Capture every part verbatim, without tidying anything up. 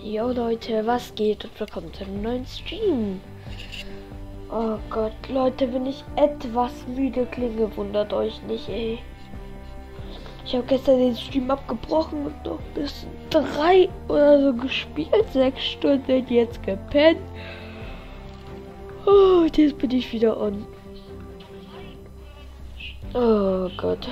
Jo Leute, was geht und willkommen zu einem neuen Stream. Oh Gott, Leute, wenn ich etwas müde klinge, wundert euch nicht, ey. Ich habe gestern den Stream abgebrochen und noch bis drei oder so gespielt, sechs Stunden jetzt gepennt. Oh, jetzt bin ich wieder on. Oh Gott.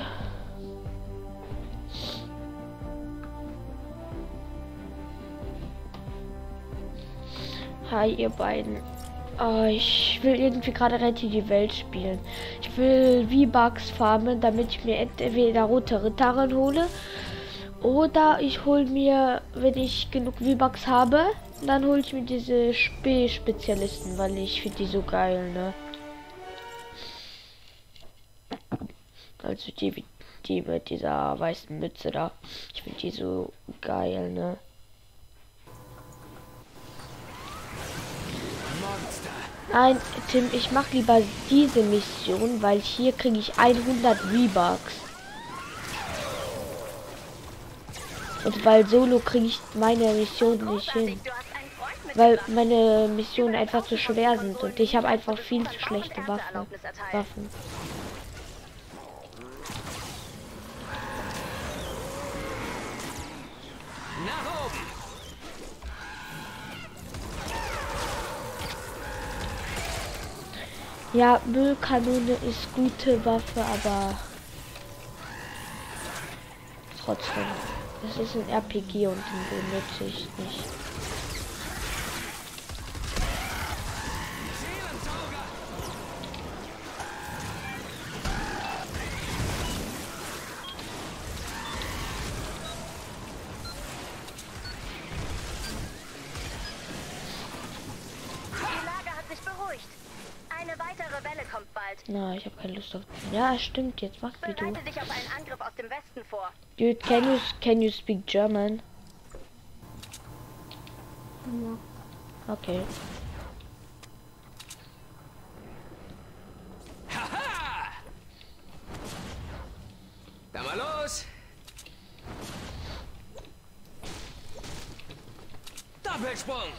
Hi ihr beiden. Oh, ich will irgendwie gerade Rette die Welt spielen. Ich will V-Bucks farmen, damit ich mir entweder rote Ritterin hole. Oder ich hole mir, wenn ich genug V-Bucks habe, dann hole ich mir diese Spe-Spezialisten, weil ich finde die so geil, ne? Also die, die mit dieser weißen Mütze da. Ich finde die so geil, ne? Nein, Tim, ich mache lieber diese Mission, weil hier kriege ich hundert V-Bucks. Und weil solo kriege ich meine Mission nicht hin. Weil meine Missionen einfach zu schwer sind und ich habe einfach viel zu schlechte Waffen. Waffen. Ja, Müllkanone ist gute Waffe, aber trotzdem. Das ist ein R P G und den benutze ich nicht. Die Lage hat sich beruhigt. Eine weitere Welle kommt bald. Na, ich habe keine Lust auf. Ja, stimmt. Jetzt mach wie du. Bereite dich auf einen Angriff aus dem Westen vor. Dude, can you can you speak German? Ja. Okay. Haha! Da mal los! Doppelsprung!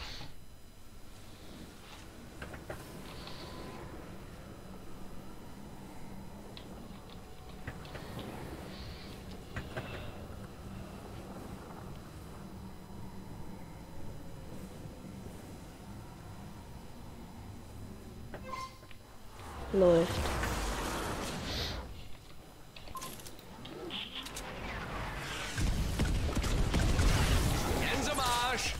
Läuft. Gänsemarsch!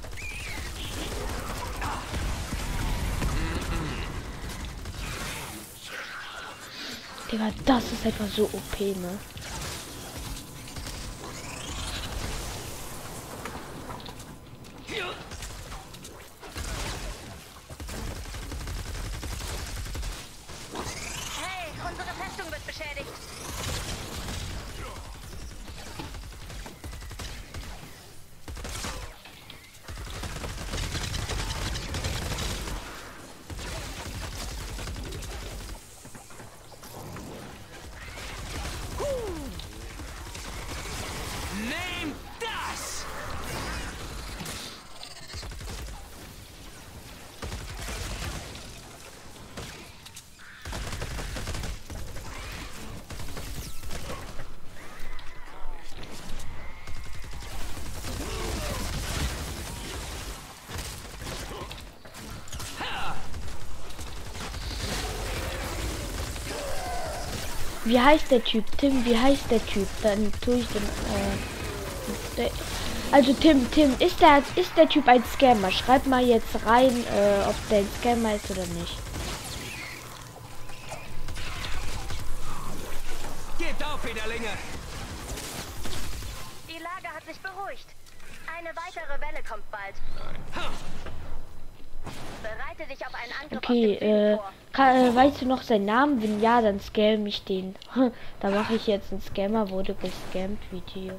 Digga, das ist einfach so O P, ne? Hey, unsere Festung wird beschädigt. Nehmt das! Wie heißt der Typ? Tim, wie heißt der Typ? Dann tue ich den, äh, der, also Tim, Tim, ist der, ist der Typ ein Scammer? Schreib mal jetzt rein, äh, ob der ein Scammer ist oder nicht. Gebt auf, Federlinge! Die Lage hat sich beruhigt. Eine weitere Welle kommt bald. Bereite dich auf einen Angriff Okay, aus dem Süden äh, vor. kann, äh, weißt du noch seinen Namen? Wenn ja, dann scam ich den. Da mache ich jetzt einen Scammer, wurde gescammt Video.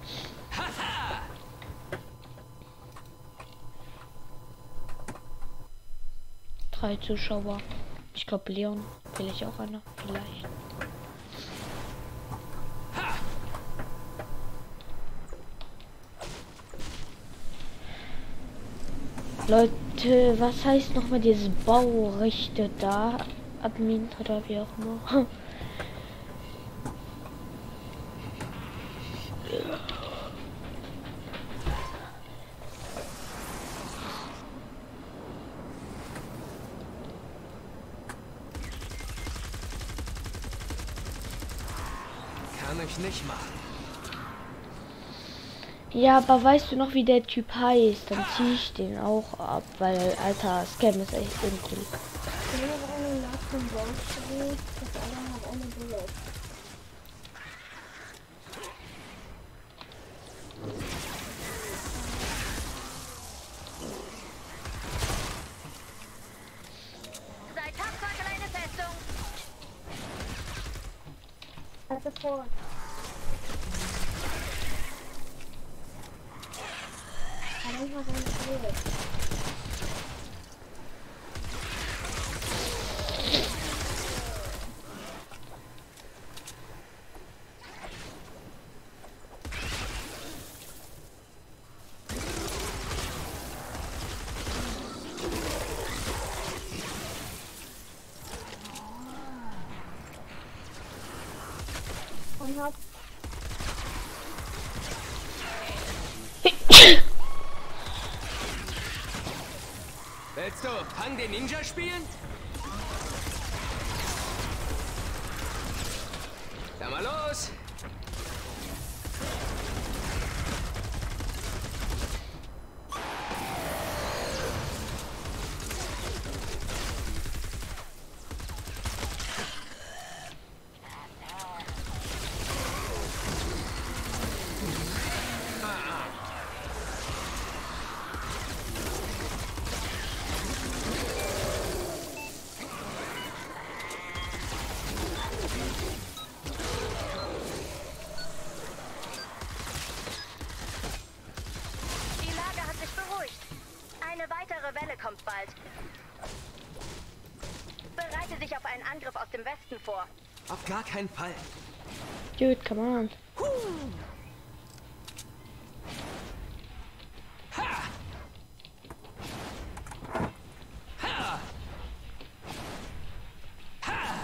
Drei Zuschauer. Ich glaube Leon. Vielleicht auch einer. Vielleicht. Leute, was heißt nochmal dieses Baurechte da? Admin oder wie auch immer. Kann ich nicht machen. Ja, aber weißt du noch, wie der Typ heißt? Dann ziehe ich den auch ab, weil, alter, Scam ist echt uncool. Ich habe auch eine Last von Baustein, das andere hat eine Bullet. Seid tapfer, kleine Festung. Also vor. Aber ich habe eine Bullet. Und hab Willst du Fang den Ninja spielen? Dann mal los. Die Lage hat sich beruhigt. Eine weitere Welle kommt bald. Bereite dich auf einen Angriff aus dem Westen vor. Auf gar keinen Fall. Dude, come on. Ha! Ha! Ha!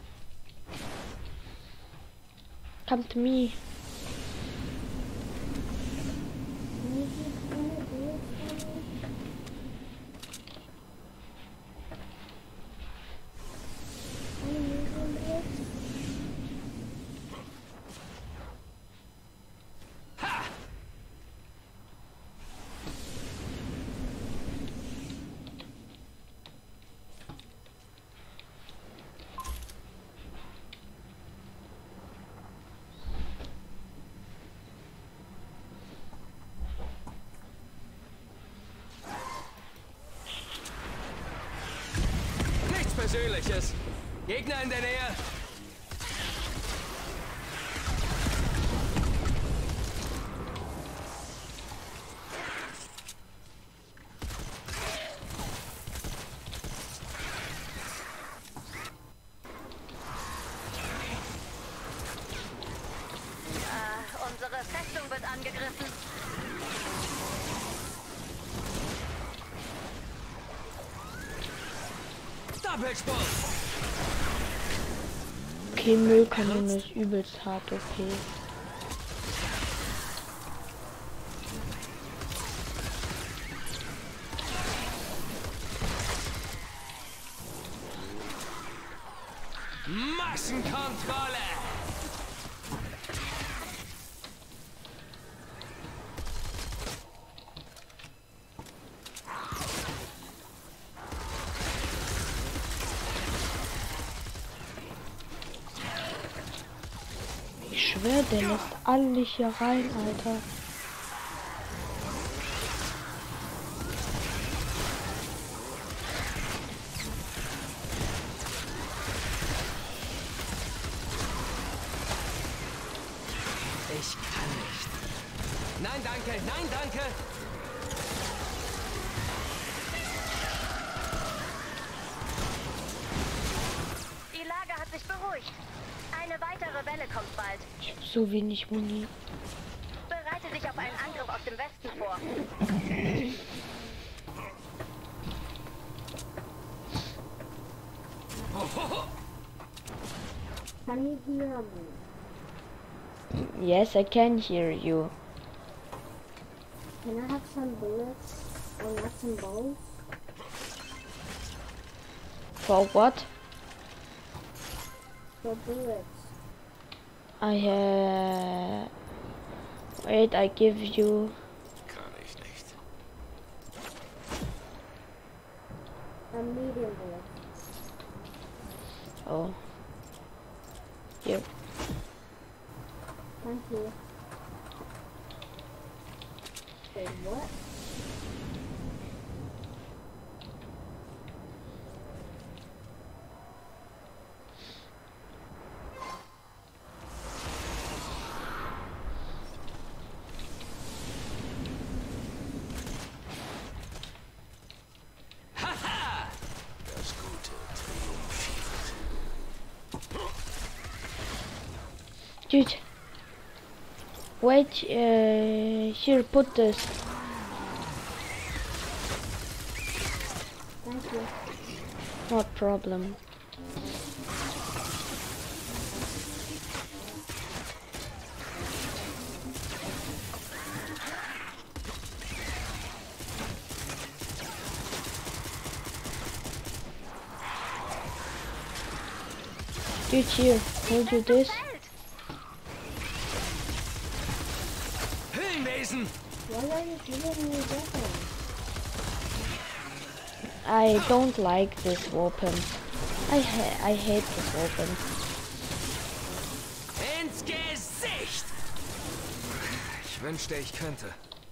Come to me. Ha! Nichts Persönliches. Gegner in der Nähe. Ah, unsere Festung wird angegriffen. Doppelsprung. Okay, Müllkanone ist übelst hart, okay. Massenkontrolle. Ich schwör, der lässt alle hier rein, Alter. Ich kann nicht. Nein, danke. Nein, danke. Die Lage hat sich beruhigt. Eine weitere Welle kommt bald. Ich hab so wenig Muni. Bereite dich auf einen Angriff aus dem Westen vor. Can you hear me? Yes, I can hear you. Can I have some bullets or nuts and bolts? For what? For bullets. I uh wait, I give you. Kann ich nicht. A medium bullet. Oh. Here. Thank you. Wait, what? Das Gute triumphiert. Dude. Wait, uh, here, put this. Thank you. Not problem. Dude, here, hold you this. Hüllenwesen! Why are you giving me weapons? I don't like this weapon. I ha I hate this weapon. Ins Gesicht! Ich wünschte, ich könnte.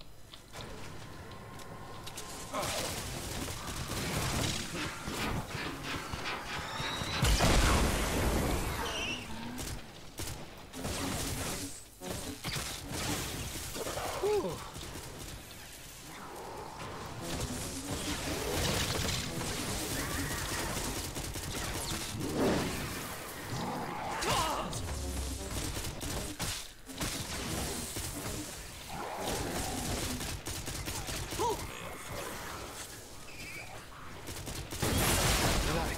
Puh. Leid.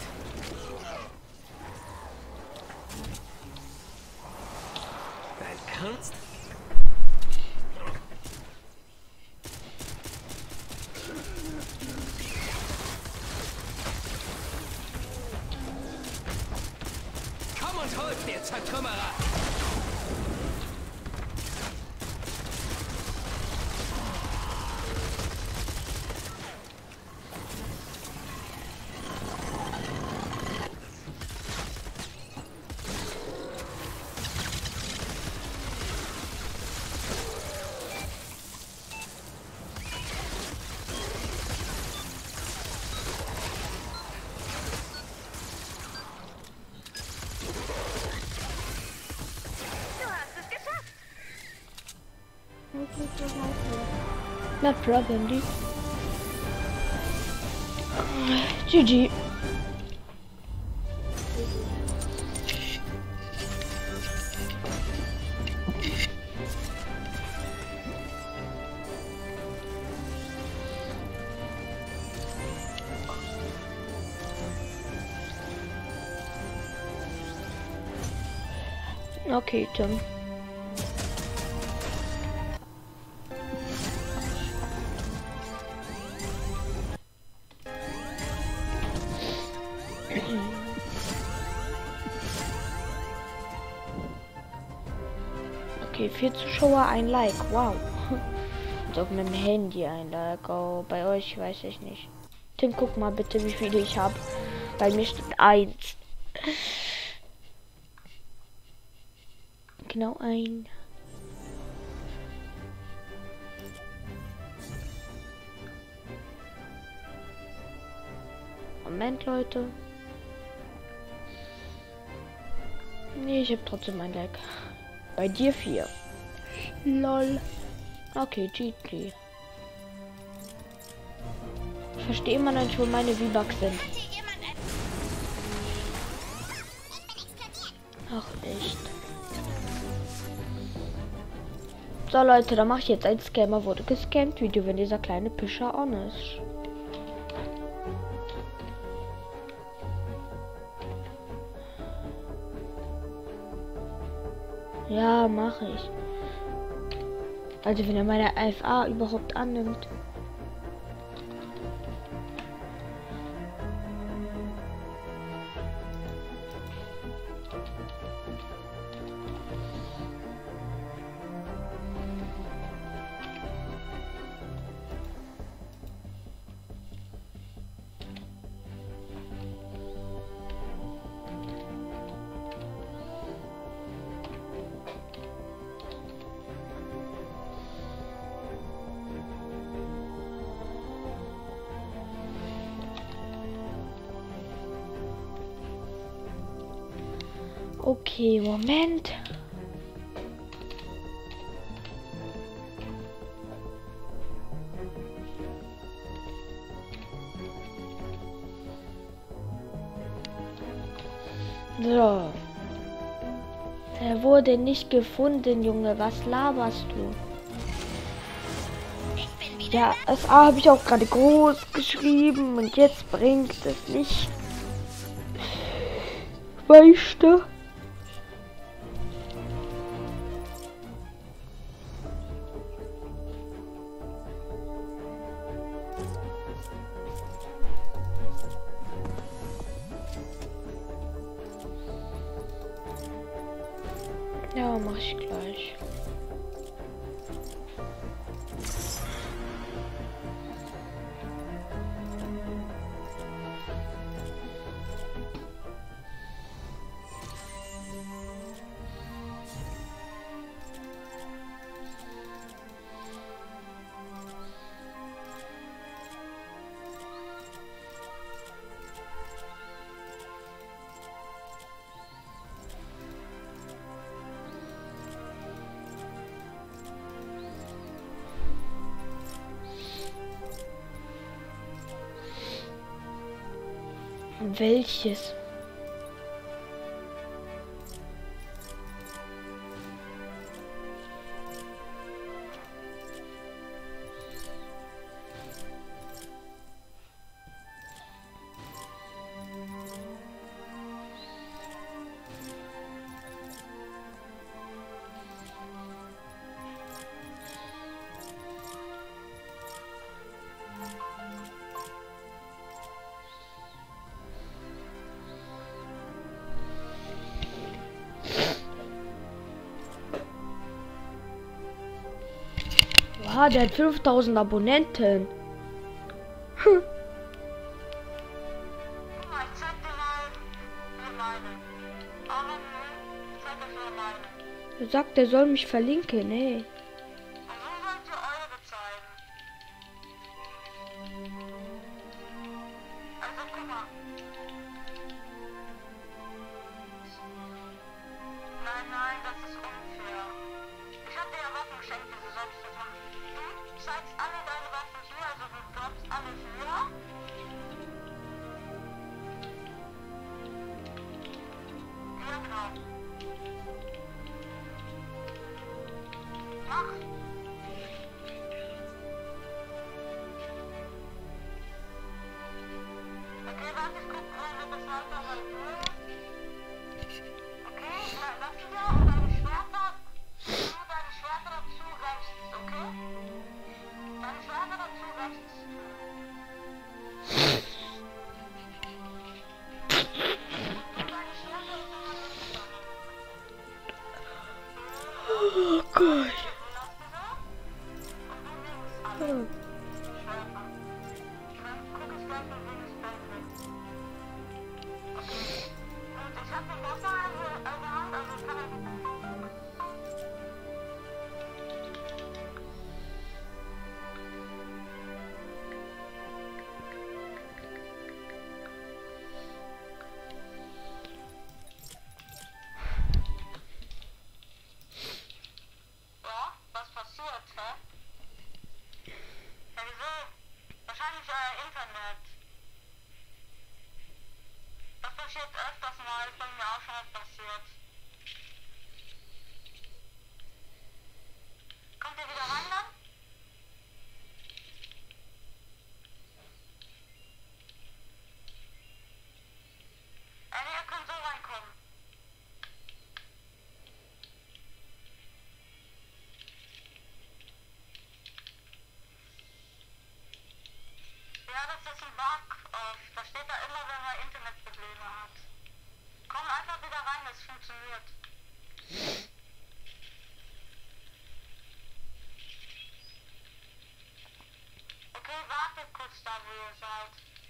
Dein Ernst? Komm und hol's dir, Zertrümmerer! Du hast es geschafft. Thank you for helping. Not problem, dude. G G. Okay, Tim. Okay, vier Zuschauer, ein Like. Wow. Und auch mit dem Handy ein Like. Oh, bei euch weiß ich nicht. Tim, guck mal bitte, wie viele ich habe. Bei mir steht eins. Genau ein. Moment, Leute. Nee, ich habe trotzdem ein Like. Bei dir vier. Lol. Okay, G G. Ich verstehe immer noch nicht, wo meine V-Bucks sind. Ach, echt. So, Leute, da mache ich jetzt ein Scammer wurde gescammt Video, wenn dieser kleine Pischer on ist. Ja, mache ich. Also wenn er meine F A überhaupt annimmt. Okay, Moment. So. Er wurde nicht gefunden, Junge. Was laberst du? Ja, S A habe ich auch gerade groß geschrieben und jetzt bringt es nicht. Weißt du? Ja, mach ich gleich. Welches? Oha, der hat fünftausend Abonnenten. Hm. Er sagt, er soll mich verlinken, ey. Oh Gott. Oh. Bug off. Das steht da immer, wenn man Internetprobleme hat. Komm einfach wieder rein, es funktioniert. Okay, wartet kurz da, wo ihr seid.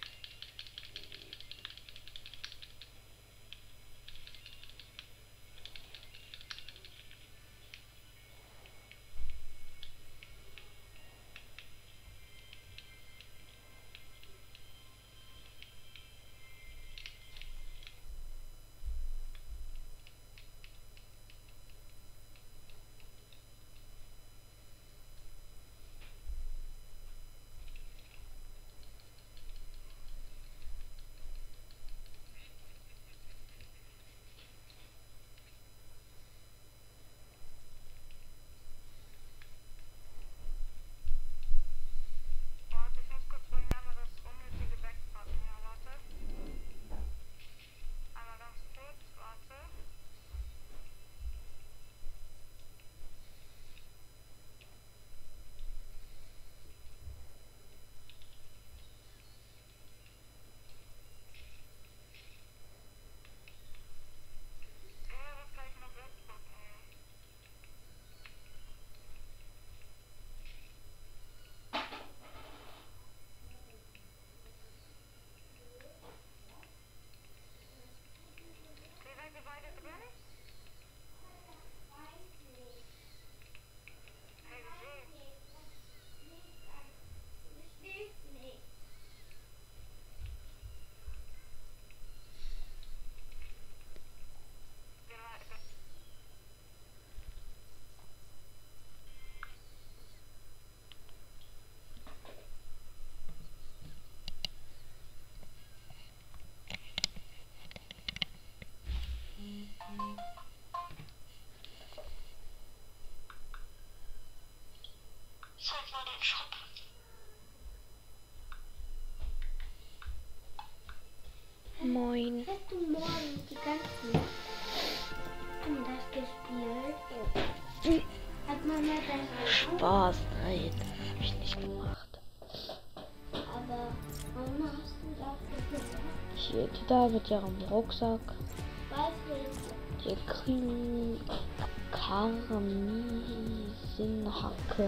Zeig mal den Shop. Moin. Hast du morgen die ganze Nacht das gespielt? Hat man ja dann Spaß, nein. Hab ich nicht gemacht. Aber warum hast du das gemacht? Hier, die da mit ihrem Rucksack. Weißt du, Die kriegen Karamisenhacke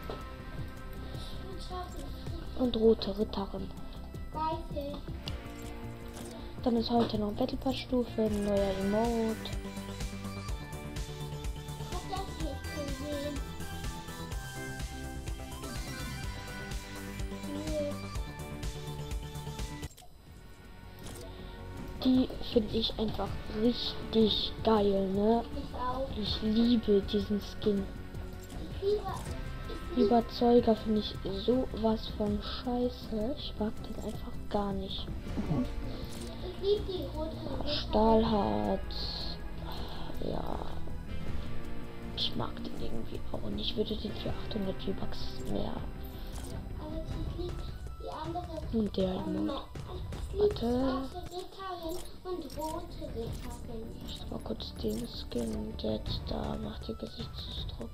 und rote Ritterin. weiß ich. Dann ist heute noch Battle Pass Stufe, ein neuer Emote. Hab das nicht gesehen. Nee. Die finde ich einfach richtig geil, ne? Ich auch. Ich liebe diesen Skin. Ich liebe, ich liebe Überzeuger finde ich sowas von scheiße. Ich mag den einfach gar nicht. Ich liebe die rote. Stahlhart. Ja. Ich mag den irgendwie auch nicht. Ich würde den für achthundert V-Bucks mehr. Aber ich liebe die andere. Und der ähm, Emote. Ich liebe Warte. schwarze Ritterin und rote Ritterin. Ich mal kurz den Skin. Der jetzt da macht der Gesichtsausdruck.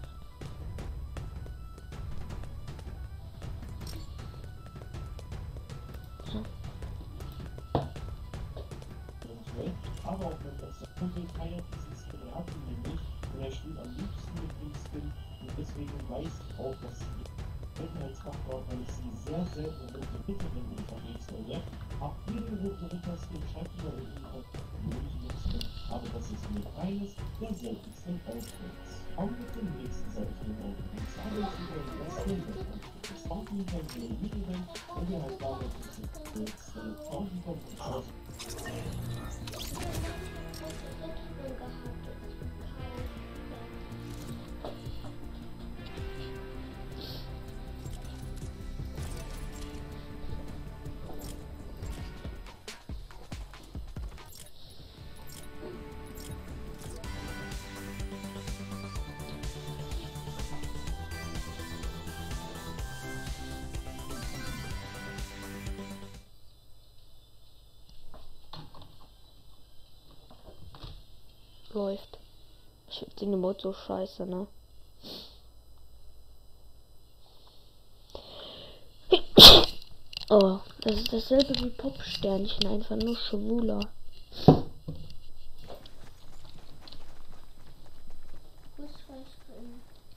Aber auch wenn das Kumpel feiert diesen Skin, er hat ihn nicht und er spielt am liebsten mit dem Skin und deswegen weiß ich auch, dass sie Seltenheitsfaktor, weil ich sie sehr selten mit den Ritterin unterwegs finde. Habt ihr den roten Ritter-Skin, schreibt mir in die Kommentare, aber das ist nur eines der seltensten Outfits. Kommen mit dem nächsten seltenen Outfits, aber es ist wieder das Hintergrund. Das kommt in der Ritterin und ihr halt damit jetzt tausend Kommentare. Läuft. Ich finde den Emote so scheiße, ne? Oh, Das ist dasselbe wie Popsternchen, einfach nur schwuler. Fußballspringen.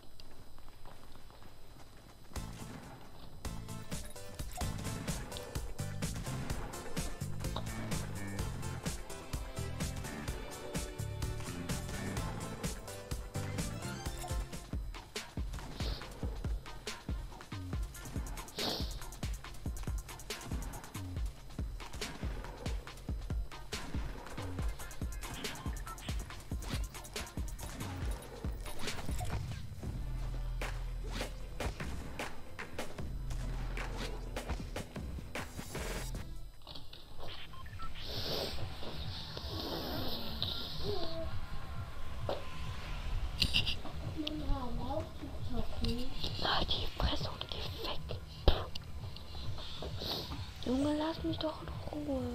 Ah, die Fresse und geh weg. Junge, lass mich doch in Ruhe.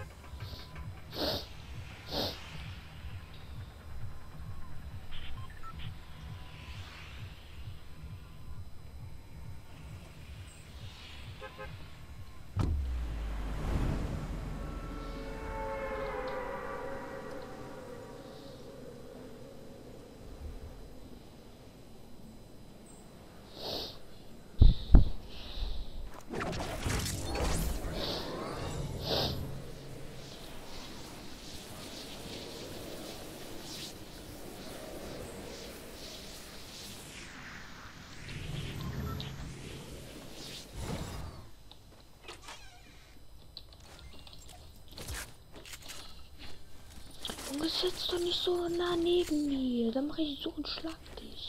Junge, sitzt doch nicht so nah neben mir. Dann mache ich so und schlag dich.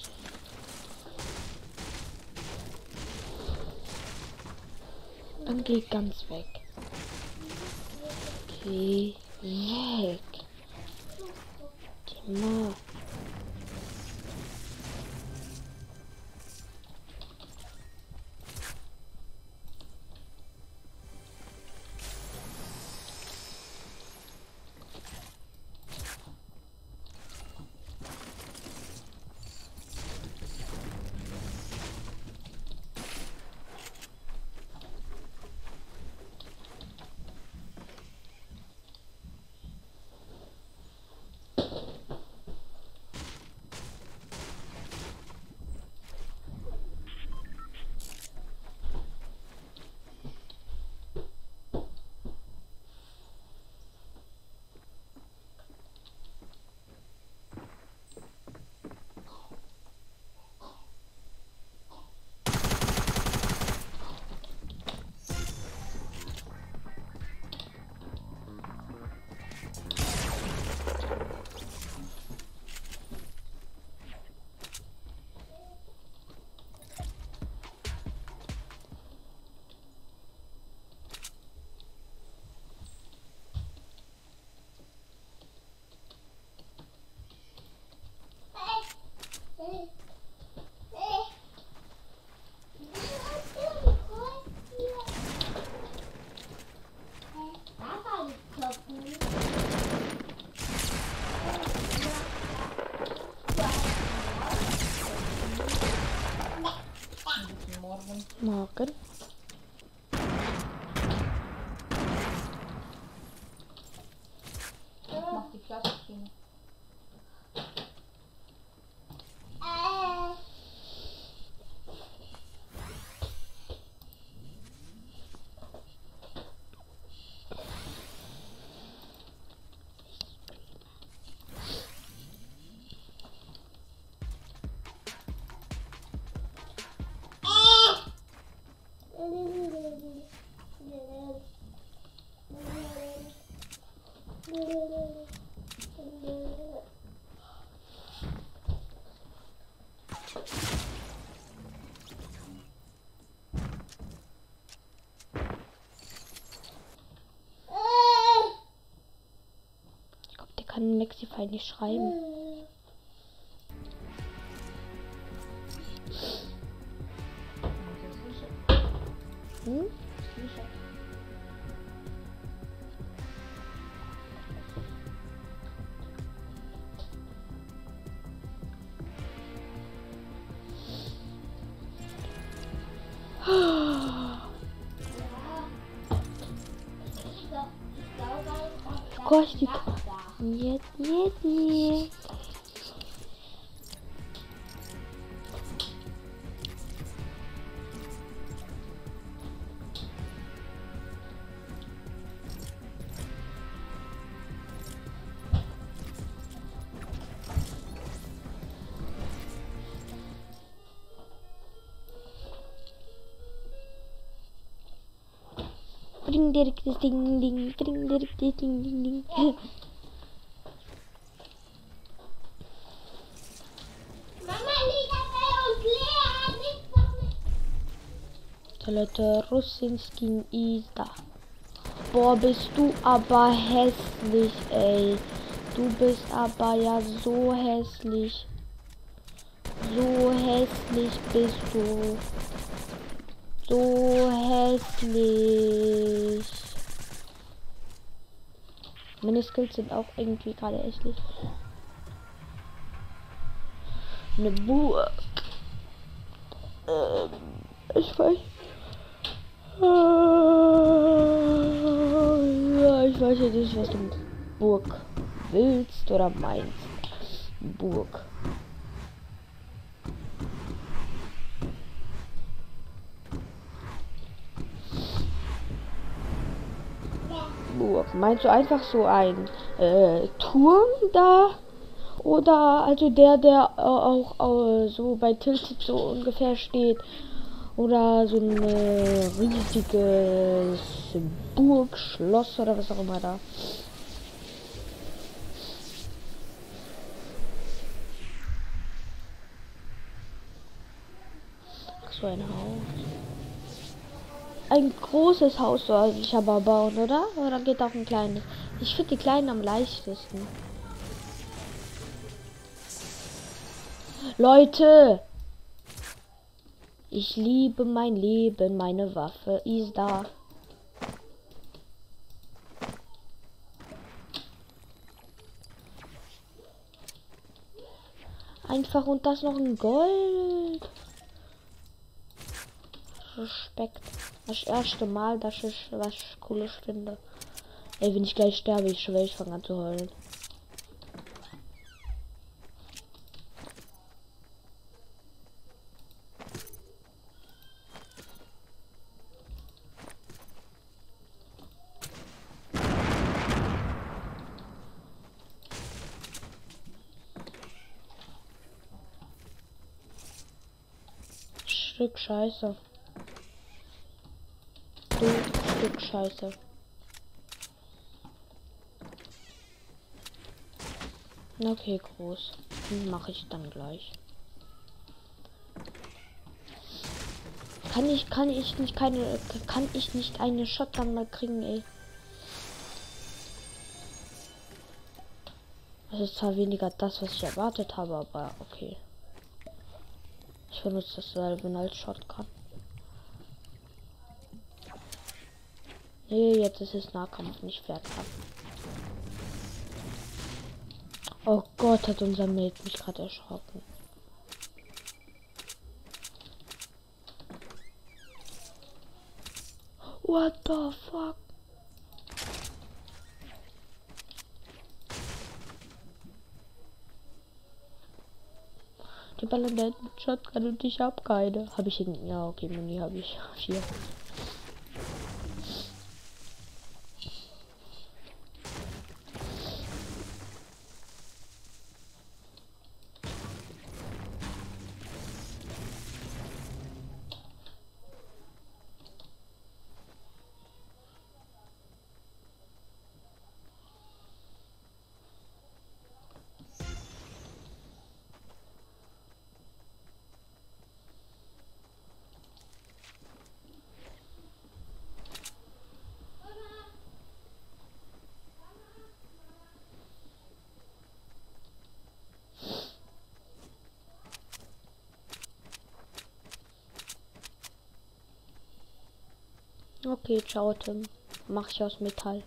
Dann geh ganz weg. Geh weg. Timmer. Morgen. Mach die Klappschiene. Ich glaube, der kann Maxify nicht schreiben. Hm? Gott, die... Niet, niet, niet. Ding, ding, ding, ding, ding, ding, ding, ding, ding, ding. Mama, liegt bei uns leer. Nicht noch nicht. Toilette Russinski ist da. Boah, bist du aber hässlich, ey. Du bist aber ja so hässlich. So hässlich bist du. So hässlich. Meine Skills sind auch irgendwie gerade hässlich. Eine Burg. Ähm, ich weiß. Ja, ich weiß ja nicht, was du Burg willst oder meinst. Burg. Burg. Meinst du einfach so ein äh, Turm da? Oder also der, der äh, auch äh, so bei Tilted so ungefähr steht? Oder so ein äh, riesiges Burgschloss oder was auch immer da? Ach, so ein Haus. Ein großes Haus soll ich aber bauen, oder? Oder geht auch ein kleines? Ich finde die kleinen am leichtesten. Leute! Ich liebe mein Leben, meine Waffe ist da. Einfach und das noch ein Gold. Respekt. Das erste Mal, dass ich was Cooles finde. Ey, wenn ich gleich sterbe, ich schwöre, ich fange an zu heulen. Stück Scheiße. Du Stück Scheiße. Okay, groß. Mache ich dann gleich. Kann ich, kann ich nicht keine, kann ich nicht eine Shotgun mal kriegen, ey. Das ist zwar weniger das, was ich erwartet habe, aber okay. Ich benutze dasselbe als Shotgun. Nee, jetzt ist es Nahkampf, nicht Fernkampf. Oh Gott, hat unser Mate mich gerade erschrocken. What the fuck? Die ballern mit Shotgun und ich hab keine. Habe ich irgendwie? Ja, okay, Muni habe ich. Vier. Okay, ciao, Tim. Mach ich aus Metall.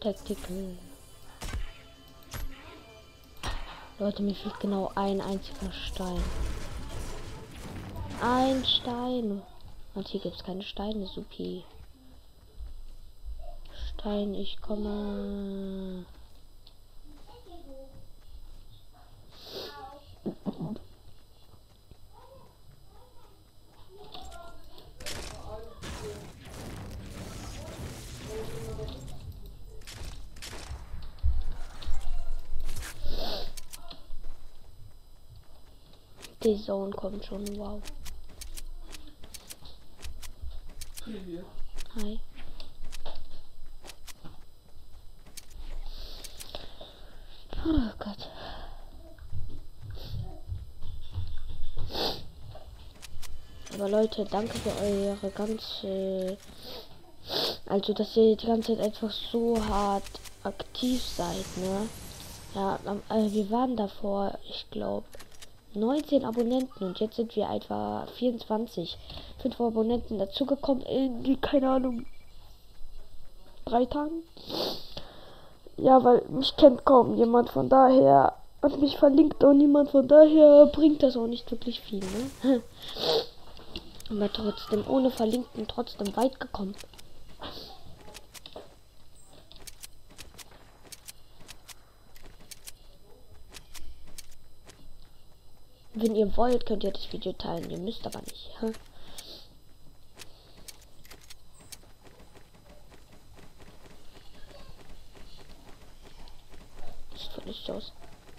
Tactical. Leute, mir fehlt genau ein einziger Stein. Ein Stein. Und hier gibt es keine Steine, supi. Stein, ich komme. Die Zone kommt schon, wow. Hi. Oh Gott. Aber Leute, danke für eure ganze... Also, dass ihr die ganze Zeit einfach so hart aktiv seid, ne? Ja, äh, wir waren davor, ich glaube, neunzehn Abonnenten und jetzt sind wir etwa vierundzwanzig. fünf Abonnenten dazugekommen in, keine Ahnung, drei Tagen. Ja, weil mich kennt kaum jemand, von daher, und mich verlinkt auch niemand, von daher bringt das auch nicht wirklich viel, ne? Aber trotzdem, ohne Verlinkten, trotzdem weit gekommen. Wenn ihr wollt, könnt ihr das Video teilen. Ihr müsst aber nicht. Hä? Das sieht völlig aus.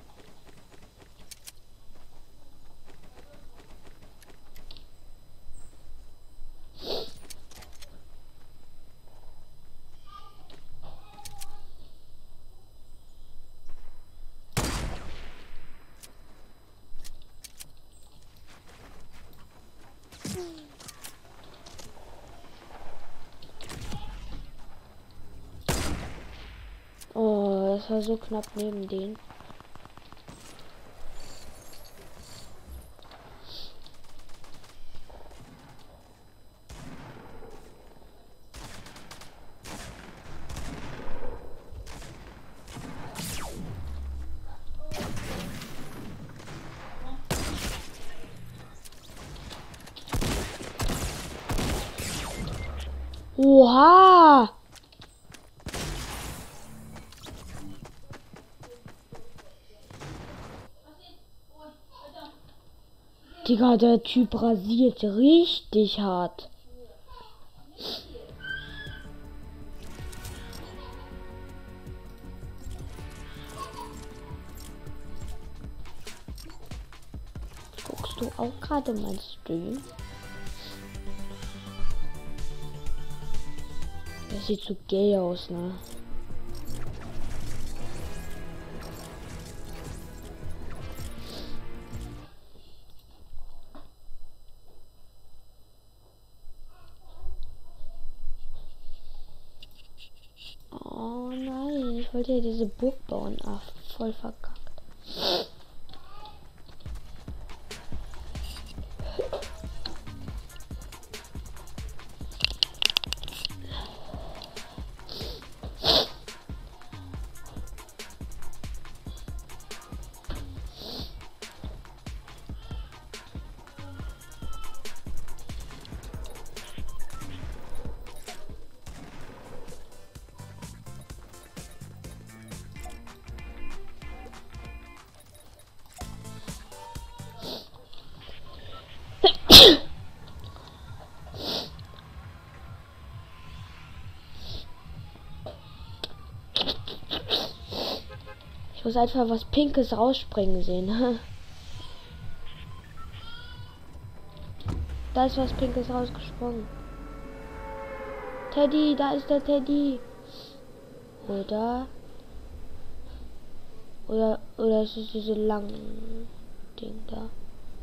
Oh, das war so knapp neben denen. Oha! Digga, der Typ rasiert richtig hart. Guckst du auch gerade mein Stream? Das sieht so gay aus, ne? Oh nein, ich wollte ja diese Burg bauen. Ach, voll verkackt. Ich muss einfach was Pinkes rausspringen sehen. Da ist was Pinkes rausgesprungen. Teddy, da ist der Teddy. Oder? Oder, oder ist es diese langen Ding da?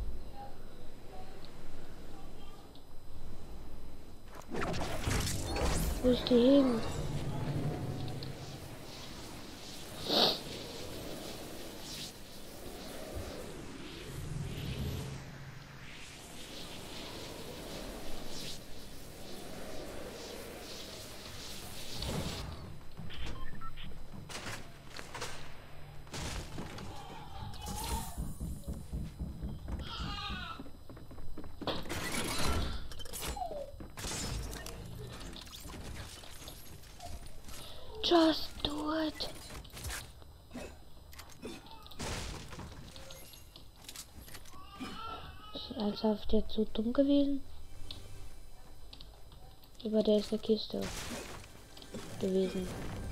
Wo ist die hin? Just do it. Ist ernsthaft jetzt so dumm gewesen? Über der ist eine Kiste gewesen.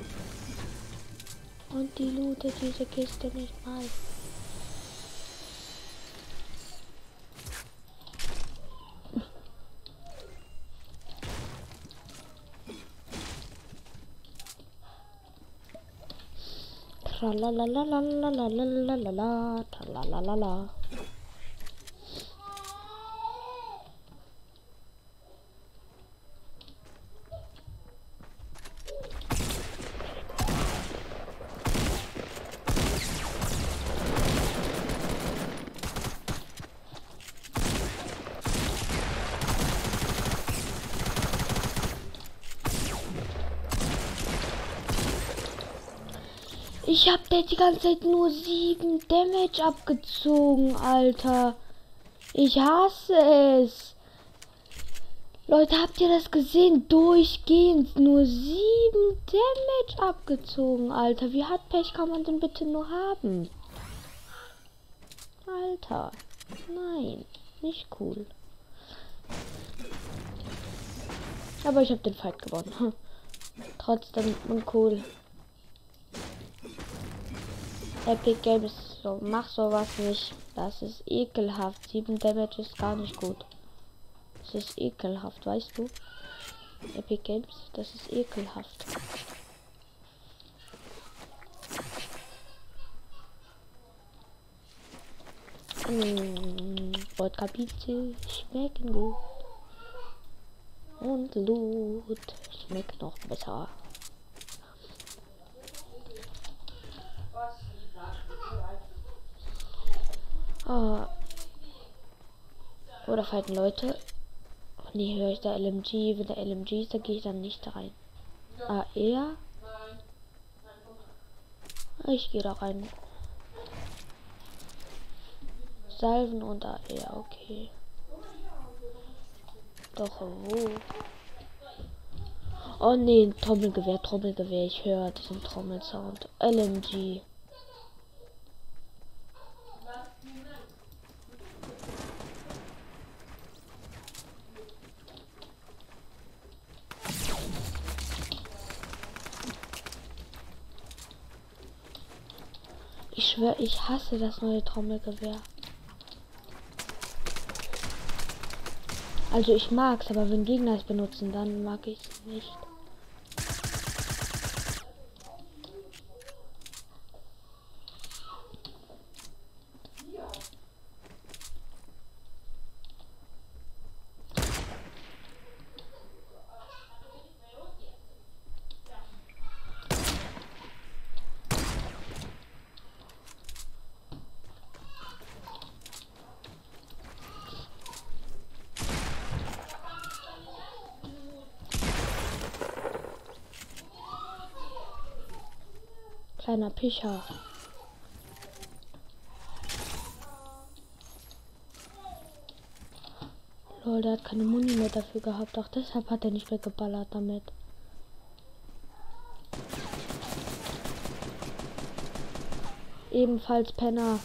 Und die lootet diese Kiste nicht mal. Tralalalalalalalala, tralalala. Ich hab der die ganze Zeit nur sieben Damage abgezogen, Alter. Ich hasse es. Leute, habt ihr das gesehen? Durchgehend nur sieben Damage abgezogen, Alter. Wie hat Pech kann man denn bitte nur haben? Alter. Nein. Nicht cool. Aber ich hab den Fight gewonnen. Trotzdem uncool. Epic Games, so mach sowas nicht. Das ist ekelhaft. sieben Damage ist gar nicht gut. Das ist ekelhaft, weißt du? Epic Games, das ist ekelhaft. Mmh, Wodka-Pizza schmecken gut. Und Loot schmeckt noch besser. Ah. Oder fighten Leute. Nee, höre ich da L M G. Wenn der L M G ist, da gehe ich dann nicht rein. Ah, er? Ich gehe da rein. Salven und A R, okay. Doch, wo? Oh nee, Trommelgewehr, Trommelgewehr. Ich höre diesen Trommelsound. L M G. Ich schwöre, ich hasse das neue Trommelgewehr. Also ich mag's, aber wenn Gegner es benutzen, dann mag ich es nicht. Kleiner Picher. Lol, der hat keine Muni mehr dafür gehabt. Auch deshalb hat er nicht mehr geballert damit. Ebenfalls Penner.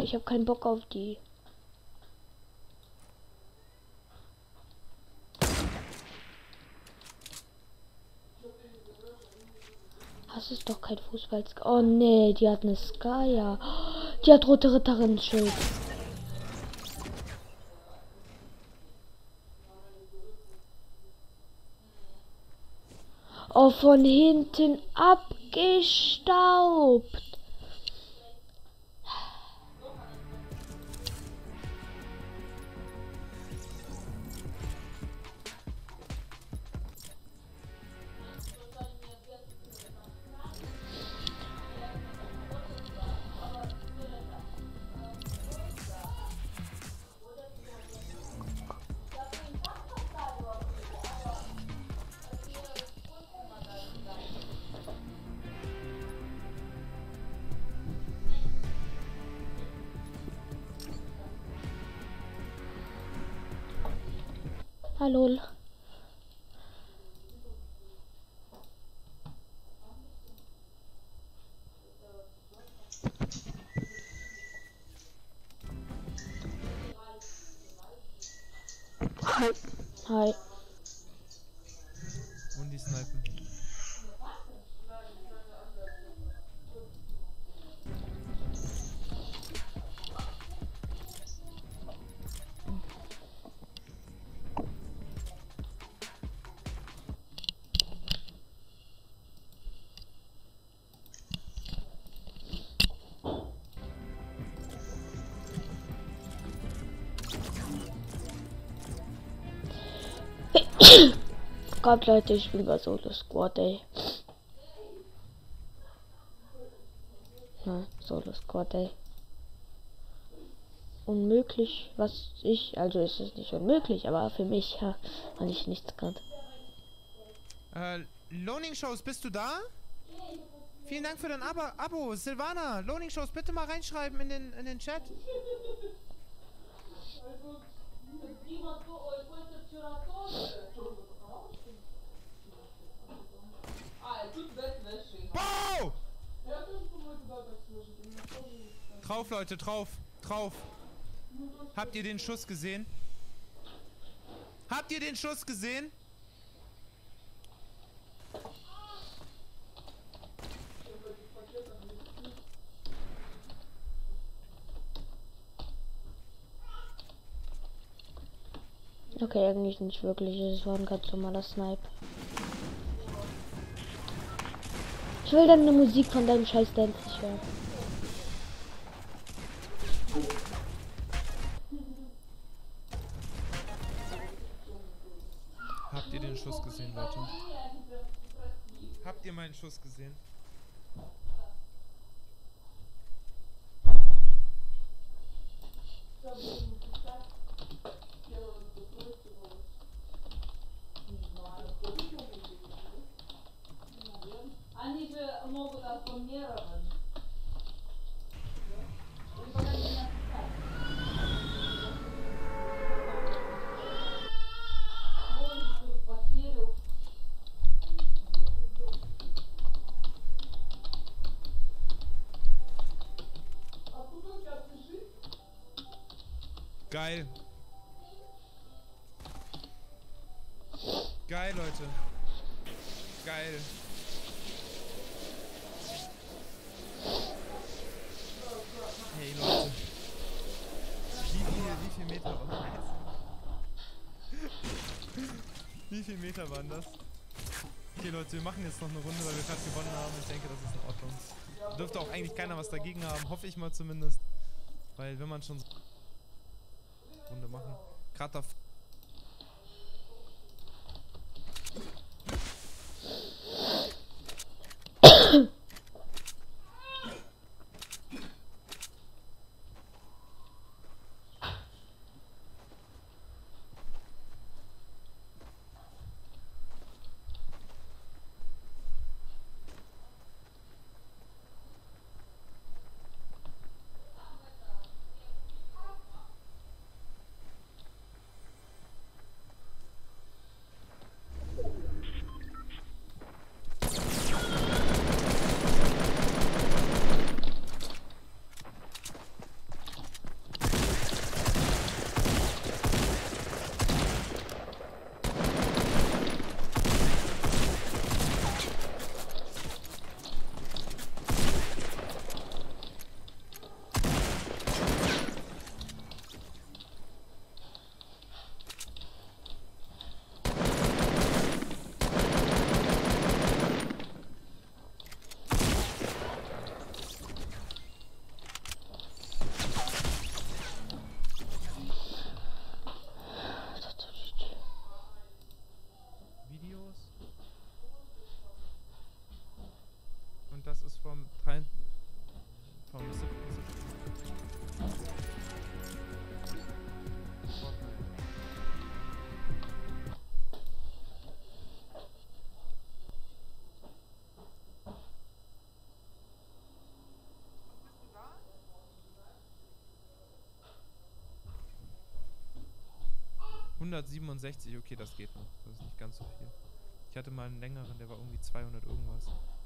Ich habe keinen Bock auf die. Das ist doch kein Fußball. Oh nee, die hat eine Skaya. Die hat rote Ritterin-Schild. Oh, von hinten abgestaubt. Hallo. Hi. Hi. Und die snipen. Gott, Leute, ich bin bei Solo Squad, ey. Ja, Solo Squad, ey. Unmöglich, was ich, also ist es nicht unmöglich, aber für mich, ja, weil ich nichts kann. Äh, Loaning Shows, bist du da? Vielen Dank für dein Abo, Abo. Silvana, Loaning Shows, bitte mal reinschreiben in den, in den Chat. Bau! Drauf, Leute, drauf, drauf. Habt ihr den Schuss gesehen? Habt ihr den Schuss gesehen? Okay, eigentlich nicht wirklich. Es war ein ganz normaler Snipe. Ich will dann eine Musik von deinem scheiß Dance nicht hören. Habt ihr den Schuss gesehen, Leute? Habt ihr meinen Schuss gesehen? Geil. Geil, Leute. Geil. Hey, Leute. Wie viel, wie viel Meter waren das? Wie viel Meter waren das? Okay, Leute, wir machen jetzt noch eine Runde, weil wir gerade gewonnen haben. Ich denke, das ist in Ordnung. Dürfte auch eigentlich keiner was dagegen haben. Hoffe ich mal zumindest. Weil, wenn man schon so Runde machen. Gerade da. hundertsiebenundsechzig, okay, das geht noch. Das ist nicht ganz so viel. Ich hatte mal einen längeren, der war irgendwie zweihundert irgendwas.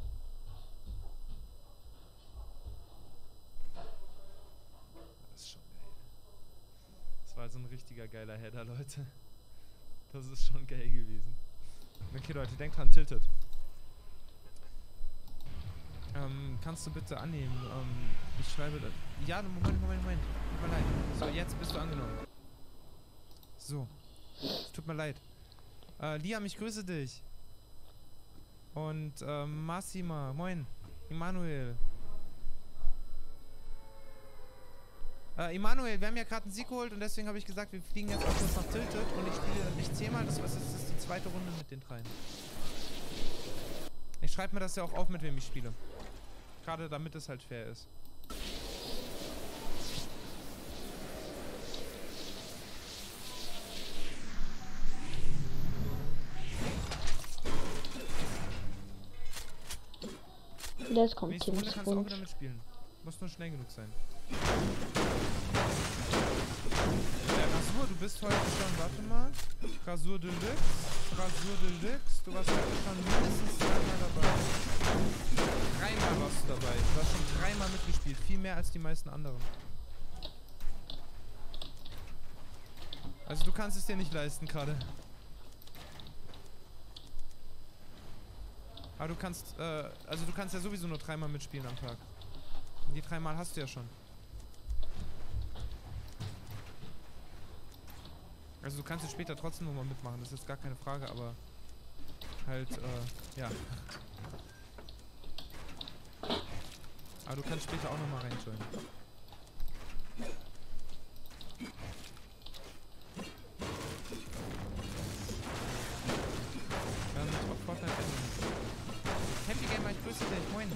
Das ist schon geil. Das war so ein richtiger geiler Header, Leute. Das ist schon geil gewesen. Okay, Leute, denkt dran, tiltet. Ähm, kannst du bitte annehmen? Ähm, ich schreibe das. Ja, Moment, Moment, Moment. Tut mir leid. So, jetzt bist du angenommen. So. Es tut mir leid. Äh, Liam, ich grüße dich. Und, ähm, Massima, moin. Immanuel. Äh, Immanuel, wir haben ja gerade einen Sieg geholt und deswegen habe ich gesagt, wir fliegen jetzt mal kurz nach Tilted und ich spiele nicht zehnmal, das, was ist, das ist die zweite Runde mit den dreien. Ich schreibe mir das ja auch auf, mit wem ich spiele. Gerade damit es halt fair ist. Jetzt kommt Nächste Runde Teams kannst du auch Wunsch. wieder mitspielen. Muss nur schnell genug sein. Ja, Rasur, du bist heute schon, warte mal. Rasur Deluxe, Rasur Deluxe. Du warst heute schon mindestens zweimal dabei. Dreimal warst du dabei. Du hast schon dreimal mitgespielt. Viel mehr als die meisten anderen. Also du kannst es dir nicht leisten gerade. Aber du kannst, äh, also du kannst ja sowieso nur dreimal mitspielen am Tag. Und die dreimal hast du ja schon. Also du kannst jetzt später trotzdem nochmal mitmachen, das ist jetzt gar keine Frage, aber halt, äh, ja. Aber du kannst später auch nochmal reinschauen. Ja, mit auf Fortnite ändern. Happy Gamer, ich grüße dich, moin.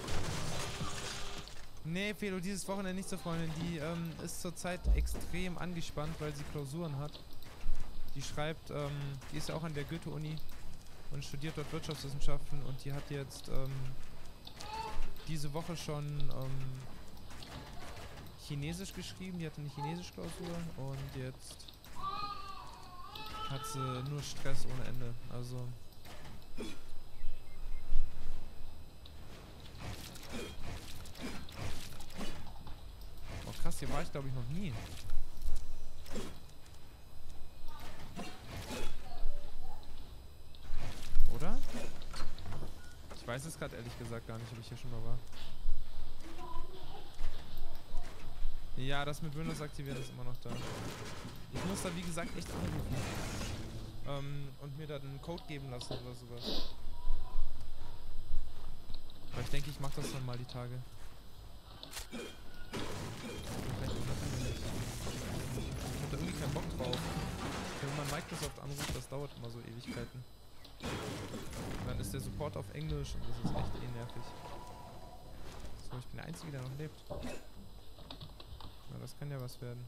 Nee, Felo, dieses Wochenende nicht so, Freundin. Die ähm, ist zurzeit extrem angespannt, weil sie Klausuren hat. Die schreibt, ähm, die ist ja auch an der Goethe-Uni und studiert dort Wirtschaftswissenschaften und die hat jetzt ähm, diese Woche schon ähm, Chinesisch geschrieben. Die hatte eine Chinesisch-Klausur und jetzt hat sie nur Stress ohne Ende. Also... Oh krass, hier war ich glaube ich noch nie. Oder? Ich weiß es gerade ehrlich gesagt gar nicht, ob ich hier schon mal war. Ja, das mit Windows aktivieren ist immer noch da. Ich muss da wie gesagt echt anrufen. Ähm, und mir da einen Code geben lassen oder sowas. Aber ich denke, ich mache das dann mal die Tage. Vielleicht unterhalten wir nicht. Ich hab da irgendwie keinen Bock drauf. Wenn man Microsoft anruft, das dauert immer so Ewigkeiten. Und dann ist der Support auf Englisch und das ist echt eh nervig. So, ich bin der Einzige, der noch lebt. Na, das kann ja was werden.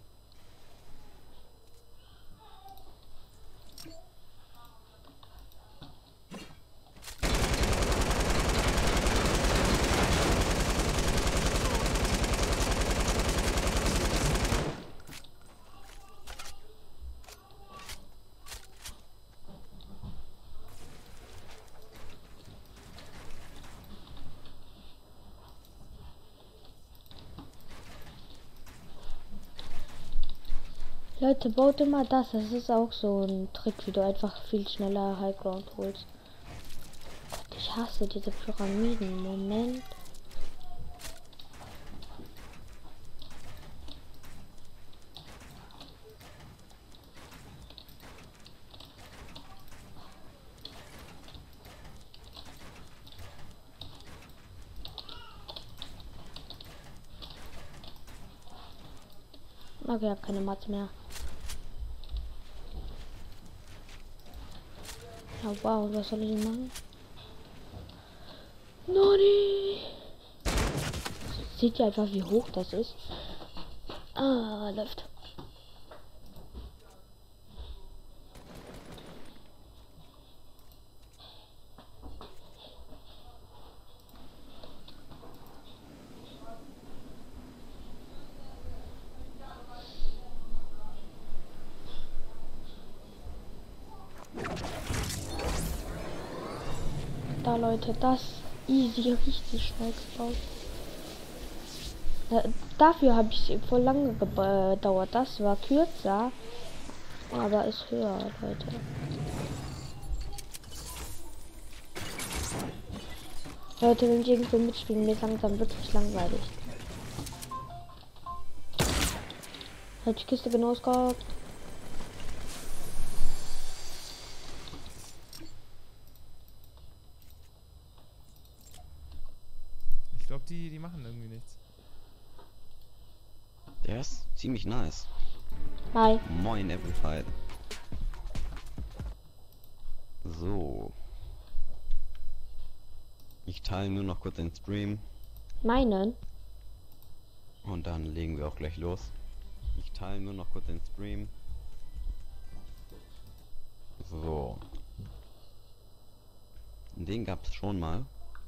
Leute, baut immer das. Das ist auch so ein Trick, wie du einfach viel schneller Highground holst. Gott, ich hasse diese Pyramiden. Moment. Okay, ich habe keine Mats mehr. Ja, wow, was soll ich denn machen? Noni! Seht ihr einfach, wie hoch das ist? Ah, läuft. Da, Leute, das easy, richtig schnell gebaut. Da, dafür habe ich voll lange gedauert. Das war kürzer, aber ist höher, Leute. Leute, wenn ich irgendwo mitspielen, mir ist langsam wirklich langweilig. Hat die Kiste genau gehabt. Ich glaube, die, die machen irgendwie nichts. Der ist ziemlich nice. Hi. Moin, Everyfight. So. Ich teile nur noch kurz den Stream Meinen? und dann legen wir auch gleich los. Ich teile nur noch kurz den Stream. So. Den gab es schon mal.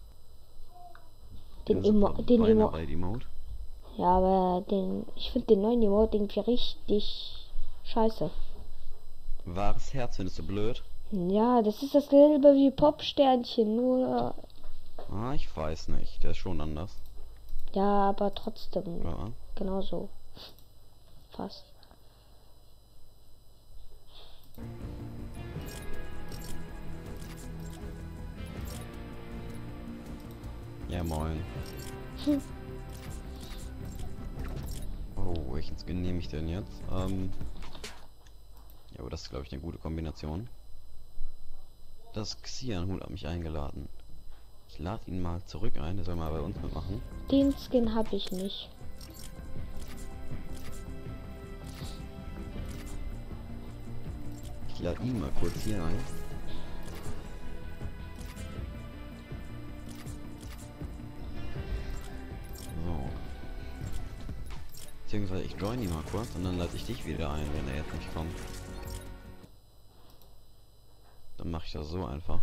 Den Der Emo, Super den Emo. Binary Emote. Ja, aber den, ich finde den neuen Emote irgendwie richtig scheiße. Wahres Herz findest du blöd? Ja, das ist dasselbe wie Popsternchen, nur Ah, ich weiß nicht. Der ist schon anders. ja, aber trotzdem Ja. genauso. Fast. Ja, moin. Hm. Oh, welchen Skin nehme ich denn jetzt? Ähm. Ja, aber das ist, glaube ich, eine gute Kombination. Das Xian-Hut hat mich eingeladen. Ich lade ihn mal zurück ein, der soll mal bei uns mitmachen. Den Skin habe ich nicht. Ich lade ihn mal kurz hier ein. So. Beziehungsweise ich join ihn mal kurz und dann lade ich dich wieder ein, wenn er jetzt nicht kommt. Dann mache ich das so einfach.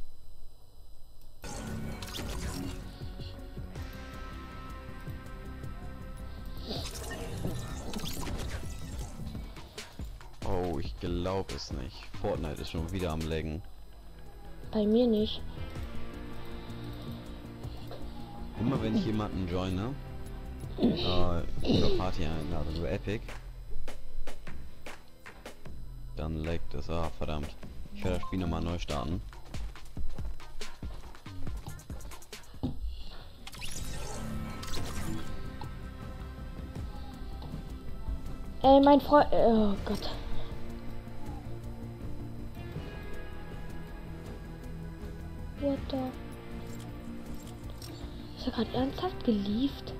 Oh, ich glaube es nicht. Fortnite ist schon wieder am Laggen. Bei mir nicht. Immer wenn ich jemanden joine, äh, über Party einlade, über Epic, dann laggt es. Ah, verdammt. Ich werde das Spiel nochmal neu starten. Ey, mein Freund. Oh Gott. What the? Ist er gerade ernsthaft gelieft?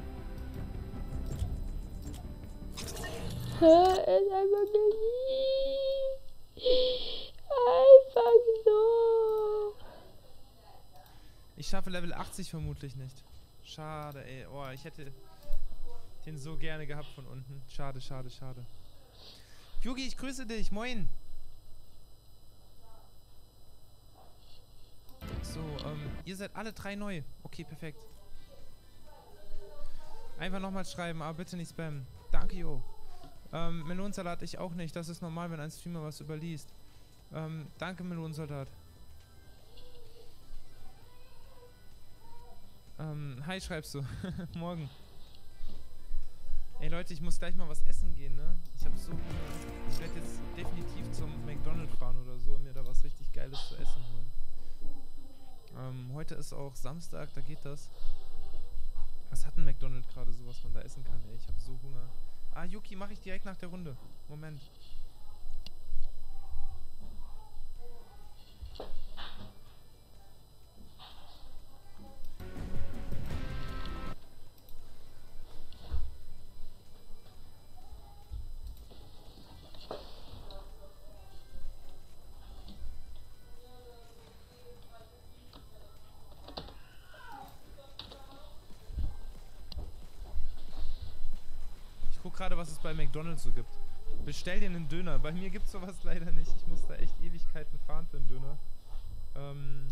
Hä? Er ist einfach gelieft. Einfach so. Ich schaffe Level achtzig vermutlich nicht. Schade, ey. Oh, ich hätte den so gerne gehabt von unten. Schade, schade, schade. Yugi, ich grüße dich. Moin. So, ähm, ihr seid alle drei neu. Okay, perfekt. Einfach nochmal schreiben, aber bitte nicht spammen. Danke, jo. Ähm, Melonsalat ich auch nicht. Das ist normal, wenn ein Streamer was überliest. Ähm, danke, Melonsalat. Ähm, hi, schreibst du. Morgen. Ey Leute, ich muss gleich mal was essen gehen, ne? Ich hab so Hunger. Ich werde jetzt definitiv zum McDonald's fahren oder so und mir da was richtig Geiles zu essen holen. Ähm, heute ist auch Samstag, da geht das. Was hat ein McDonald's gerade so, was man da essen kann, ey? Ich hab so Hunger. Ah, Yuki, mache ich direkt nach der Runde. Moment. Gerade was es bei McDonald's so gibt. Bestell dir einen Döner. Bei mir gibt's sowas leider nicht. Ich muss da echt Ewigkeiten fahren für einen Döner. Ähm.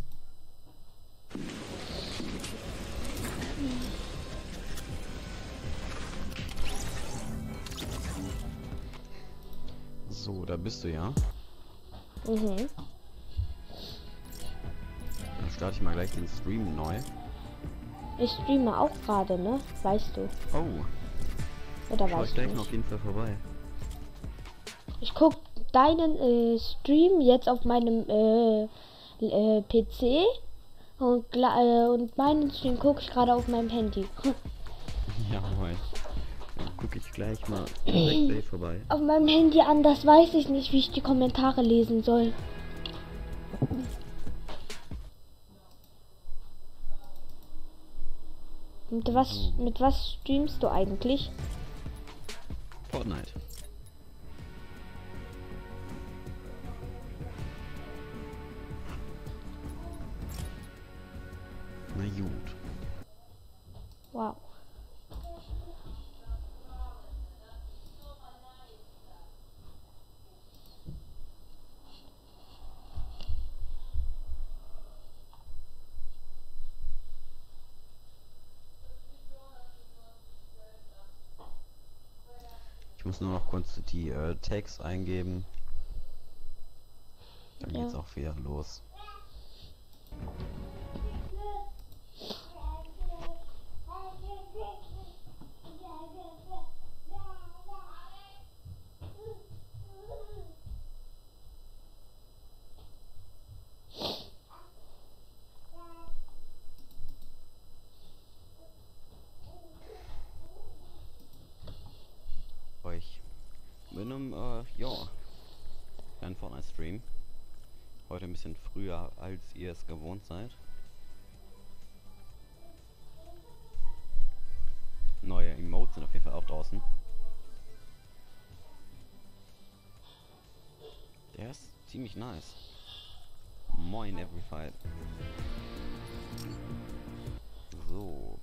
So, da bist du ja. Mhm. Dann starte ich mal gleich den Stream neu. Ich streame auch gerade, ne? Weißt du. Oh, Oder schau ich weißt du gleich noch nicht? auf jeden Fall vorbei. Ich guck deinen äh, Stream jetzt auf meinem äh, äh, P C und, gla- äh, und meinen Stream gucke ich gerade auf meinem Handy. Ja, moin. Dann gucke ich gleich mal direkt bei vorbei. Auf meinem Handy an, das weiß ich nicht, wie ich die Kommentare lesen soll. Mit was, mit was streamst du eigentlich? Fortnite. Na gut. Wow. Ich muss nur noch kurz die äh, Tags eingeben. Dann Ja. geht's auch wieder los. Euch mit einem, äh, ja, kleinen Fortnite-Stream. Heute ein bisschen früher, als ihr es gewohnt seid. Neue Emotes sind auf jeden Fall auch draußen. Der ist ziemlich nice. Moin, Everyfight. So.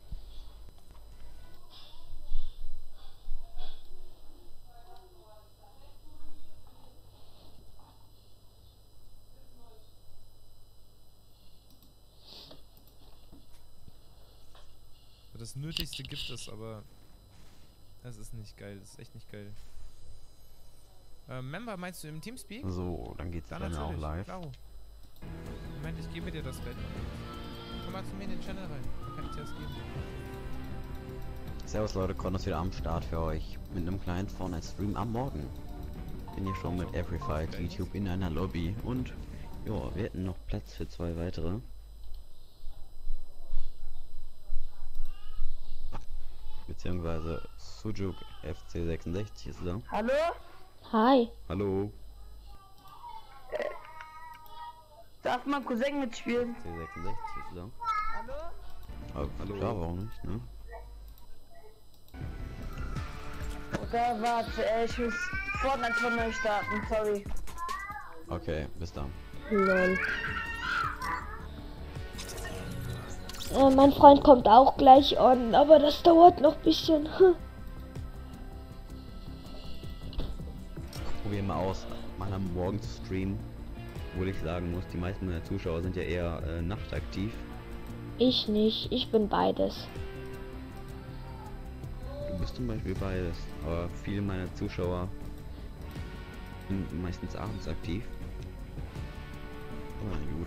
Das Nötigste gibt es, aber das ist nicht geil. Das ist echt nicht geil. Äh, Member, meinst du im Teamspeak? So, dann geht's Dann dann auch natürlich. live. Klaro. Moment, ich gebe dir das gleich mal. Komm mal zu mir in den Channel rein. Dann kann ich dir das geben. Servus Leute, Kronos wieder am Start für euch mit einem kleinen Fortnite-Stream am Morgen. Bin hier schon mit Everyfight YouTube in einer Lobby und ja, wir hätten noch Platz für zwei weitere. Beziehungsweise Sujuk F C sechsundsechzig ist da. Hallo? Hi. Hallo, Darf mein Cousin mitspielen? F C sechsundsechzig ist da. Hallo? Aber Hallo. Klar, warum nicht, ne? Okay, warte, äh, ich muss Fortnite von neu starten, sorry. Okay, bis dann. Lol. Äh, mein Freund kommt auch gleich on, aber das dauert noch ein bisschen. Probieren wir aus, mal am Morgen zu streamen. Obwohl ich sagen muss, die meisten meiner Zuschauer sind ja eher äh, nachtaktiv. Ich nicht, ich bin beides. Du bist zum Beispiel beides, aber viele meiner Zuschauer sind meistens abends aktiv. Aber na gut.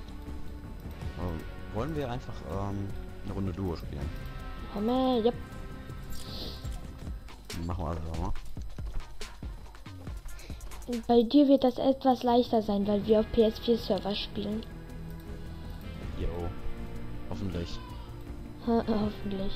Aber wollen wir einfach ähm, eine Runde Duo spielen? Hammer, yep. Machen wir also mal. Bei dir wird das etwas leichter sein, weil wir auf P S vier Server spielen. Jo. Hoffentlich. Hoffentlich.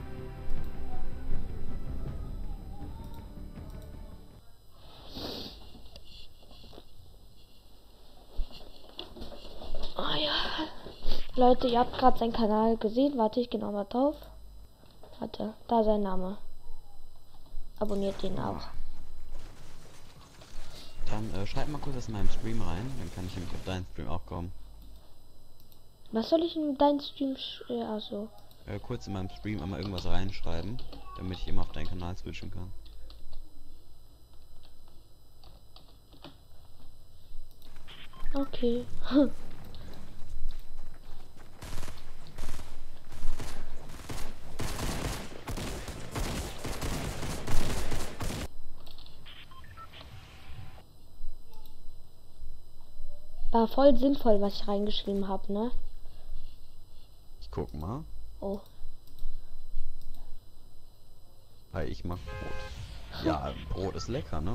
Ah ja. Leute, ihr habt gerade seinen Kanal gesehen. Warte, ich gehe noch mal drauf. Warte, da sein Name. Abonniert den auch. Dann äh, schreib mal kurz das in meinem Stream rein, dann kann ich nämlich auf deinen Stream auch kommen. Was soll ich in deinen Stream sch äh, also. Äh, kurz in meinem Stream einmal irgendwas reinschreiben, damit ich immer auf deinen Kanal switchen kann. Okay. War voll sinnvoll, was ich reingeschrieben habe, ne? guck mal. Oh. Hi, ich mag Brot. Ja, Brot ist lecker, ne?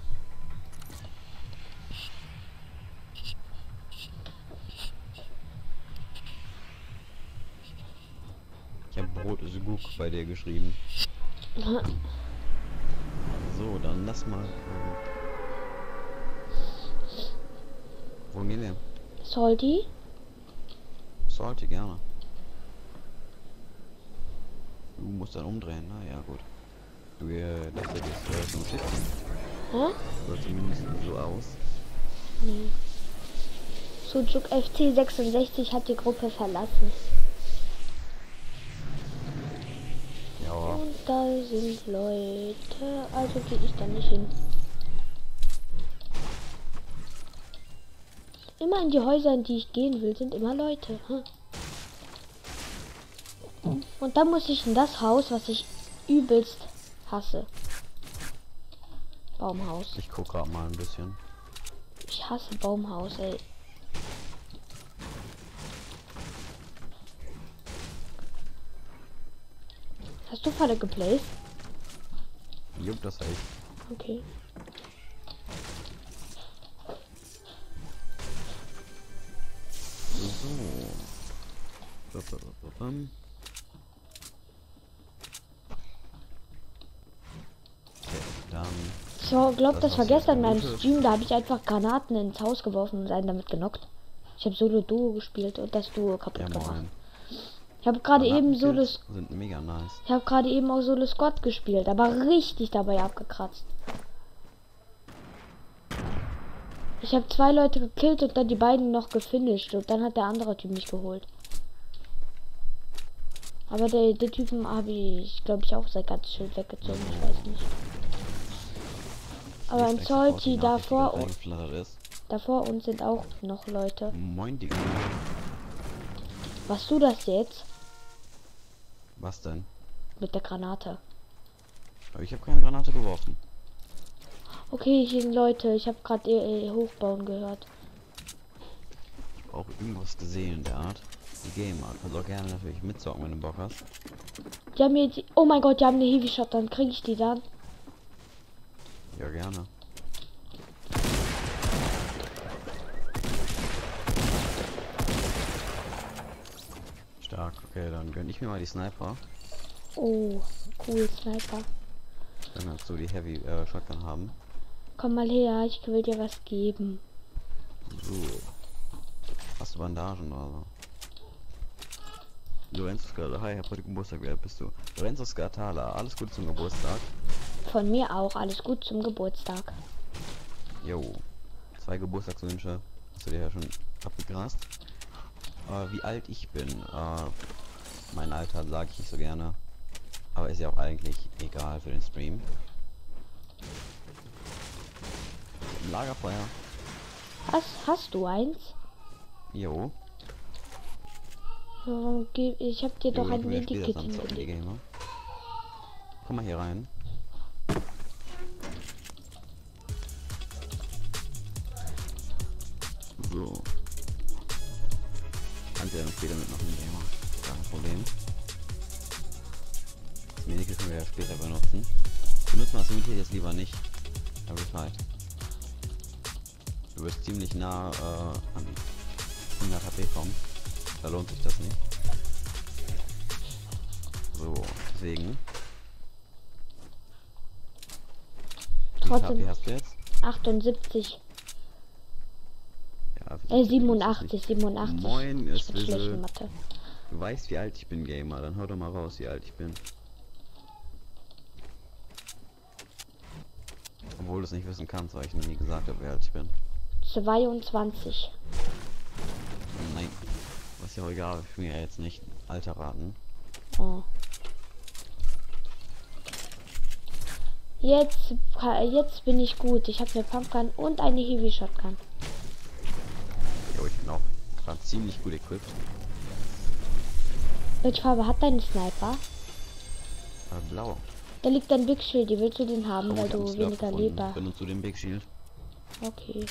Ich habe Brot ist gut bei dir geschrieben. So, dann lass mal. Ähm, wo gehen wir? Salty? Salty, gerne. Du musst dann umdrehen, na ja, gut. Du, äh, das ist jetzt äh, zum Schiff. Hä? Oder zumindest so aus. Nee. Sujuk F C sechsundsechzig hat die Gruppe verlassen. Ja. Und da sind Leute, also gehe ich da nicht hin. Immer in die Häuser, in die ich gehen will, sind immer Leute. Hm. Und dann muss ich in das Haus, was ich übelst hasse. Baumhaus. Ich guck grad mal ein bisschen. Ich hasse Baumhaus, ey. Hast du Falle geplaced? Jupp, das hab ich. Okay. So. Okay, dann. Ich glaube, das Das war hast du gestern in meinem gute- Stream, da habe ich einfach Granaten ins Haus geworfen und einen damit genockt. Ich habe Solo Duo gespielt und das Duo kaputt Ja, gemacht. moin. Ich habe gerade eben Solo Granatenkills sind mega nice. Ich habe gerade eben auch Solo Scott gespielt, aber richtig dabei abgekratzt. Ich habe zwei Leute gekillt und dann die beiden noch gefinisht und dann hat der andere Typ mich geholt. Aber der, der Typen habe ich, glaube ich, auch sein ganzes Schild weggezogen, ich weiß nicht. Aber ein Nicht extra Salty Nachricht, da die vor, da reingeflattert ist. da vor uns sind auch noch Leute. Moin, Digga. Warst du das jetzt? Was denn? Mit der Granate. Aber ich habe keine Granate geworfen. Okay, hier sind Leute. Ich habe gerade äh, hochbauen gehört. Ich habe auch irgendwas gesehen in der Art. Die Gamer. Kannst auch gerne natürlich mitzocken, wenn du Bock hast. Die haben jetzt... Oh mein Gott, die haben eine Heavy Shot. Dann kriege ich die dann. Ja, gerne. Stark, okay, dann gönn ich mir mal die Sniper. Oh, cool, Sniper. Dann kannst du die Heavy äh, Shotgun haben. Komm mal her, ich will dir was geben. So. Hast du Bandagen oder so? Lorenzo Scala, hi, hab heute Geburtstag, wer bist du? Lorenzo Scatala, alles Gute zum Geburtstag. Von mir auch, alles gut zum Geburtstag. Jo. Zwei Geburtstagswünsche. Hast du dir ja schon abgegrast. Äh, wie alt ich bin. Äh, mein Alter sage ich nicht so gerne. Aber ist ja auch eigentlich egal für den Stream. Im Lagerfeuer. Hast, hast du eins? Jo. Warum geb- Ich habe dir Jo, doch dann ein können wir später Medikit zusammen zocken, die hingelegt. Gamer. Komm mal hier rein. So. Kannst ja dann später mitmachen, Gamer. Kein Problem. Das Medikit können wir ja später benutzen. Benutzen wir das Medikit jetzt lieber nicht. Aber Bescheid. Du wirst ziemlich nah äh, an hundert H P kommen. Da lohnt sich das nicht. So, deswegen. Wie viel H P Trotzdem hast du jetzt? achtundsiebzig. Ja, Äh, siebenundachtzig, siebenundachtzig. Moin, Ich es bin schlecht in will. Mathe. Du weißt, wie alt ich bin, Gamer. Dann hau doch mal raus, wie alt ich bin. Obwohl du es nicht wissen kannst, weil ich noch nie gesagt habe, wie alt ich bin. zweiundzwanzig. Nein. Das ist ja auch egal, ich will ja jetzt nicht Alter raten. Oh. Jetzt, jetzt bin ich gut. Ich habe eine Pumpgun und eine Heavy Shotgun. Jo, ich bin auch gerade ziemlich gut equipped. Welche Farbe hat deine Sniper? Äh, blau. Da liegt ein Big Shield. Die willst du den haben, Oh, weil ich du hab's weniger gefunden. Leber. Benutzt du den Big Shield? Okay.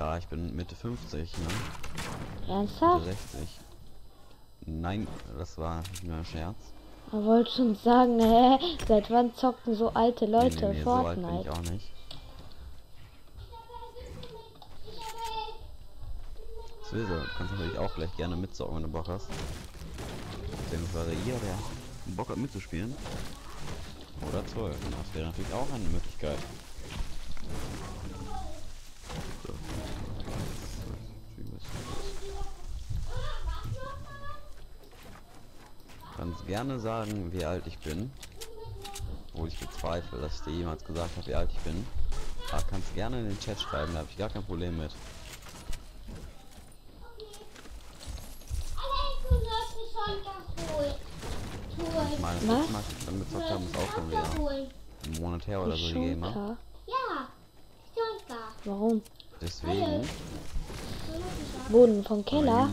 Ja, ich bin Mitte fünfzig, ne? Mitte Ernsthaft? sechzig. Nein, das war nur ein Scherz. Ich wollte schon sagen, hä? Seit wann zocken so alte Leute nee, nee, nee, so alt bin Fortnite? ich auch nicht. Swizzle, du kannst natürlich auch gleich gerne mitzocken, wenn du Bock hast. Beziehungsweise ihr, der Bock hat mitzuspielen. Oder zwölf. Das wäre natürlich auch eine Möglichkeit. So. Du kannst gerne sagen, wie alt ich bin. Obwohl ich bezweifle, dass ich dir jemals gesagt habe, wie alt ich bin. Aber kannst gerne in den Chat schreiben, da habe ich gar kein Problem mit. Ich meine, das letzte Mal, als wir dann gezockt haben, ist auch schon wieder ein Monat her oder so, die Gamer. Ja, Schonka. Warum? Deswegen. Boden vom Keller?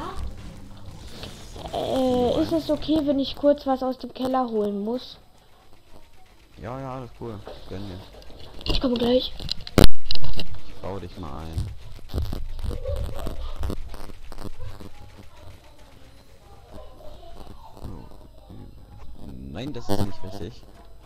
Ja? Äh, ist es okay, wenn ich kurz was aus dem Keller holen muss? Ja, ja, alles cool. Gönn dir. Ich komme gleich. Ich baue dich mal ein. Nein, das ist nicht richtig.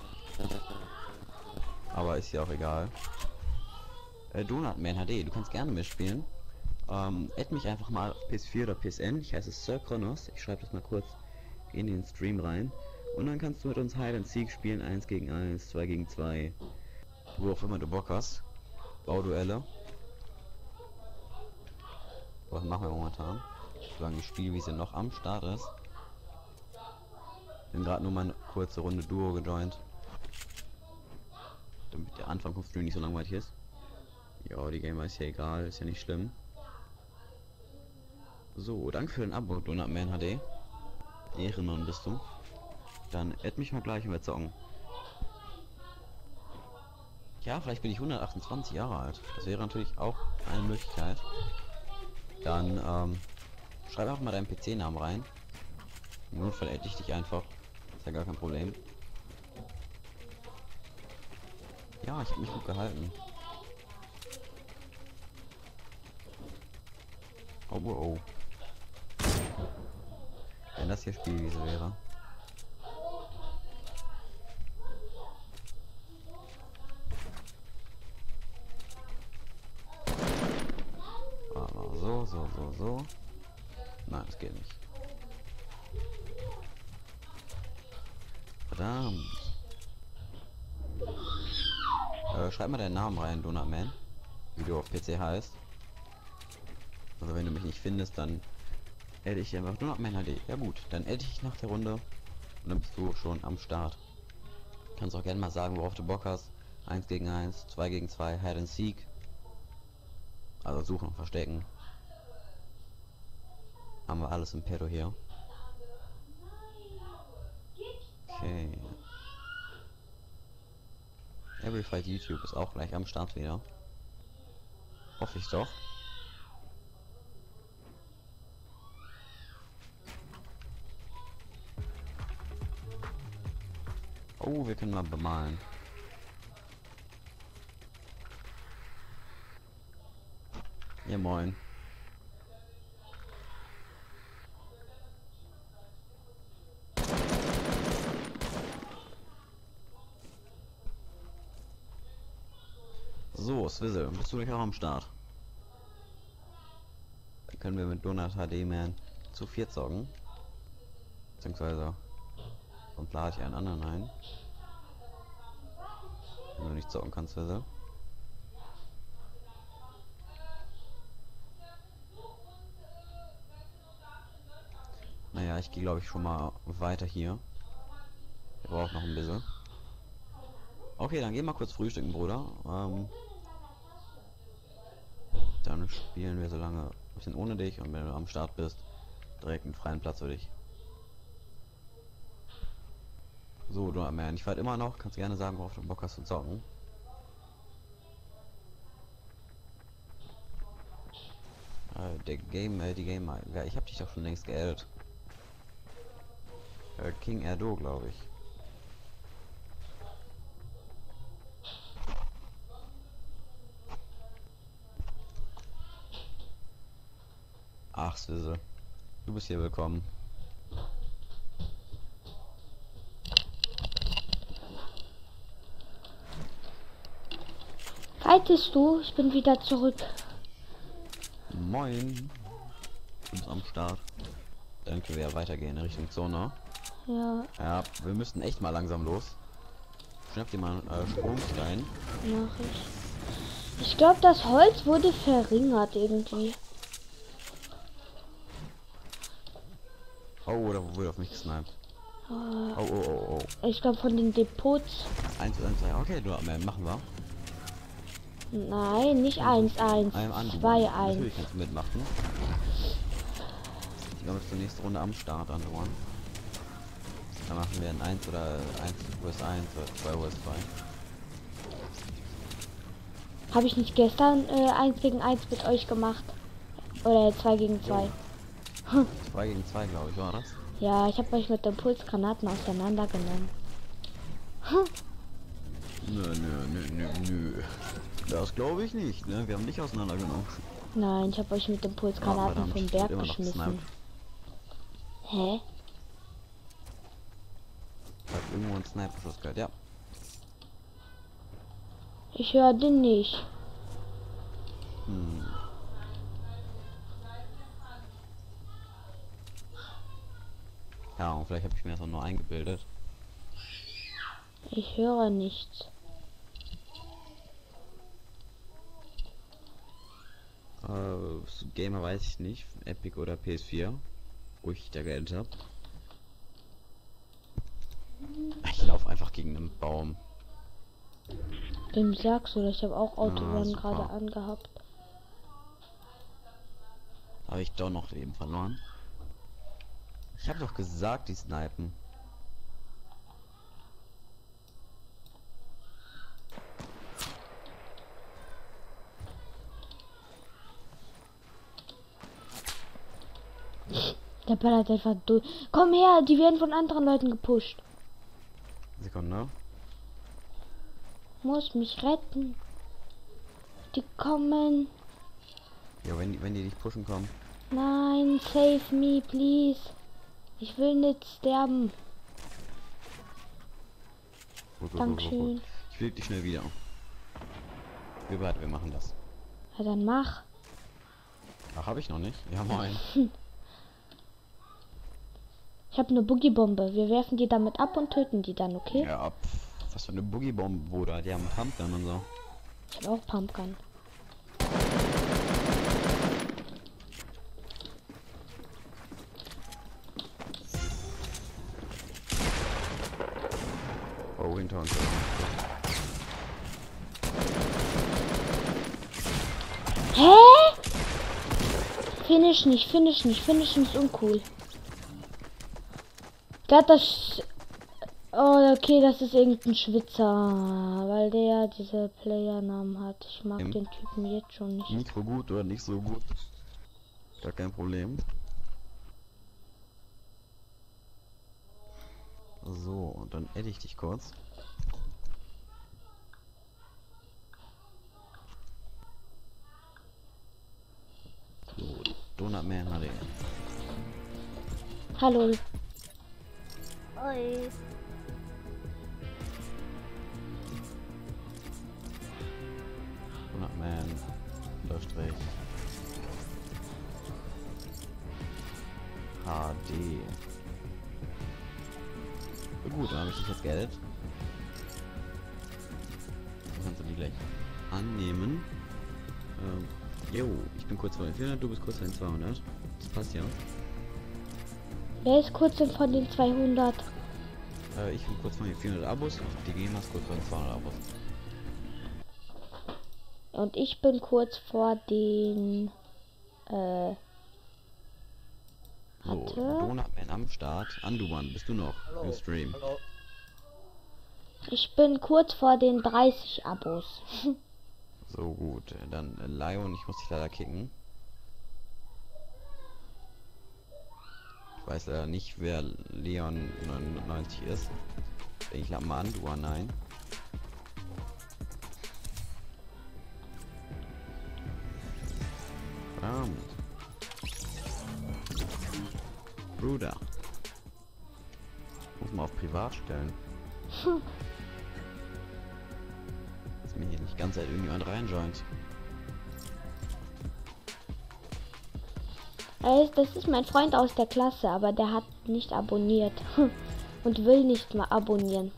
Aber ist ja auch egal. Äh, Donutman H D, du kannst gerne mitspielen. Ähm, add mich einfach mal auf P S vier oder P S N. Ich heiße Sir Kronos. Ich schreibe das mal kurz in den Stream rein. Und dann kannst du mit uns Hide and Seek spielen. eins gegen eins, zwei gegen zwei. Wo auch immer du Bock hast. Bauduelle. Was machen wir momentan? Solange die Spielwiese noch am Start ist. Bin gerade nur mal eine kurze Runde Duo gejoint. Damit der Anfang vom Stream nicht so langweilig ist. Ja, die Gamer ist ja egal, ist ja nicht schlimm. So, danke für den Abo, Donutman H D. Ehrenmann bist du. Dann add mich mal gleich und wir zocken. Ja, vielleicht bin ich hundertachtundzwanzig Jahre alt. Das wäre natürlich auch eine Möglichkeit. Dann, ähm, schreib einfach mal deinen P C-Namen rein. Im Notfall add ich dich einfach. Ist ja gar kein Problem. Ja, ich habe mich gut gehalten. Oh, oh, oh. Wenn das hier Spielwiese wäre. Aber so, so, so, so. Nein, das geht nicht. Verdammt. Äh, schreib mal deinen Namen rein, Donutman. Wie du auf P C heißt. Also wenn du mich nicht findest, dann adde ich einfach Donutman H D. Ja gut, dann adde ich nach der Runde. Und dann bist du schon am Start. Kannst auch gerne mal sagen, worauf du Bock hast. eins gegen eins, zwei gegen zwei, Hide and Seek. Also suchen und verstecken. Haben wir alles im Pedo hier. Okay. Everyfight YouTube ist auch gleich am Start wieder. Hoffe ich doch. Oh, wir können mal bemalen. Ja, moin. So, Swizzle, bist du nicht auch am Start? Dann können wir mit Donut H D Man zu viert zocken. Beziehungsweise und lade ich einen anderen ein. Wenn du nicht zocken kannst, Swizzle. Naja, ich gehe glaube ich schon mal weiter hier. Wir brauchen noch ein bisschen. Okay, dann geh mal kurz frühstücken, Bruder. Ähm, dann spielen wir so lange ein bisschen ohne dich und wenn du am Start bist, direkt einen freien Platz für dich. So, du man, ich warte immer noch. Kannst gerne sagen, worauf du Bock hast zu zocken. Äh, der Game, äh, die Game, ja, ich hab dich doch schon längst geaddet. Äh, King Erdo, glaube ich. Ach, Sissel. Du bist hier willkommen. Fightest du? Ich bin wieder zurück. Moin. Du bist am Start. Dann können wir ja weitergehen in Richtung Zone. Ja, Ja, wir müssten echt mal langsam los. Schnapp dir mal einen äh, Sprungstein. mach ich. Ich glaube, das Holz wurde verringert irgendwie. Oh, da wurde auf mich gesniped. Ah, Oh, oh, oh, oh. ich glaube von den Depots. eins, eins, zwei. Okay, du, äh, machen wir. Nein, nicht eins, eins, Einem an. zwei, eins. Natürlich kannst du mitmachen. Ich glaube, zur nächsten Runde am Start andauern. Dann machen wir ein eins oder eins vs eins oder zwei vs zwei. Habe ich nicht gestern äh, eins gegen eins mit euch gemacht? Oder zwei gegen zwei? zwei gegen zwei, glaube ich, war das? Ja, ich habe euch mit Impulsgranaten auseinandergenommen. Hm. Nö, nö, nö, nö, nö. Das glaube ich nicht, ne? Wir haben dich auseinandergenommen. Nein, ich habe euch mit Impulsgranaten verdammt, vom ich Berg werd immer noch geschmissen. gesniped. Hä? Ich hab irgendwo einen Sniper-Schuss gehört, ja. Ich höre den nicht. Hm. Ja, und vielleicht habe ich mir das auch nur eingebildet. Ich höre nichts. Äh, Gamer weiß ich nicht, Epic oder P S vier, wo ich da Geld habe. Ich laufe einfach gegen einen Baum. Dem sagst du, ich habe auch Ah, Autobahn super. gerade angehabt. Habe ich doch noch Leben verloren. Ich habe doch gesagt, die snipen. Der ballert einfach durch. Komm her, die werden von anderen Leuten gepusht. Sekunde. Muss mich retten. Die kommen. Ja, wenn die, wenn die dich pushen kommen. Nein, save me, please. Ich will nicht sterben. Gut, gut, gut, gut, Dankeschön. gut. Ich will dich schnell wieder. Wir beide, wir machen das. Ja, dann mach. Ach, habe ich noch nicht. Ja, moin. Ich habe eine Boogie-Bombe. Wir werfen die damit ab und töten die dann, okay? Ja, pff, was für eine Boogie-Bombe, Bruder. Die haben Pumpgun und so. Ich habe auch Pumpgun. Oh, hinter uns. Hä? Finish nicht, finish nicht, finish ist uncool. Der hat das... Oh, okay, das ist irgendein Schwitzer, weil der diese Playernamen hat. Ich mag Ähm. den Typen jetzt schon nicht. Nicht so gut oder nicht so gut. Gar kein Problem. So, und dann edit ich dich kurz. So, Donut Man H D. Hallo. Oi. Donut Man Unterstrich H D. So, gut, dann habe ich dich jetzt Geld. Dann kannst du die gleich annehmen. Ähm, jo, ich bin kurz vor den vierhundert, du bist kurz vor den zweihundert. Das passt ja. Wer ist kurz von den zweihundert? Äh, ich bin kurz vor den vierhundert Abos und die Gamer ist kurz vor den zweihundert Abos. Und ich bin kurz vor den... Äh... So, Warte. Donut Man am Start. Anduman, bist du noch im Stream? Hallo. Ich bin kurz vor den dreißig Abos. So gut, dann äh, Lion, ich muss dich leider kicken. Ich weiß leider nicht, wer Leon neunundneunzig ist. Ich lade mal an, du ah, nein. Verdammt. Bruder. Muss mal auf Privat stellen. Hm. Dass mir hier nicht ganz Zeit irgendjemand reinjoint. Ey, das ist mein Freund aus der Klasse, aber der hat nicht abonniert. Und will nicht mal abonnieren.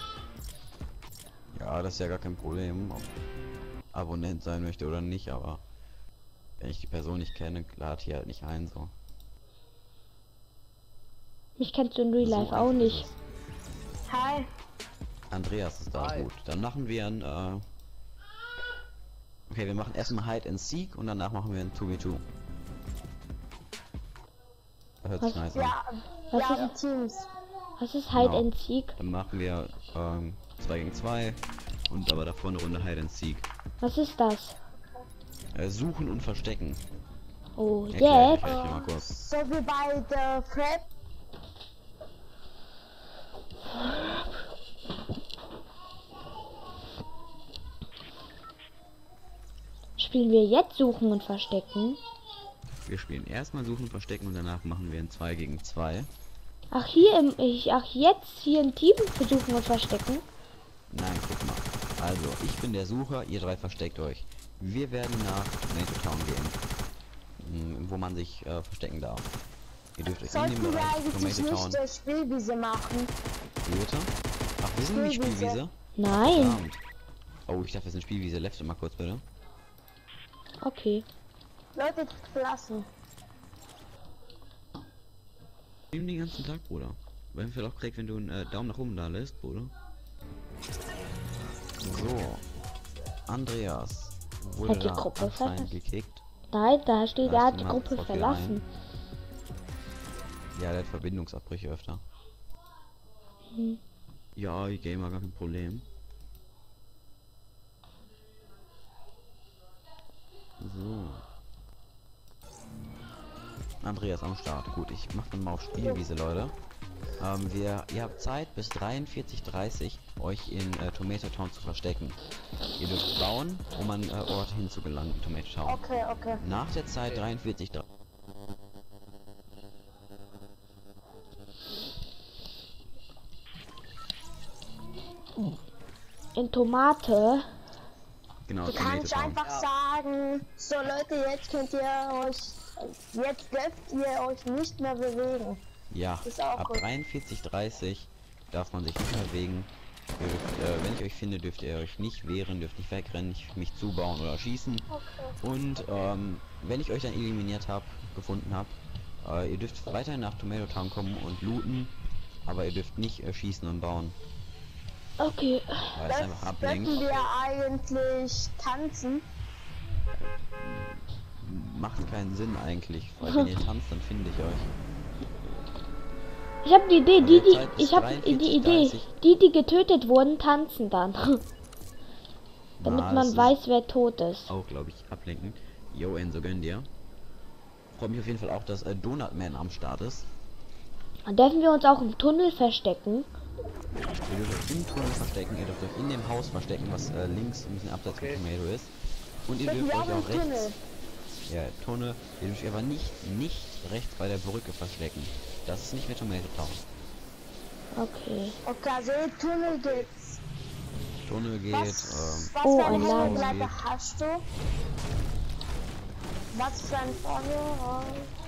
Ja, das ist ja gar kein Problem, ob Abonnent sein möchte oder nicht, aber wenn ich die Person nicht kenne, lade ich halt nicht ein, so. Mich kennst du in Real So Life auch einfach nicht. ist es. Hi. Andreas ist da, Hi. gut. Dann machen wir ein, äh... Okay, wir machen erstmal Hide and Seek und danach machen wir ein zwei gegen zwei. Das hört sich Was? nice an. Ja, Was ja, ist- die Teams. Was ist Hide Genau. and Seek? Dann machen wir, ähm, zwei gegen zwei und aber davor eine Runde Hide and Seek. Was ist das? Äh, suchen und verstecken. Oh, Erklär ich jetzt? euch mal kurz. So wie bei der Fred. Spielen wir jetzt Suchen und Verstecken? Wir spielen erstmal suchen und verstecken und danach machen wir ein zwei gegen zwei. Ach, hier im... Ich, ach, jetzt hier im Team versuchen und verstecken? Nein, guck mal. Also, ich bin der Sucher, ihr drei versteckt euch. Wir werden nach Tomato Town gehen, mh, wo man sich äh, verstecken darf. Ihr dürft euch in dem Sollten wir Bereich eigentlich Tomato Town... nicht der Spielwiese machen? Wie bitte? Ach, wir sind nicht Spielwiese. Spielwiese? Nein. Verdammt. Oh, ich dachte, wir sind Spielwiese. Left mal kurz, bitte. Okay. Leute, verlassen. Stream den ganzen Tag, Bruder. Weil wir auch kriegt, wenn du einen äh, Daumen nach oben da lässt, Bruder. So. Andreas. Wurde Hat die da Gruppe anscheinend verlassen? gekickt. Nein, da steht, er Da hat ist die jemand Gruppe sofort verlassen. Ja, der hat Verbindungsabbrüche öfter. Hm. Ja, die Gamer, gar kein Problem. So. Andreas am Start. Gut, ich mach dann mal auf Spielwiese, Leute. Ähm, wir, ihr habt Zeit bis dreiundvierzig Uhr dreißig euch in äh, Tomato Town zu verstecken. Ihr dürft bauen, um an äh, Orte hinzugelangen in Tomato Town. Okay, okay. Nach der Zeit dreiundvierzig Uhr In Tomate. Genau, Du Tomato kannst Town. einfach sagen, so Leute, jetzt könnt ihr euch, jetzt dürft ihr euch nicht mehr bewegen. Ja, Ist auch ab gut. dreiundvierzig Uhr dreißig darf man sich nicht bewegen. Ihr dürft, äh, wenn ich euch finde, dürft ihr euch nicht wehren, dürft nicht wegrennen, nicht mich zubauen oder schießen. Und ähm, wenn ich euch dann eliminiert habe, gefunden habe, äh, ihr dürft weiterhin nach Tomato Town kommen und looten, aber ihr dürft nicht äh, schießen und bauen, Okay. weil es einfach Das ablenkt. dürfen wir eigentlich tanzen. Macht keinen Sinn eigentlich, weil wenn ihr tanzt, dann finde ich euch. Ich habe die Idee, die, die, Zeit bis ich habe dreiundvierzig, die Idee, dreißig. die, die getötet wurden, tanzen dann. Damit Na, das man ist weiß, wer tot ist. Auch, glaube ich, ablenken. Yo, Enzo, gönn dir. Freue mich auf jeden Fall auch, dass äh, Donut Man am Start ist. Dann dürfen wir uns auch im Tunnel verstecken. Ihr dürft euch im Tunnel verstecken, ihr dürft euch in dem Haus verstecken, was äh, links ein bisschen abseits von Tomato ist. Und ihr Dürfen dürft wir euch auch im auch rechts... Tunnel. Ja, Tunnel. Ihr dürft euch aber nicht, nicht rechts bei der Brücke verstecken. Das ist nicht mehr Tomato Town. Okay. Okay, also in Tunnel geht's. Tunnel geht, Was, ähm, was Oh, für eine ein Laden. Heldenleiter hast du? Was für ein Feuer?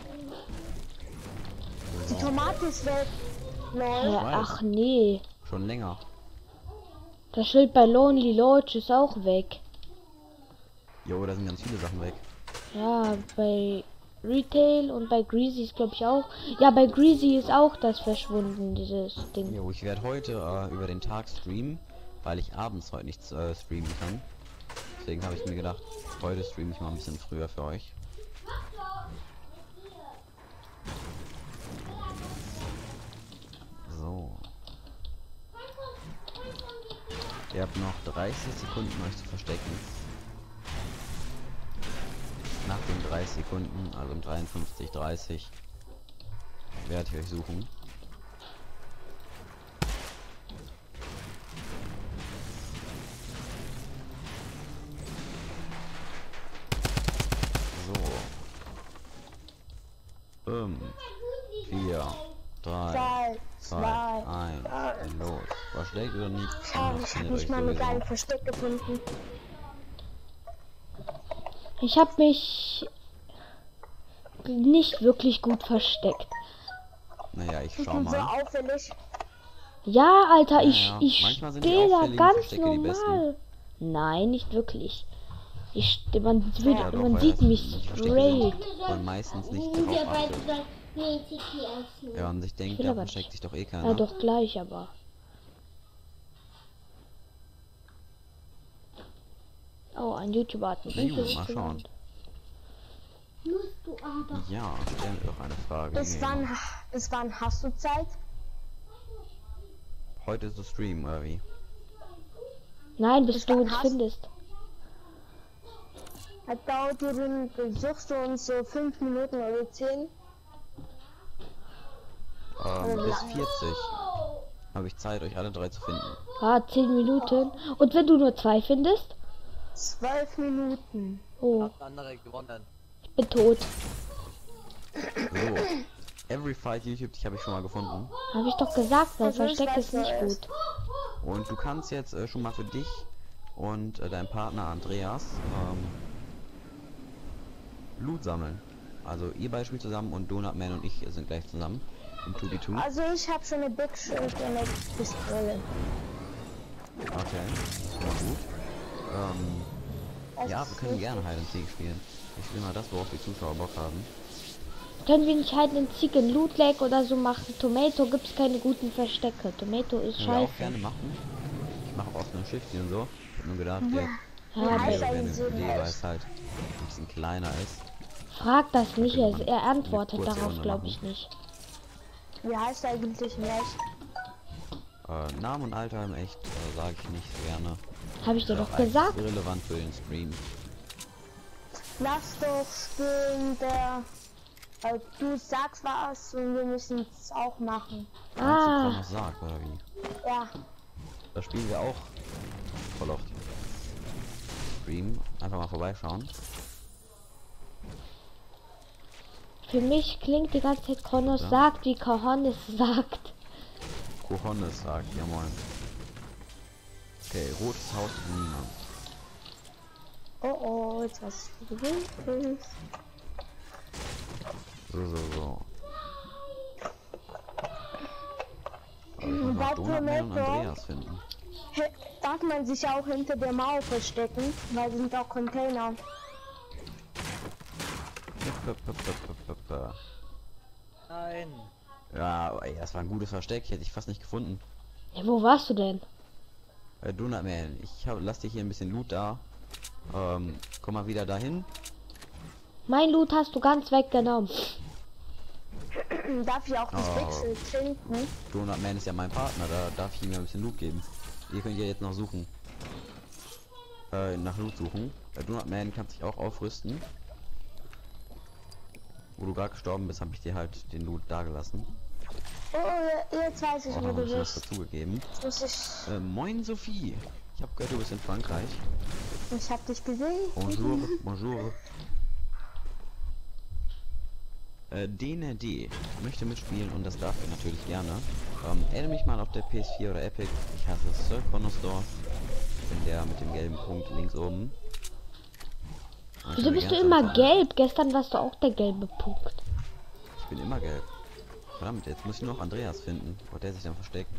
Die Tomate ist weg. Lol. Ja, weiß. ach nee. schon länger. Das Schild bei Lonely Lodge ist auch weg. Jo, da sind ganz viele Sachen weg. Ja, bei Retail und bei Greasy ist glaube ich auch. Ja, bei Greasy ist auch das verschwunden, dieses Ding. Jo, ich werde heute äh, über den Tag streamen, weil ich abends heute nichts äh, streamen kann. Deswegen habe ich mir gedacht, heute streame ich mal ein bisschen früher für euch. So. Ihr habt noch dreißig Sekunden, euch zu verstecken. Nach den dreißig Sekunden, also um dreiundfünfzig, dreißig, werde ich euch suchen. So. fünf, vier, Versteckt oder nicht? Ich habe Das ich hab findet nicht euch mal ein sowieso. geiles Versteck gefunden. Ich habe mich nicht wirklich gut versteckt. Naja, ich Ich schau bin so mal. auffällig. Ja, Alter, Ja, ich, ja. ich Manchmal sind die stehe da auffälligen ganz Verstecke die normal. Nein, nicht wirklich. Ich, ste- man Ja, wird, doch, man weil sieht das mich die Verstecke sind, straight. wo man meistens nicht Wir drauf beide achtet. sollen nee, Tiki essen. Ja, und sich denkt, will da aber versteckt nicht. sich doch eh keiner. Ja, doch gleich, aber. Oh, ein YouTuber hat mich Na gut, nicht mal schauen. Musst du aber. Ja, stell mir doch eine Frage. Bis Nee, wann, bis wann hast du Zeit? heute ist der Stream, oder wie? Nein, bis Bis du wann uns hast- findest. Das dauert dir dann, suchst du uns so fünf Minuten oder zehn? Ähm, bis vierzig habe ich Zeit, euch alle drei zu finden. Ah, zehn Minuten. Und wenn du nur zwei findest? Zwölf Minuten. Oh, Andere gewonnen. ich bin tot. So. Every Fight YouTube, dich habe ich schon mal gefunden. Habe ich doch gesagt, mein Also ich Versteck weiß, ist wer nicht er ist. gut. Und du kannst jetzt äh, schon mal für dich und äh, deinen Partner Andreas ähm, Loot sammeln. Also ihr beide spielt zusammen und Donut Man und ich sind gleich zusammen im zwei gegen zwei. Also ich habe schon eine Big Shield und eine Pistole. Okay, na gut. Ähm, Das ja, ist wir können richtig. gerne Hide and Seek spielen. Ich spiele mal das, worauf die Zuschauer Bock haben. Können wir nicht halt einen Sieg in Loot Lake oder so machen? Tomato gibt's keine guten Verstecke. Tomato ist Können wir auch scheiße. gerne machen. Ich mache auch so ein Shifty und so. Ich hab nur gedacht, der Ja, wäre aber heißt eine eigentlich so Idee, weil aus? es halt ein bisschen kleiner ist. frag das nicht, er, man er antwortet eine kurze darauf, Runde glaube machen. ich nicht. Wie heißt eigentlich in echt? Äh, Namen und Alter im Echt äh, sage ich nicht so gerne. Habe ich dir Ist doch auch eigentlich gesagt. irrelevant für den Stream. Lass doch spielen, der. Äh, du sagst was und wir müssen es auch machen. Ah. Meinst du, sagt, oder wie? Ja. Da spielen wir auch voll oft. Stream. Einfach mal vorbeischauen. Für mich klingt die ganze Zeit Kronos Ja. sagt, wie Cojones sagt. Cojones sagt, ja moin. Okay, rotes Haus ist niemand. Oh oh, jetzt was gewinnt. So, so, so. Aber ich muss noch Warte, Donut Man und Tomato. Andreas finden. He- Darf man sich auch hinter der Mauer verstecken? Weil sind auch Container. Nein. Ja, ey, das war ein gutes Versteck, hätte ich fast nicht gefunden. Ja, wo warst du denn? Äh, Donut Man, ich hab, lass dir hier ein bisschen Loot da. Ähm, komm mal wieder dahin. Mein Loot hast du ganz weggenommen. Darf ich auch das Oh. Wechsel trinken? Donut Man ist ja mein Partner, da darf ich ihm ja ein bisschen Loot geben. Ihr könnt ja jetzt noch suchen. Äh, nach Loot suchen. Äh, Donut Man kann sich auch aufrüsten. Wo du gerade gestorben bist, habe ich dir halt den Loot da gelassen. Oh, jetzt weiß ich, Auch wo noch du ein was bist. dazugegeben. Jetzt muss ich. Äh, moin Sophie. Ich habe gehört, du bist in Frankreich. Ich hab dich gesehen. Bonjour, bonjour. Äh, D N D möchte mitspielen und das darf er natürlich gerne. Ähm, adde mich mal auf der P S vier oder Epic. Ich heiße Sir Connostor. Bin der mit dem gelben Punkt links oben. Und Wieso ich bist du würde immer gerne anfangen. gelb? Gestern warst du auch der gelbe Punkt. Ich bin immer gelb. Verdammt, jetzt muss ich noch Andreas finden, wo der sich dann versteckt.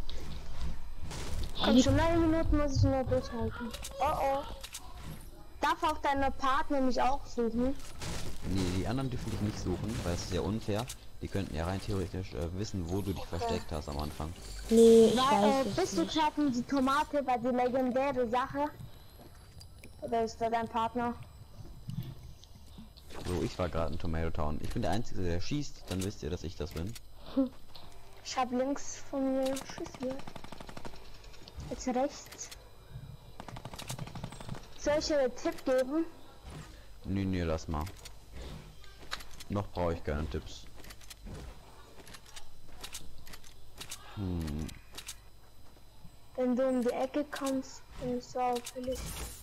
Komm schon, neun Minuten muss ich nur durchhalten. Oh oh. Darf auch deine Partner mich auch suchen? Nee, die anderen dürfen dich nicht suchen, weil es ist ja unfair. Die könnten ja rein theoretisch äh, wissen, wo du dich versteckt hast am Anfang. Nee, ich Weil, äh, weiß bist es du nicht. gerade die Tomate bei die legendäre Sache? Oder ist da dein Partner? So, ich war gerade in Tomato Town. Ich bin der Einzige, der schießt, dann wisst ihr, dass ich das bin. Ich hab links von mir Schüsse. Jetzt rechts. Soll ich dir einen Tipp geben? Nee, nee, lass mal. Noch brauche ich keine Tipps. Hm. Wenn du um die Ecke kommst, bin ich so auffällig.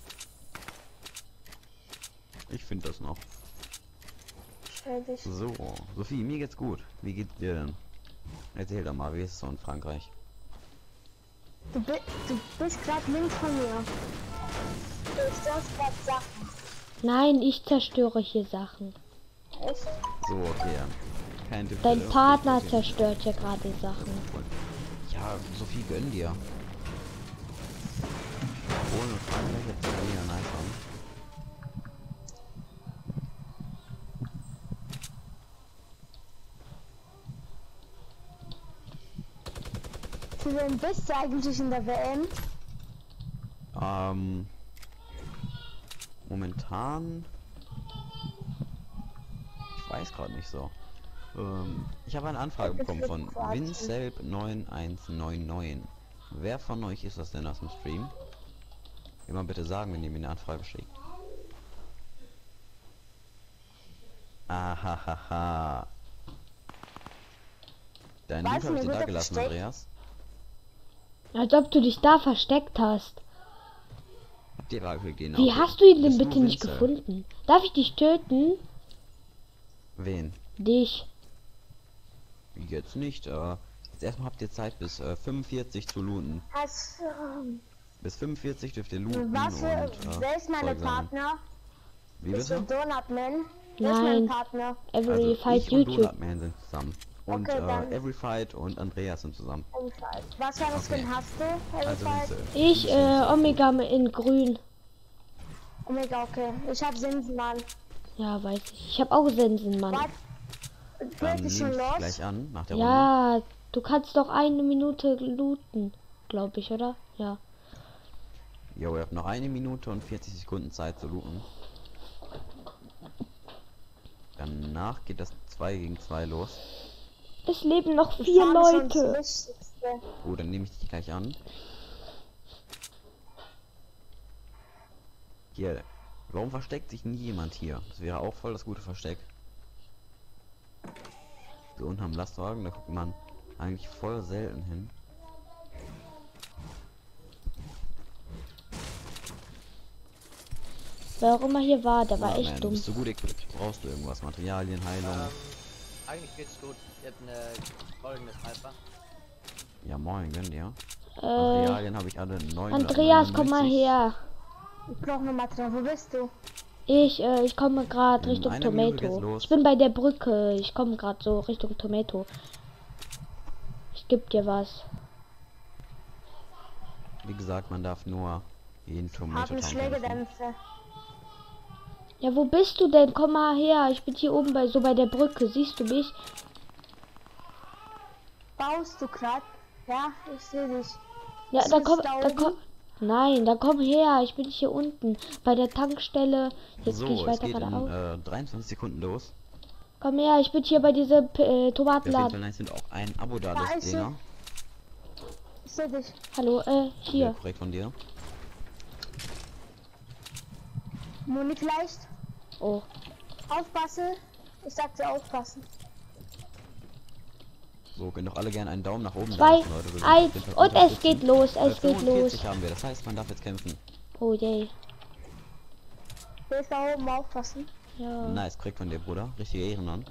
Ich finde das noch. Stell dich. So, Sophie, mir geht's gut. Wie geht's dir denn? Erzähl doch mal, wie ist es so in Frankreich? Du, bi du bist gerade links von mir. Du zerstörst gerade Sachen. Nein, ich zerstöre hier Sachen. Echt? So, okay. ja. Kein Tipp. Dein für- Partner für- zerstört hier gerade Sachen. Ja, so viel gönn dir. Polen und Frankreich jetzt wieder nice an. Für wen bist du eigentlich in der W M? Ähm. Momentan. Ich weiß gerade nicht so. Ähm, ich habe eine Anfrage bekommen von Winselb neun eins neun neun. Wer von euch ist das denn aus dem Stream? Immer bitte sagen, wenn ihr mir eine Anfrage schickt. Ahahaha. Dein Weißt Loot du, habe ich mir dir da wird gelassen, versteckt. Andreas. Als ob du dich da versteckt hast. Der war genau. Wie hast du ihn denn Bist du bitte nicht Winselb? gefunden? Darf ich dich töten? Wen? Dich. Jetzt nicht. Äh, jetzt erstmal habt ihr Zeit bis äh, fünfundvierzig zu looten. Hast, ähm, Bis fünfundvierzig dürft ihr looten was für, und äh, wer ist meine Zeug sammeln. Partner? Wie Bist du bitte? Donutman? Wer ist mein Nein. Partner? Every Also Fight ich und YouTube. Donutman sind zusammen. Und Okay, äh, dann- Everyfight und Andreas sind zusammen. Everyfight. Was für ein Okay. Skin hast du? Also Everyfight? Winzel. Ich, äh, Omega in grün. Omega, okay. Ich hab Sensenmann. Ja, weiß ich. Ich habe auch Sensenmann. Warte. Dann Geht die nehme schon ich los? gleich an, nach der Runde. Ja, du kannst doch eine Minute looten, glaube ich, oder? Ja. Jo, ihr habt noch eine Minute und vierzig Sekunden Zeit zu looten. Danach geht das zwei gegen zwei los. Es leben noch Ich vier fahre schon das Leute. Wichtigste. Oh, dann nehme ich dich gleich an. Hier. Warum versteckt sich nie jemand hier? Das wäre auch voll das gute Versteck. So unten am Lastwagen, da guckt man eigentlich voll selten hin. Wer auch immer hier war, der war Ja, echt man, du dumm. bist so gut equipped. Brauchst du irgendwas? Materialien, Heilung? Ähm, eigentlich geht's gut. Ich hab eine folgendes Hyper. Ja, moin, gönn dir. Äh, Materialien habe ich alle neun. Andreas, komm mal her. Ich brauche noch Material. Wo bist du? Ich, äh, ich komme gerade In Richtung einer Minute geht's Tomato. los. Ich bin bei der Brücke. Ich komme gerade so Richtung Tomato. Ich geb dir was. Wie gesagt, man darf nur jeden Tomato Hab eine Town Schlägedämpfe. Ja, wo bist du denn? Komm mal her. Ich bin hier oben bei so bei der Brücke. Siehst du mich? Baust du grad? Ja, ich sehe dich. Ja, Bist da du komm, jetzt da da oben? komm. Nein, da komm her. Ich bin hier unten bei der Tankstelle. Jetzt So, gehe ich es weiter geht in geradeaus. äh, dreiundzwanzig Sekunden los. Komm her, ich bin hier bei diesem äh, Auf jeden Fall Tomatenladen. nice, sind auch ein Abo da, Da das ist sie. Dinger. Ich sehe dich. Hallo, äh, Ja, hier. korrekt von dir. Moni vielleicht? Oh. Aufpassen. Ich sag dir aufpassen. So, können doch alle gerne einen Daumen nach oben Zwei, lassen, Leute. Wir sind eins auf jeden Fall und es unterstützen. geht los, Äh, es geht los. fünfundvierzig haben wir, das heißt, man darf jetzt kämpfen. Oh je. Wer ist da oben? Aufpassen. Ja. Nice, korrekt von dir, Bruder. Richtige Ehrenmann.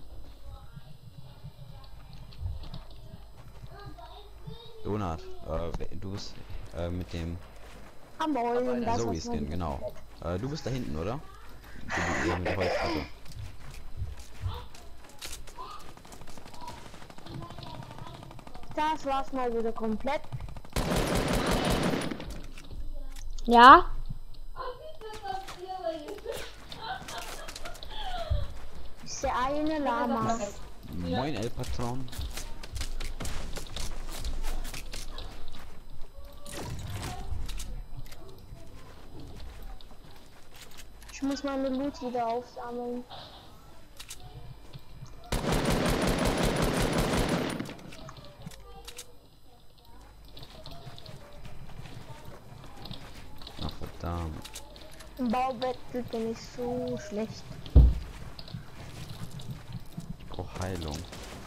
Donat, äh, wer- du bist äh, mit dem Am Eulen. Das Zoe was man- Skin, genau. Äh, du bist da hinten, oder? Du, ja, mit der Holzplatte. Das war's mal wieder komplett. Ja? Ich sehe eine Lama. Moin, El Patron. Ich muss meine Loot wieder aufsammeln. Ach, verdammt. Im Baubattle bin ich so schlecht. Ich brauch Heilung.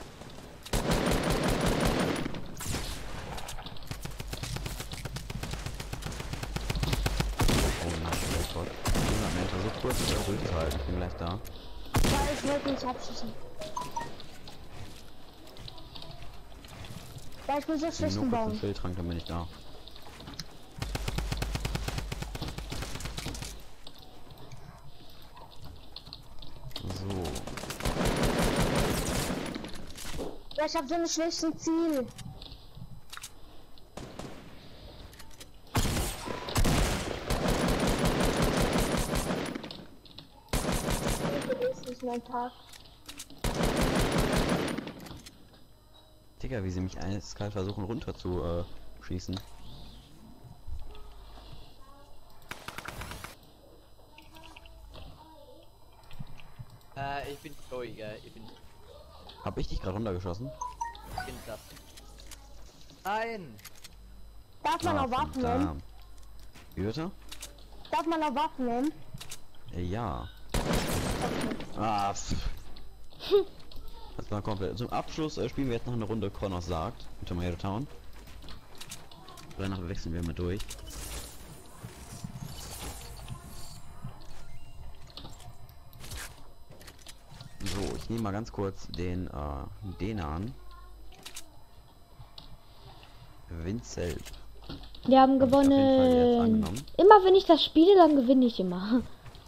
Oh nein, oh Gott. hundert Meter so kurz ist er durchzuhalten. Ich bin gleich da. Weil ich wollte nicht abschießen. Ja, ich bin so Ich schlecht nur im kurz einen Bauen. Schildtrank, dann bin ich da. Ja, ich habe so ein schlechtes Ziel. Das ist nicht mein Tag. Digga, wie sie mich eiskalt versuchen runter zu äh, schießen. Äh, ich bin ruhig, äh, ich bin, Hab ich dich gerade runtergeschossen? ich bin das. Nein! Darf man auch Waffen nehmen? verdammt. Wie bitte? Darf man auch Waffen nehmen? Äh, ja. Ah, pff. Das war komplett. Zum Abschluss äh, spielen wir jetzt noch eine Runde Kronos sagt in Tomato Town. Danach wechseln wir mal durch. So, ich nehme mal ganz kurz den äh, den an. Winzelb. Wir haben Hab ich auf jeden Fall jetzt gewonnen. angenommen. Immer wenn ich das spiele, dann gewinne ich immer.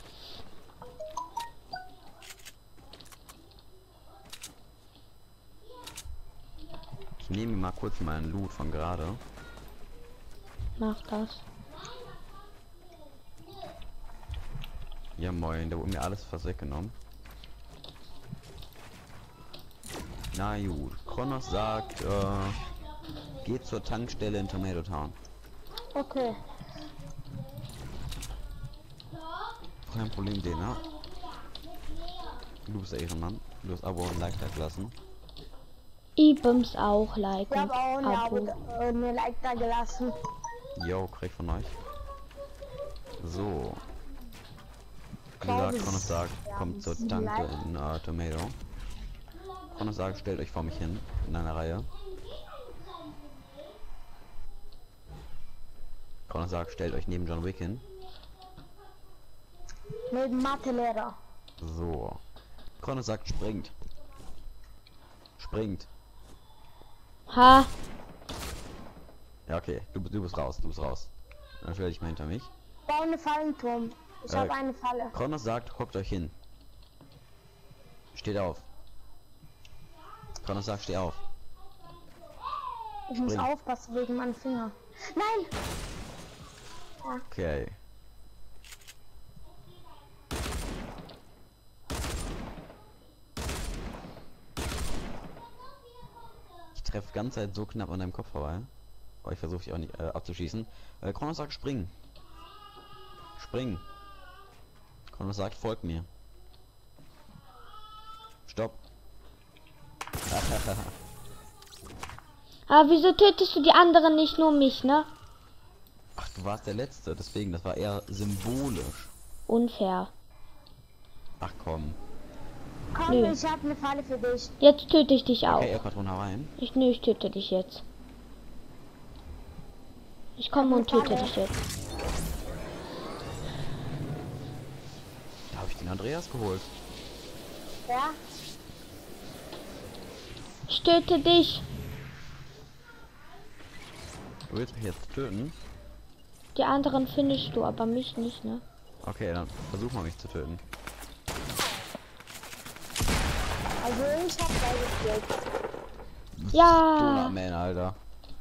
Ich nehme mal kurz meinen Loot von gerade. Mach das. Ja moin, da wurde mir alles fast weggenommen. Na gut, Kronos sagt, äh, geht zur Tankstelle in Tomato Town. Okay. Kein Problem, Dena. Du bist der Ehrenmann. Du hast Abo und Like da gelassen. Ibims auch Ich liken. habe auch eine, Abo. Abo, äh, eine Like da gelassen. Yo, krieg von euch. So. Wie Glaub gesagt, ich- Kronos sagt, ja, kommt zur sieben Tanke Like. in äh, Tomato. Kronos sagt, stellt euch vor mich hin, in einer Reihe. Kronos sagt, stellt euch neben John Wick hin. Neben Mathelehrer. So. Kronos sagt, springt. Springt. Ha. Ja, okay. Du, du bist raus, du bist raus. Dann stell dich mal hinter mich. Bau eine Fallenturm. Ich Äh, habe eine Falle. Kronos sagt, hockt euch hin. Steht auf. Kronos sagt, steh auf. Ich muss spring. aufpassen wegen meinem Finger. Nein! Okay. Ich treffe ganz Zeit so knapp an deinem Kopf vorbei. Aber ich versuche dich auch nicht äh, abzuschießen. Äh, Kronos sagt, springen. Springen. Kronos sagt, folgt mir. Stopp. Aber wieso tötest du die anderen nicht nur mich, ne? Ach, du warst der Letzte, deswegen, das war eher symbolisch. Unfair. Ach komm. Komm, Nö. ich habe eine Falle für dich. Jetzt töte ich dich auch. Okay, Erdpatronen rein. Ich, nö, ich töte dich jetzt. Ich komme und töte dich jetzt. Da habe ich den Andreas geholt. Ja? Ich töte dich. Du willst mich jetzt töten? Die anderen findest du, aber mich nicht, ne? Okay, dann versuch mal mich zu töten. Also ich hab da gekriegt. Ja. Donutman, Alter.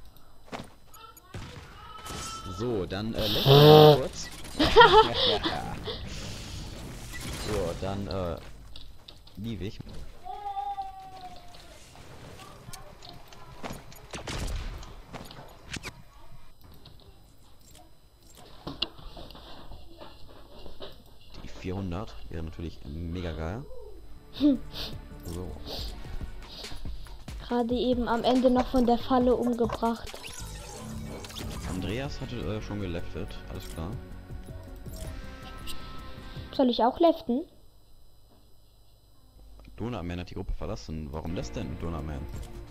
So, dann äh, lächeln wir mal kurz. So, dann äh, liebe ich. Die vierhundert wäre natürlich mega geil. So. Gerade eben am Ende noch von der Falle umgebracht. Andreas hatte äh, schon geleftet, alles klar. Soll ich auch leften? Donutman hat die Gruppe verlassen. Warum das denn, Donutman?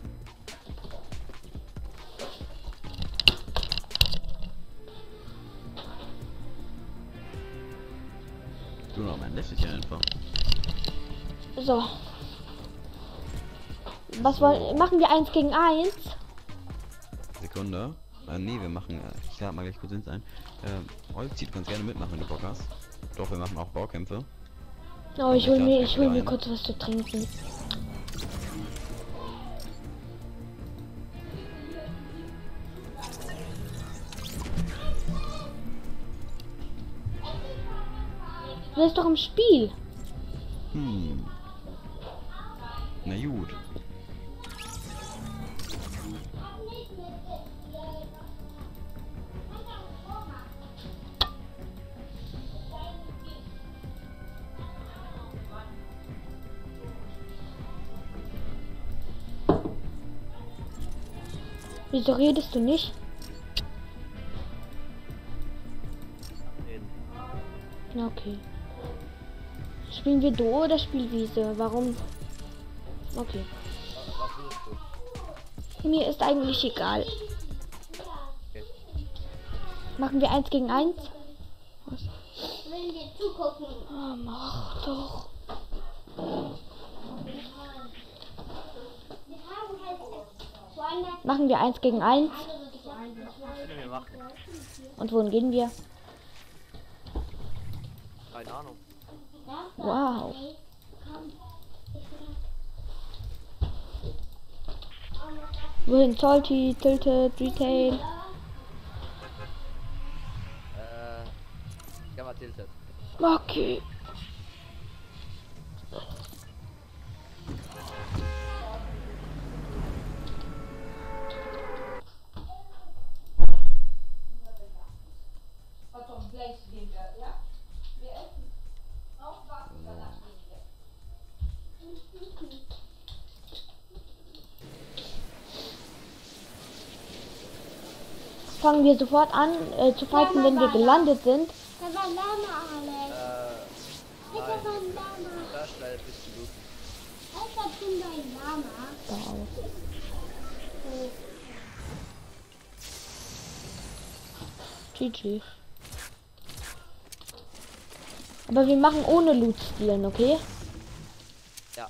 Donutman lässt sich ja einfach. So. Was wollen machen wir eins gegen eins? Sekunde. Äh, nee, wir machen. Äh, ich lade mal gleich kurz ins ein. Äh, Olf zieht ganz gerne mitmachen, wenn du Bock hast. Doch, wir machen auch Baukämpfe. Oh, ich hol mir, ich hol mir Kleine. kurz was zu trinken. Du bist doch im Spiel. Hm. Na gut. Wieso redest du nicht? Okay. Spielen wir Duo oder Spielwiese? Warum? Okay. Was willst du? Mir ist eigentlich egal. Okay. Machen wir eins gegen eins? Will dir zugucken. Oh, mach doch. Wir haben halt woanders. Machen wir eins gegen eins? Können wir machen. Und wohin gehen wir? Keine Ahnung. Wow. Wohin? Salty, Tilted, Retail. Äh. Gamma Tilted. Okay. Fangen wir sofort an äh, zu fighten, wenn wir gelandet sind. Da war Lama, Alex. Äh. Da Nein. war ein Lama. Das ist leider bisschen gut. Alter, bin ein Lama. Wow. G G. Aber wir machen ohne Loot stehlen, okay? Ja.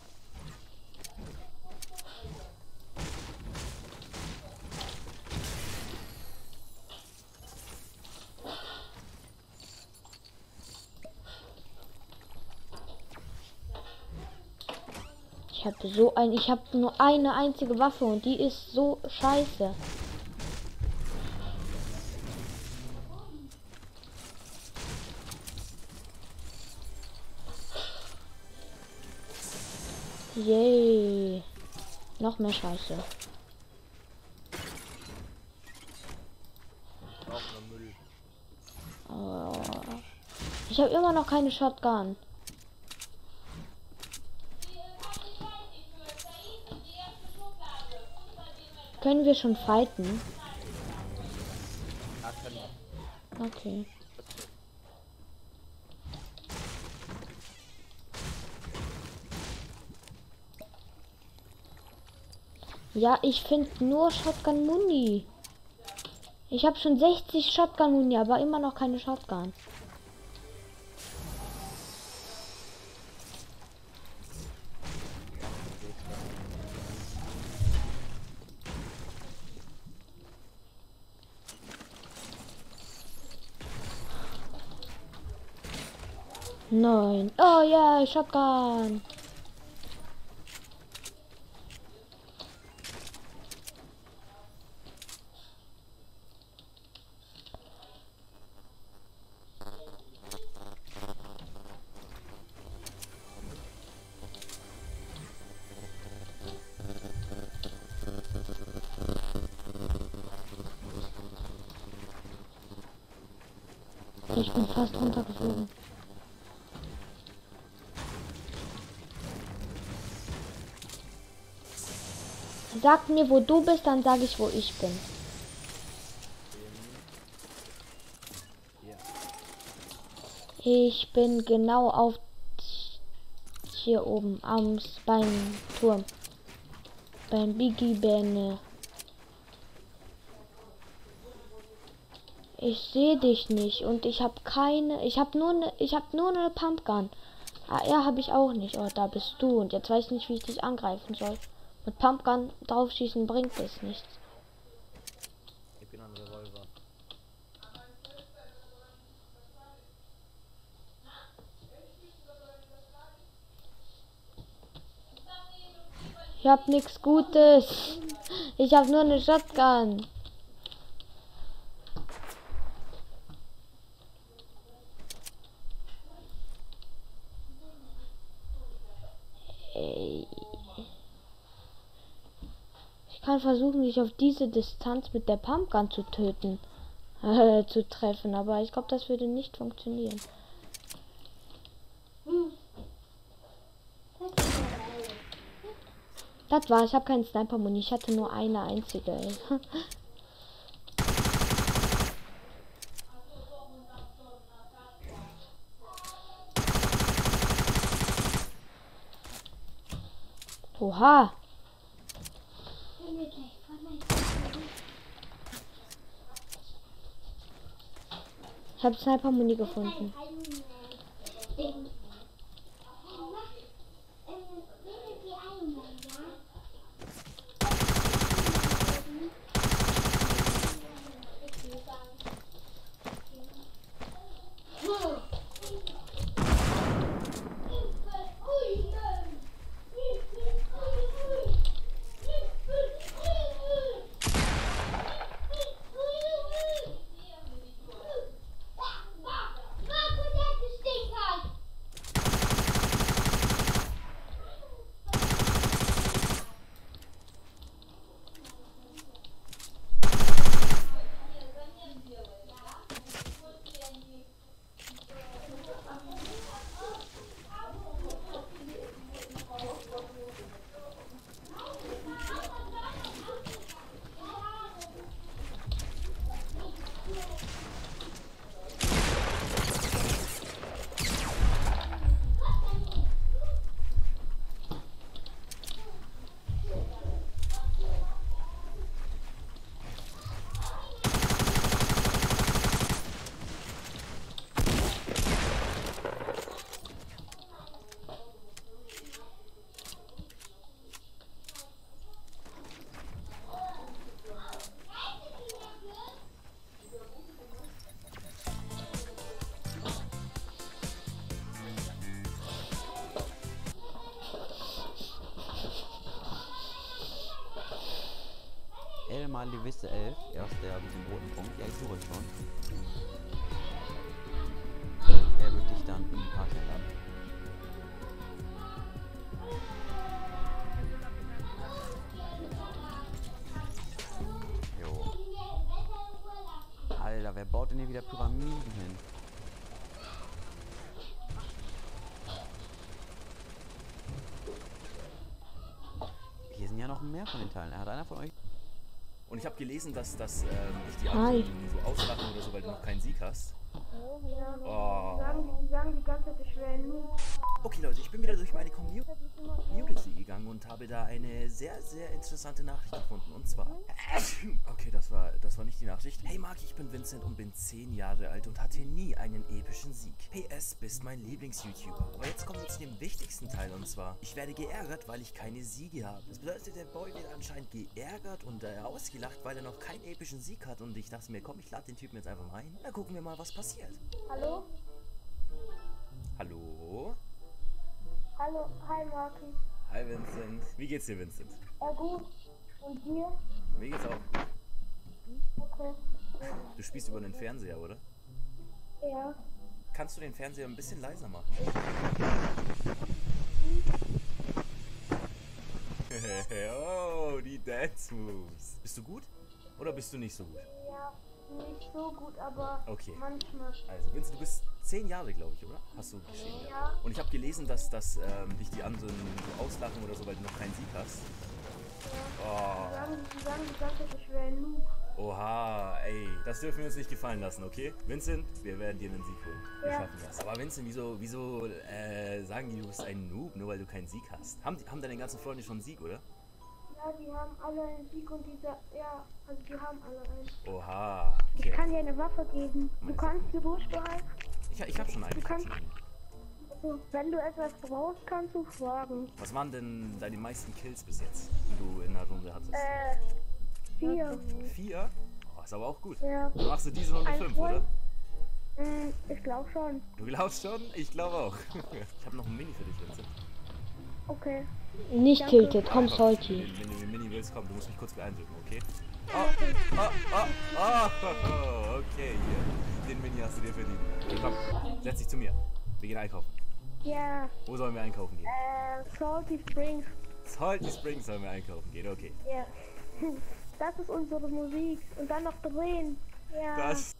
Ich habe so ein, ich habe nur eine einzige Waffe und die ist so scheiße. Yay. Noch mehr Scheiße. Auch nur Müll. Oh. Ich habe immer noch keine Shotgun. Können wir schon fighten? Ah, können wir. Okay. Ja, ich finde nur Shotgun Muni. Ich habe schon sechzig Shotgun Muni, aber immer noch keine Shotgun. Nein. Oh ja, Shotgun. Ich bin fast runtergeflogen. Sag mir, wo du bist, dann sage ich, wo ich bin. Ich bin genau auf hier oben am beim Turm. Beim Biggie Benne. Ich sehe dich nicht und ich habe keine, ich habe nur eine, ich habe nur eine Pumpgun. Ah, ja, habe ich auch nicht. Oh, da bist du und jetzt weiß ich nicht, wie ich dich angreifen soll. Mit Pumpgun draufschießen bringt es nichts. Ich bin ein Revolver. Ich hab nichts Gutes. Ich habe nur eine Shotgun. gerade versuchen, dich auf diese Distanz mit der Pumpgun zu töten. Äh, zu treffen, aber ich glaube, das würde nicht funktionieren. Hm. Das war, ich habe keinen Sniper-Muni, ich hatte nur eine einzige. Ey. Oha! Ich habe Sniper-Muni gefunden. El mal Levisse elf, erst der mit dem roten Punkt. Ja, ich suche schon. Er wird dich dann in die Party laden. Jo. Alter, wer baut denn hier wieder Pyramiden hin? Hier sind ja noch mehr von den Teilen. Hat einer von euch... Und ich habe gelesen, dass, dass ähm, dich die anderen so auslachen oder so, weil du noch keinen Sieg hast. Ja, Oh. die sagen, die sagen die ganze Zeit, ich wäre ein Noob. Okay Leute, ich bin wieder durch meine Commu- Community gegangen und habe da eine sehr, sehr interessante Nachricht gefunden. Und zwar... Okay, das war, das war nicht die Nachricht. Hey Marc, ich bin Vincent und bin zehn Jahre alt und hatte nie einen epischen Sieg. P S, bist mein Lieblings-YouTuber. Aber jetzt kommen wir zu dem wichtigsten Teil und zwar... Ich werde geärgert, weil ich keine Siege habe. Das bedeutet, der Boy wird anscheinend geärgert und äh, ausgelacht, weil er noch keinen epischen Sieg hat. Und ich dachte mir, komm, ich lade den Typen jetzt einfach mal ein. Dann gucken wir mal, was passiert. Hallo? Hallo? Hallo, hi Marki. Hi Vincent. Wie geht's dir, Vincent? Ja gut. Und dir? Mir geht's auch. Okay. Du spielst über den Fernseher, oder? Ja. Kannst du den Fernseher ein bisschen leiser machen? Oh, die Dance Moves. Bist du gut? Oder bist du nicht so gut? Ja, nicht so gut, aber Okay. manchmal. Also, Vincent, du bist zehn Jahre, glaube ich, oder? Hast du geschrieben? Ja. Und ich habe gelesen, dass, dass ähm, dich die anderen so auslachen oder so, weil du noch keinen Sieg hast. Die Oh. sagen, die sagen die ganze Zeit, ich wäre ein Noob. Oha, ey, das dürfen wir uns nicht gefallen lassen, okay? Vincent, wir werden dir einen Sieg holen. Wir Ja. schaffen das. Aber Vincent, wieso, wieso äh, sagen die, du bist ein Noob, nur weil du keinen Sieg hast? Haben, die, haben deine ganzen Freunde schon einen Sieg, oder? Ja, die haben alle einen Sieg und diese, ja, also die haben alle einen. Oha, okay. Ich kann dir eine Waffe geben. Du Meine kannst die ruhig behalten. Ich, ich hab schon einen. Du Ich hab kannst, schon einen. also, wenn du etwas brauchst, kannst du fragen. Was waren denn deine meisten Kills bis jetzt, die du in der Runde hattest? Äh, vier. Vier? Oh, ist aber auch gut. Ja. Dann machst du diese Runde Ein fünf, oder? Freund- Mm, ich glaube schon. Du glaubst schon? Ich glaube auch. Ich habe noch ein Mini für dich, Vincent. Okay. Nicht Danke. tilted, komm Salty. Wenn, wenn du mit Mini willst, komm, du musst mich kurz beeindrucken, okay? Oh, oh, oh, oh, okay, hier. Den Mini hast du dir verdient. Okay, komm, setz dich zu mir. Wir gehen einkaufen. Ja. Wo sollen wir einkaufen gehen? Äh, Salty Springs. Salty Springs sollen wir einkaufen gehen, okay. Ja. Das ist unsere Musik. Und dann noch drehen. Ja. Das.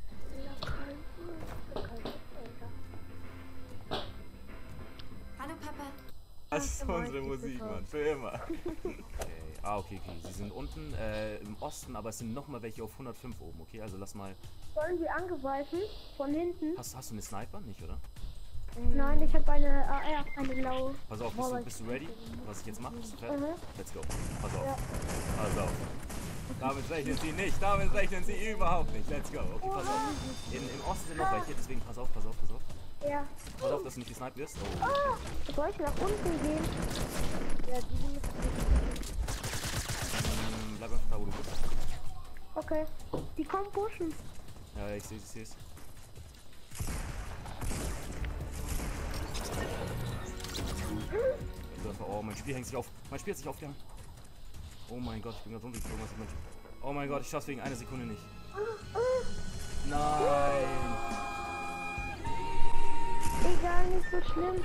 Hallo Papa. Das ist unsere Musik, Mann. Für immer. Okay. Ah, okay, okay. Sie sind unten äh, im Osten, aber es sind nochmal welche auf hundertfünf oben, okay? Also lass mal. Sollen wir angreifen? Von hinten? Hast, hast du eine Sniper? Nicht, oder? Nein, ich habe eine A R, eine blaue. Pass auf, bist du, bist du ready? Was ich jetzt mache? Bist du fertig? Mhm. Let's go. Pass auf. Ja. Pass auf. Damit rechnen sie nicht. Damit rechnen sie überhaupt nicht. Let's go. Okay, pass auf. In, Im Osten sind noch welche, deswegen pass auf, pass auf, pass auf. Ja. Pass auf, dass du nicht gesniped wirst. Oh. Ah, soll ich nach unten gehen? Ja, die sind Mm, bleib einfach da, wo du bist. Okay. Die kommen pushen. Ja, ich seh's, ich seh's. Oh, mein Spiel hängt sich auf. Mein Spiel hat sich aufgehangen. Oh mein Gott, ich bin gerade runtergeflogen. Was ist mein... Oh mein Gott, ich schaff's wegen einer Sekunde nicht. Nein! Egal, nicht so schlimm.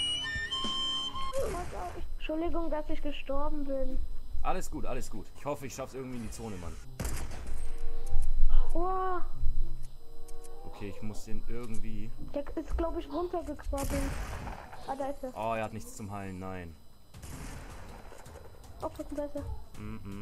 Pass auf. Entschuldigung, dass ich gestorben bin. Alles gut, alles gut. Ich hoffe, ich schaff's irgendwie in die Zone, Mann. Oh, Okay, ich muss den irgendwie... der ist, glaube ich, runtergekrabbelt. Ah, da ist er. Oh, er hat nichts zum Heilen, nein. Aufpassen, da ist er. Mhm.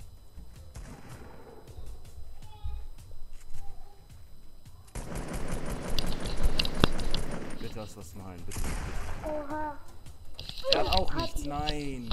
Bitte hast du was zum Heilen, bitte, bitte. Oha. Er hat auch nichts, nein.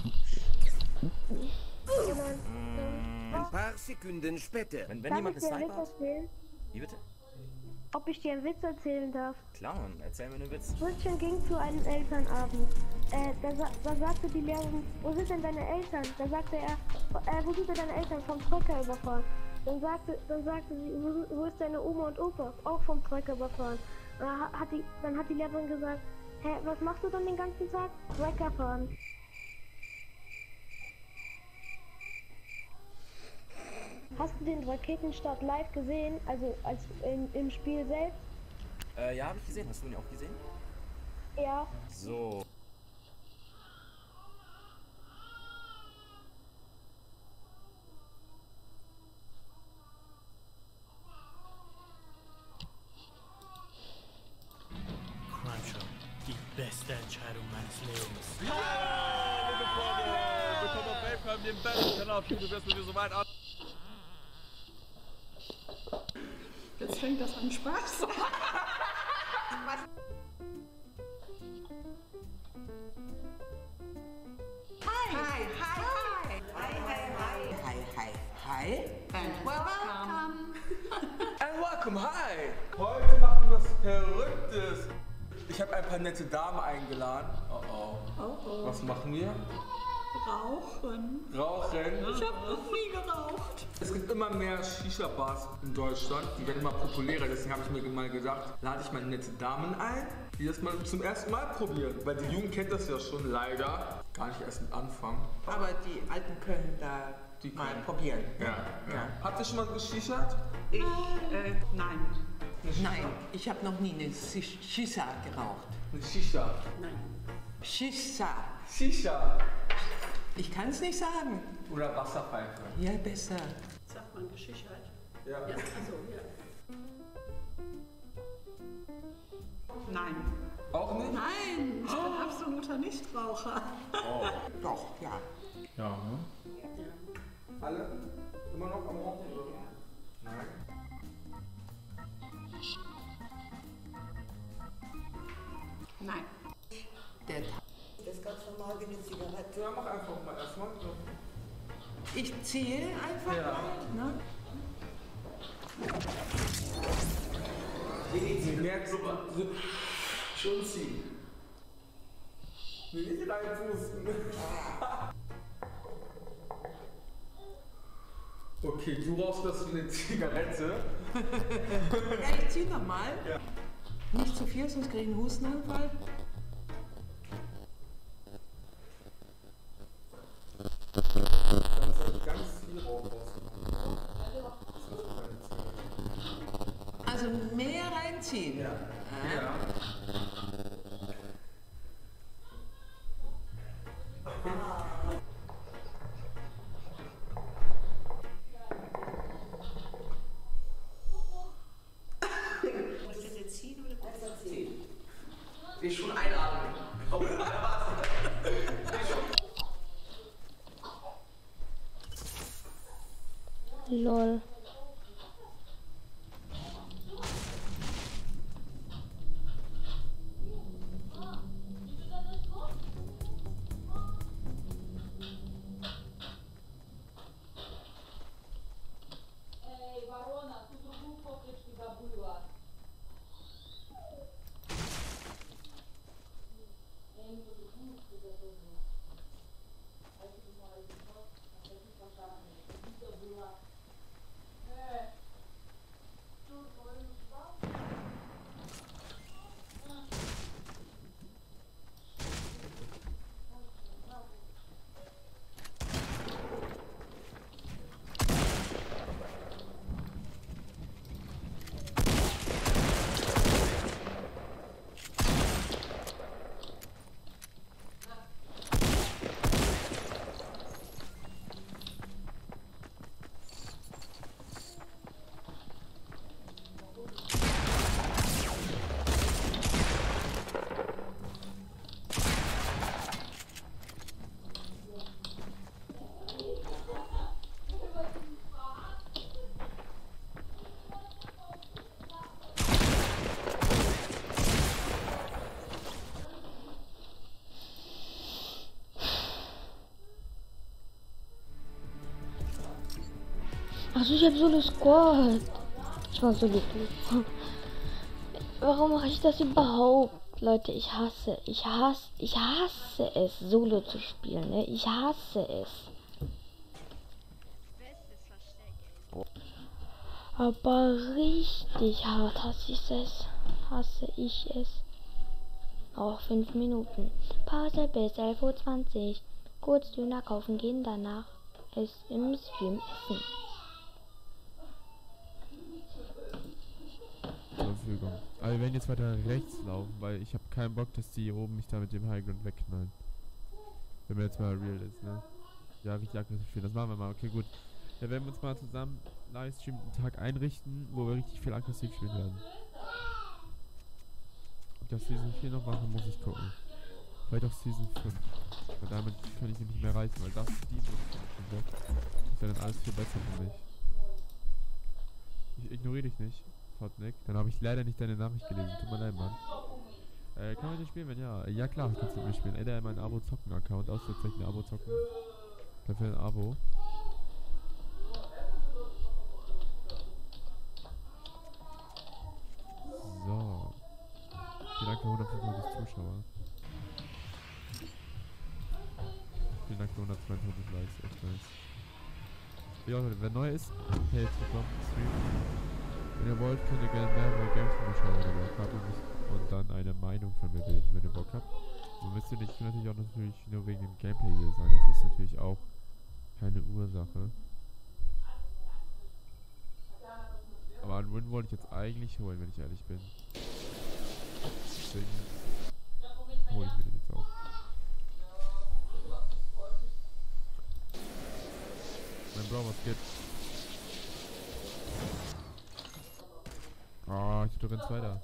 Oh nein. Mm, Ein paar Sekunden später. Wenn, wenn Darf jemand ich eine dir einen Sniper Witz hat... erzählen? Wie bitte? Ob ich dir einen Witz erzählen darf? Klar, Mann, erzähl mir einen Witz. Brötchen ging zu einem Elternabend. Äh, da, sa da sagte die Lehrerin, wo sind denn deine Eltern? Da sagte er, äh, wo sind denn deine Eltern? Vom Trecker überfahren. Dann sagte, dann sagte sie, wo, wo ist deine Oma und Opa? Auch vom Trecker überfahren. Dann hat die, dann hat die Lehrerin gesagt, hä, was machst du dann den ganzen Tag? Trecker fahren. Hast du den Raketenstart live gesehen? Also als im, im Spiel selbst? Äh, ja, hab ich gesehen. Hast du ihn auch gesehen? Ja. So. Cruncher, die beste Entscheidung meines Lebens. Ja, liebe Freunde, willkommen auf Wavecam, dem Battle-Kanal. Du wirst mit mir so weit an. Jetzt fängt das an Spaß. Hi, hi, hi, hi, hi, hi, hi, hi, and welcome. And welcome, hi. Heute machen wir was Verrücktes. Ich habe ein paar nette Damen eingeladen. Oh oh. Oh oh. Was machen wir? Rauchen. Rauchen. Ich habe noch nie geraucht. Es gibt immer mehr Shisha-Bars in Deutschland. Die werden immer populärer. Deswegen habe ich mir mal gedacht, lade ich mal nette Damen ein, die das mal zum ersten Mal probieren. Weil die Jugend kennt das ja schon leider. Gar nicht erst mit Anfang. Aber die Alten können da Die mal können. probieren. Ja, ja. Ja. Habt ihr schon mal geschichert? Ich, äh, nein. Nein, ich habe noch nie eine Shish- Shisha geraucht. Eine Shisha? Nein. Shisha. Shisha. Ich kann es nicht sagen. Oder Wasserpfeife. Ja, besser. Sagt man geschichert? Ja. Ja, also, ja. Nein. Auch nicht? Nein, ich bin absoluter Nichtraucher. Oh. Doch, ja. Ja, ne? Ja. Alle? Immer noch am Rauchen? Oder? Nein. Nein. Der das ganz normal wie eine Zigarette. Ja, mach einfach mal erstmal. So. Ich ziehe einfach Ja. mal. Ne? Sie merkt so, so schon ziehen. Nicht reinpusten. Okay, du rauchst das wie eine Zigarette. Ja, ich zieh nochmal. Ja. Nicht zu viel, sonst kriege ich einen Hustenanfall. Ganz viel Rauch rausmachen. Also mehr reinziehen. Ja. Ja. Geh schon einatmen. Oh, da war's. Geh schon. Lol. Also ich habe Solo Squad. Ich war Solo. Warum mache ich das überhaupt? Leute, ich hasse, ich hasse, ich hasse es, Solo zu spielen. Ne? Ich hasse es. Aber richtig hart hasse ich es. Hasse ich es. Auch fünf Minuten. Pause bis elf Uhr zwanzig. Kurz Döner kaufen gehen, danach es im Stream essen. Verfügung. Aber wir werden jetzt weiter rechts laufen, weil ich habe keinen Bock, dass die hier oben mich da mit dem Highground wegknallen. Wenn man jetzt mal real ist, ne? Ja, richtig aggressiv spielen. Das machen wir mal. Okay, gut. Dann werden wir uns mal zusammen Livestream einen Tag einrichten, wo wir richtig viel aggressiv spielen werden. Ob das Season vier noch machen, muss ich gucken. Vielleicht auch Season fünf. Weil damit kann ich ihn nicht mehr reißen, weil das, die wird das wäre dann alles viel besser für mich. Ich ignoriere dich nicht. Nick. Dann habe ich leider nicht deine Nachricht gelesen. Tut mir leid, Mann. Äh, kann man nicht spielen, wenn ja? Ja klar, kannst du mit mir spielen. Ey, der hat meinen Abo-Zocken-Account. Ausrufezeichen Abo-Zocken. Dafür ein Abo. So. Vielen Dank für hundertfünfundneunzig Zuschauer. Vielen Dank für hundertzweiundzwanzig Likes. Echt nice. Ja, Leute, wer neu ist, hey, willkommen im Stream. Wenn ihr wollt, könnt ihr gerne mehrere Games von mir schauen, wenn ihr Bock habt und, und dann eine Meinung von mir bilden, wenn ihr Bock habt. So müsst ihr nicht natürlich auch natürlich nur wegen dem Gameplay hier sein, das ist natürlich auch keine Ursache. Aber einen Win wollte ich jetzt eigentlich holen, wenn ich ehrlich bin. Deswegen hole ich mir den jetzt auch. Mein Bro, was geht? Ah, oh, ich du rennst weiter.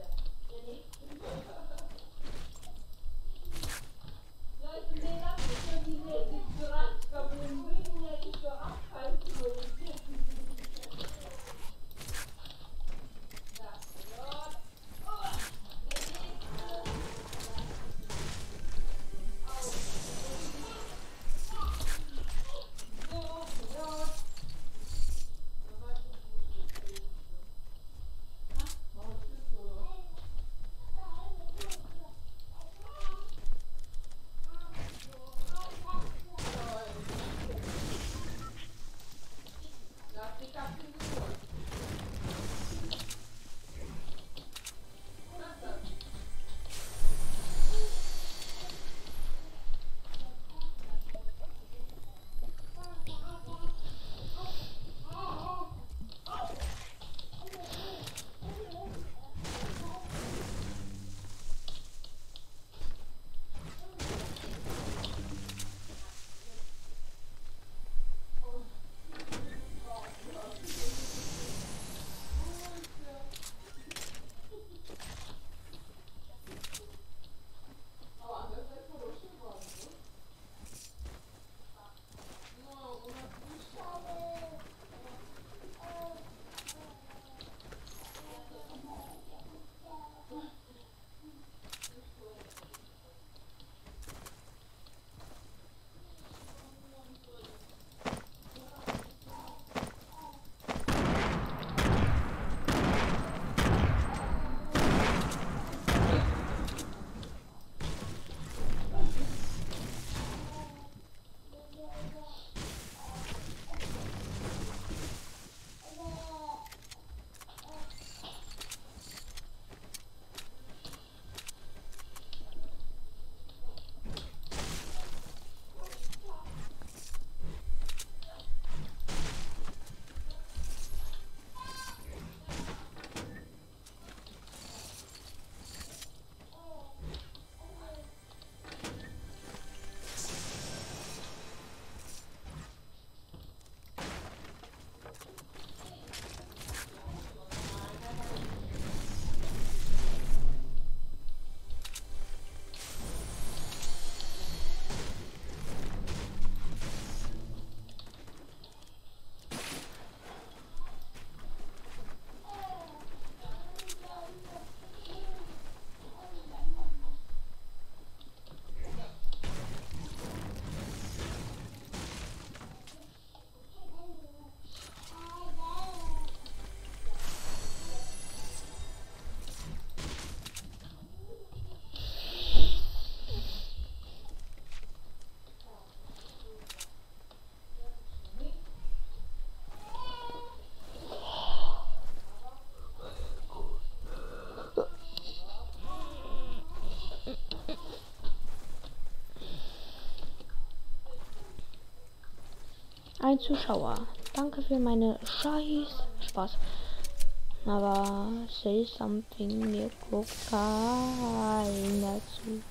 Ein Zuschauer. Danke für meine Scheiß. Spaß. Aber say something, mir guckt keiner zu.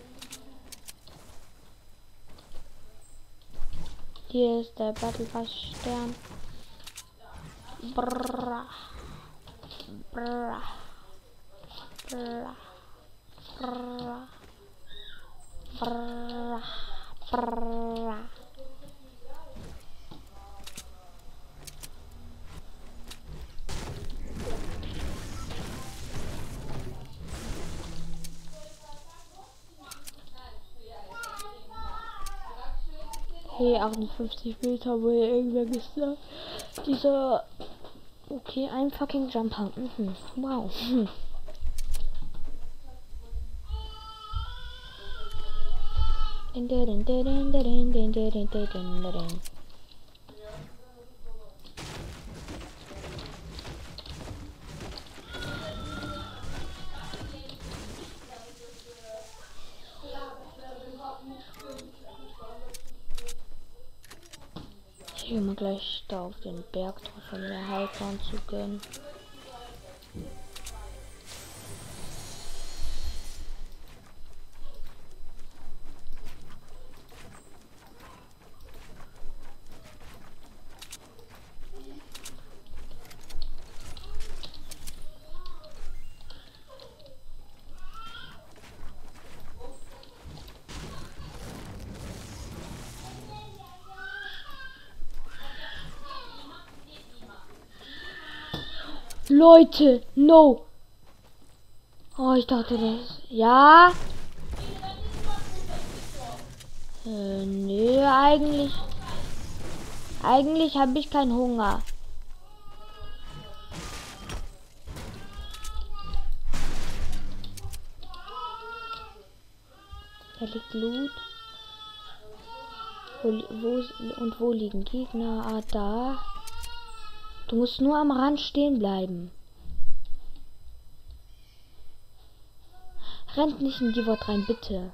Hier ist der Battle Pass Stern. Brrrr. Brrrr. Brrrr. Brrrr. Brrrr. Brrrr. Hey, achtundfünfzig Meter, wo ihr irgendwer gesagt, dieser, okay, ein fucking Jumper, mhm. Wow, mhm. Din, din, din, din, din, din, din, din, din, din. Ich gehe mal gleich da auf den Berg drauf, um mir Heilplan zu gönnen. Leute, no. Oh, ich dachte das. Ja. Äh, nee, eigentlich. Eigentlich habe ich keinen Hunger. Da liegt Loot. Wo, wo, und wo liegen Gegner? Ah, da. Du musst nur am Rand stehen bleiben. Rennt nicht in die Wort rein, bitte.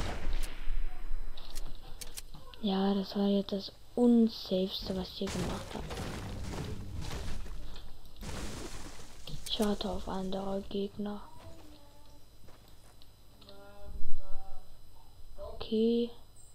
Ja, das war jetzt das unsafeste, was ich hier gemacht habe. Ich warte auf andere Gegner. Okay.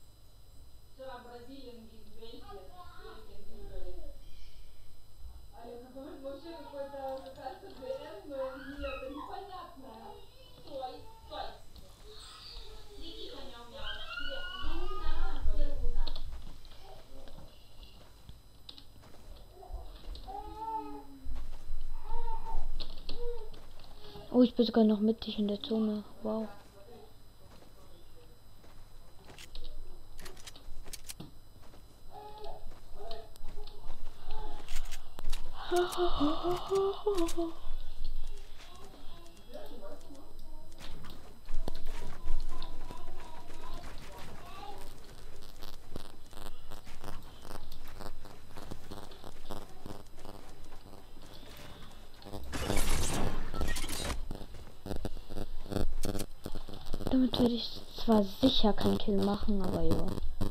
Oh, ich bin sogar noch mittig in der Zone. Wow. Damit werde ich zwar sicher keinen Kill machen, aber ja.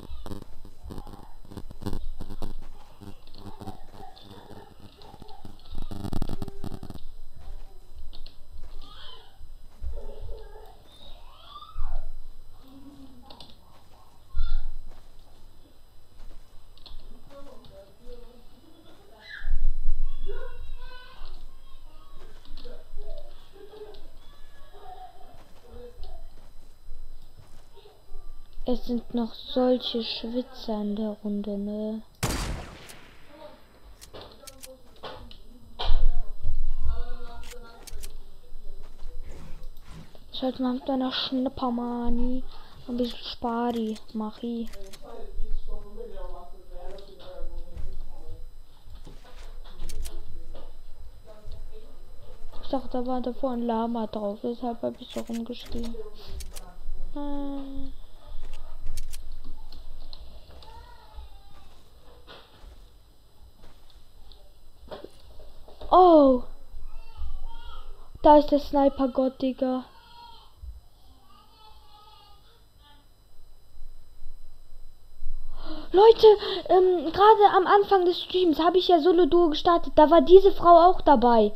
Es sind noch solche Schwitzer in der Runde, ne? Schalt mal mit deiner Schnappermani. Ein bisschen Spari, mach ich. Ich dachte, da war davor ein Lama drauf, deshalb habe ich so rumgeschrien. Äh. Oh! Da ist der Sniper-Gott, Digga. Leute, ähm, gerade am Anfang des Streams habe ich ja Solo-Duo gestartet. Da war diese Frau auch dabei.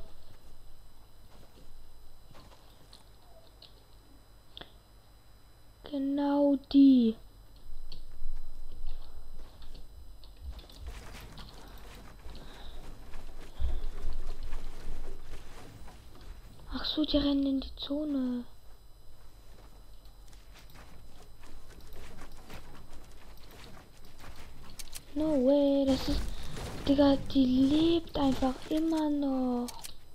Genau die. Ach so, die rennen in die Zone. No way, das ist... Digga, die lebt einfach immer noch.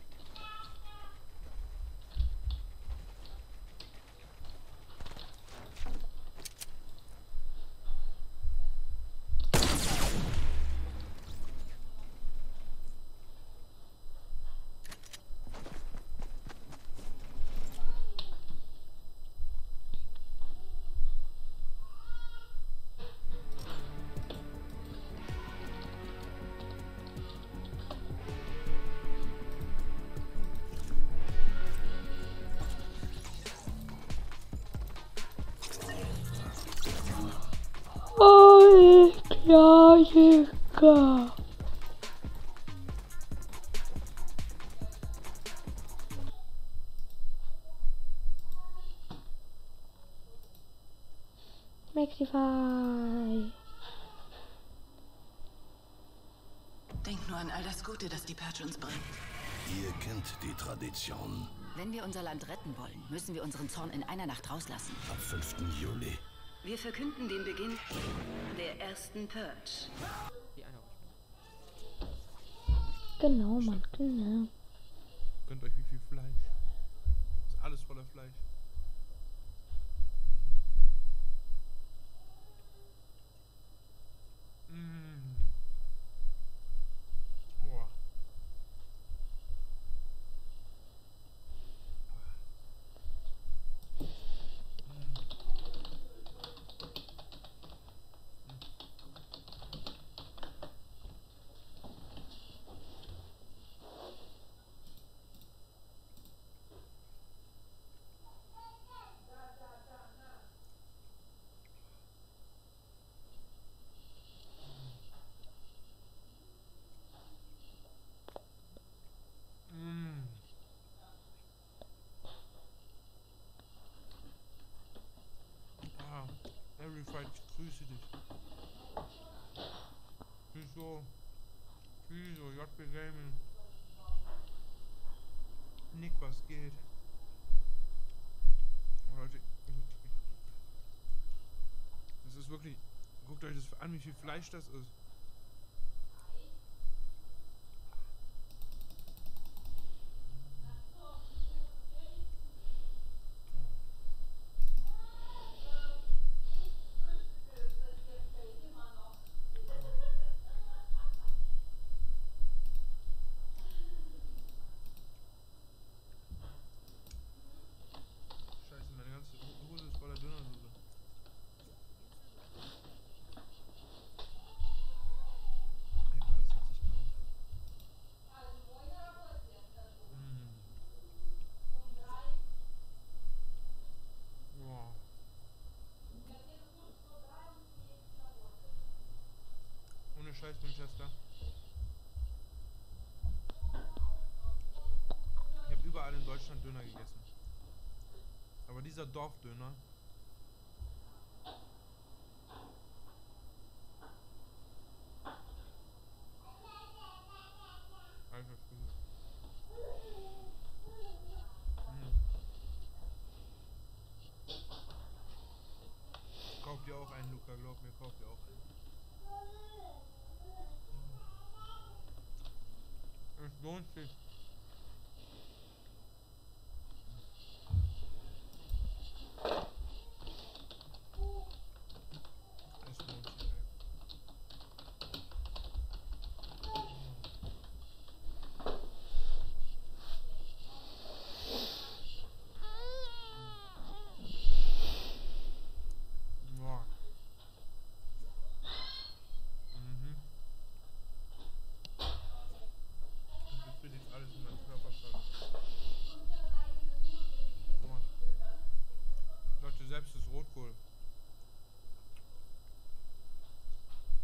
Oh, klar, Digga. Maxify. Denk nur an all das Gute, das die Purge uns bringt. Ihr kennt die Tradition. Wenn wir unser Land retten wollen, müssen wir unseren Zorn in einer Nacht rauslassen. Ab fünften Juli. Wir verkünden den Beginn der ersten Purge. Genau, Mann, genau. Gönnt euch wie viel Fleisch. Ist alles voller Fleisch. Mm. Boah. Verified, ich grüße dich. Wieso? Wieso? J B Gaming. Nick, was geht? Oh, Leute, das ist wirklich... Guckt euch das an, wie viel Fleisch das ist. Scheiß Winchester. Ich habe überall in Deutschland Döner gegessen. Aber dieser Dorfdöner. Alter Schwede. Hm. Kauft ihr auch einen, Luca, glaub mir, kauft ihr auch einen. Es lohnt sich. Es lohnt sich, ey. Boah. Mhm. Das will jetzt alles in meinem Körper gerade. Boah. Leute, selbst das Rotkohl.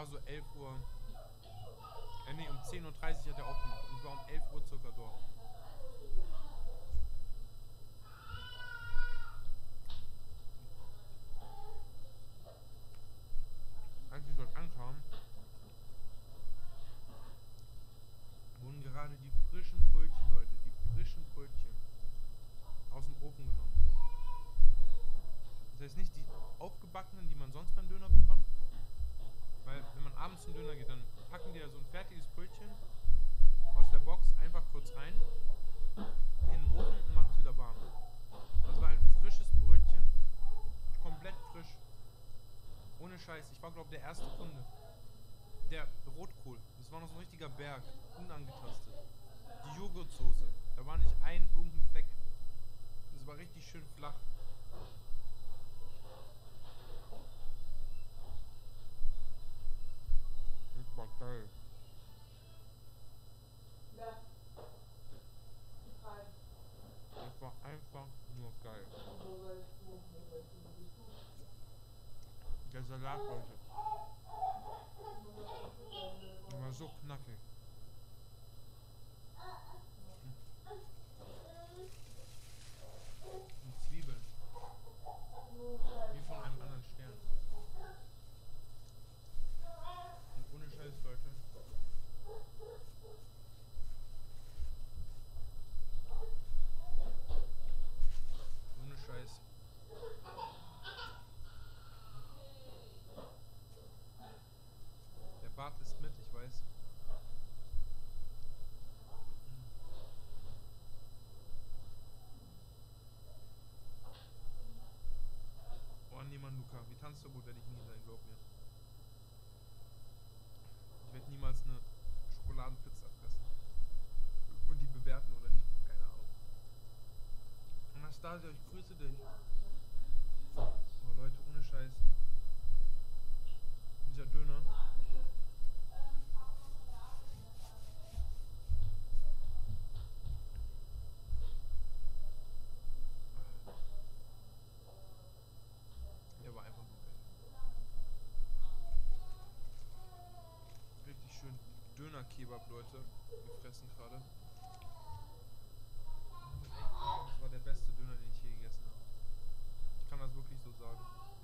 war so elf Uhr. Äh, nee, um zehn Uhr dreißig hat er aufgemacht. Und ich war um elf Uhr circa dort. Als ich dort ankam, wurden gerade die frischen Brötchen, Leute, die frischen Brötchen aus dem Ofen genommen. Das heißt nicht die aufgebackenen, die man sonst beim Döner bekommt. Weil wenn man abends zum Döner geht, dann packen die ja so ein fertiges Brötchen aus der Box einfach kurz rein, in den Ofen und machen es wieder warm. Das war ein frisches Brötchen. Komplett frisch. Ohne Scheiß. Ich war, glaube ich, der erste Kunde. Der Rotkohl. Das war noch so ein richtiger Berg. Unangetastet. Die Joghurtsoße. Da war nicht ein irgendein Fleck. Das war richtig schön flach. Das war geil. Das war einfach nur geil. Der Salat, Leute. Der war so knackig. Und Zwiebeln. Wie von einem anderen Stern. Und ohne Scheiß, Leute. Ohne Scheiß. Der Bart ist mit, ich weiß. Oh, niemand, Luca. Wie tanzt du gut, werde ich nie sein, glaub mir. Ich werde niemals eine Schokoladenpizza fressen. Und die bewerten oder nicht, keine Ahnung. Anastasia, ich grüße dich. Oh Leute, ohne Scheiß. Dieser Döner. Der war einfach nur geil. Richtig schön Döner-Kebab, Leute, gefressen gerade. Das war der beste Döner, den ich je gegessen habe. Ich kann das wirklich so sagen.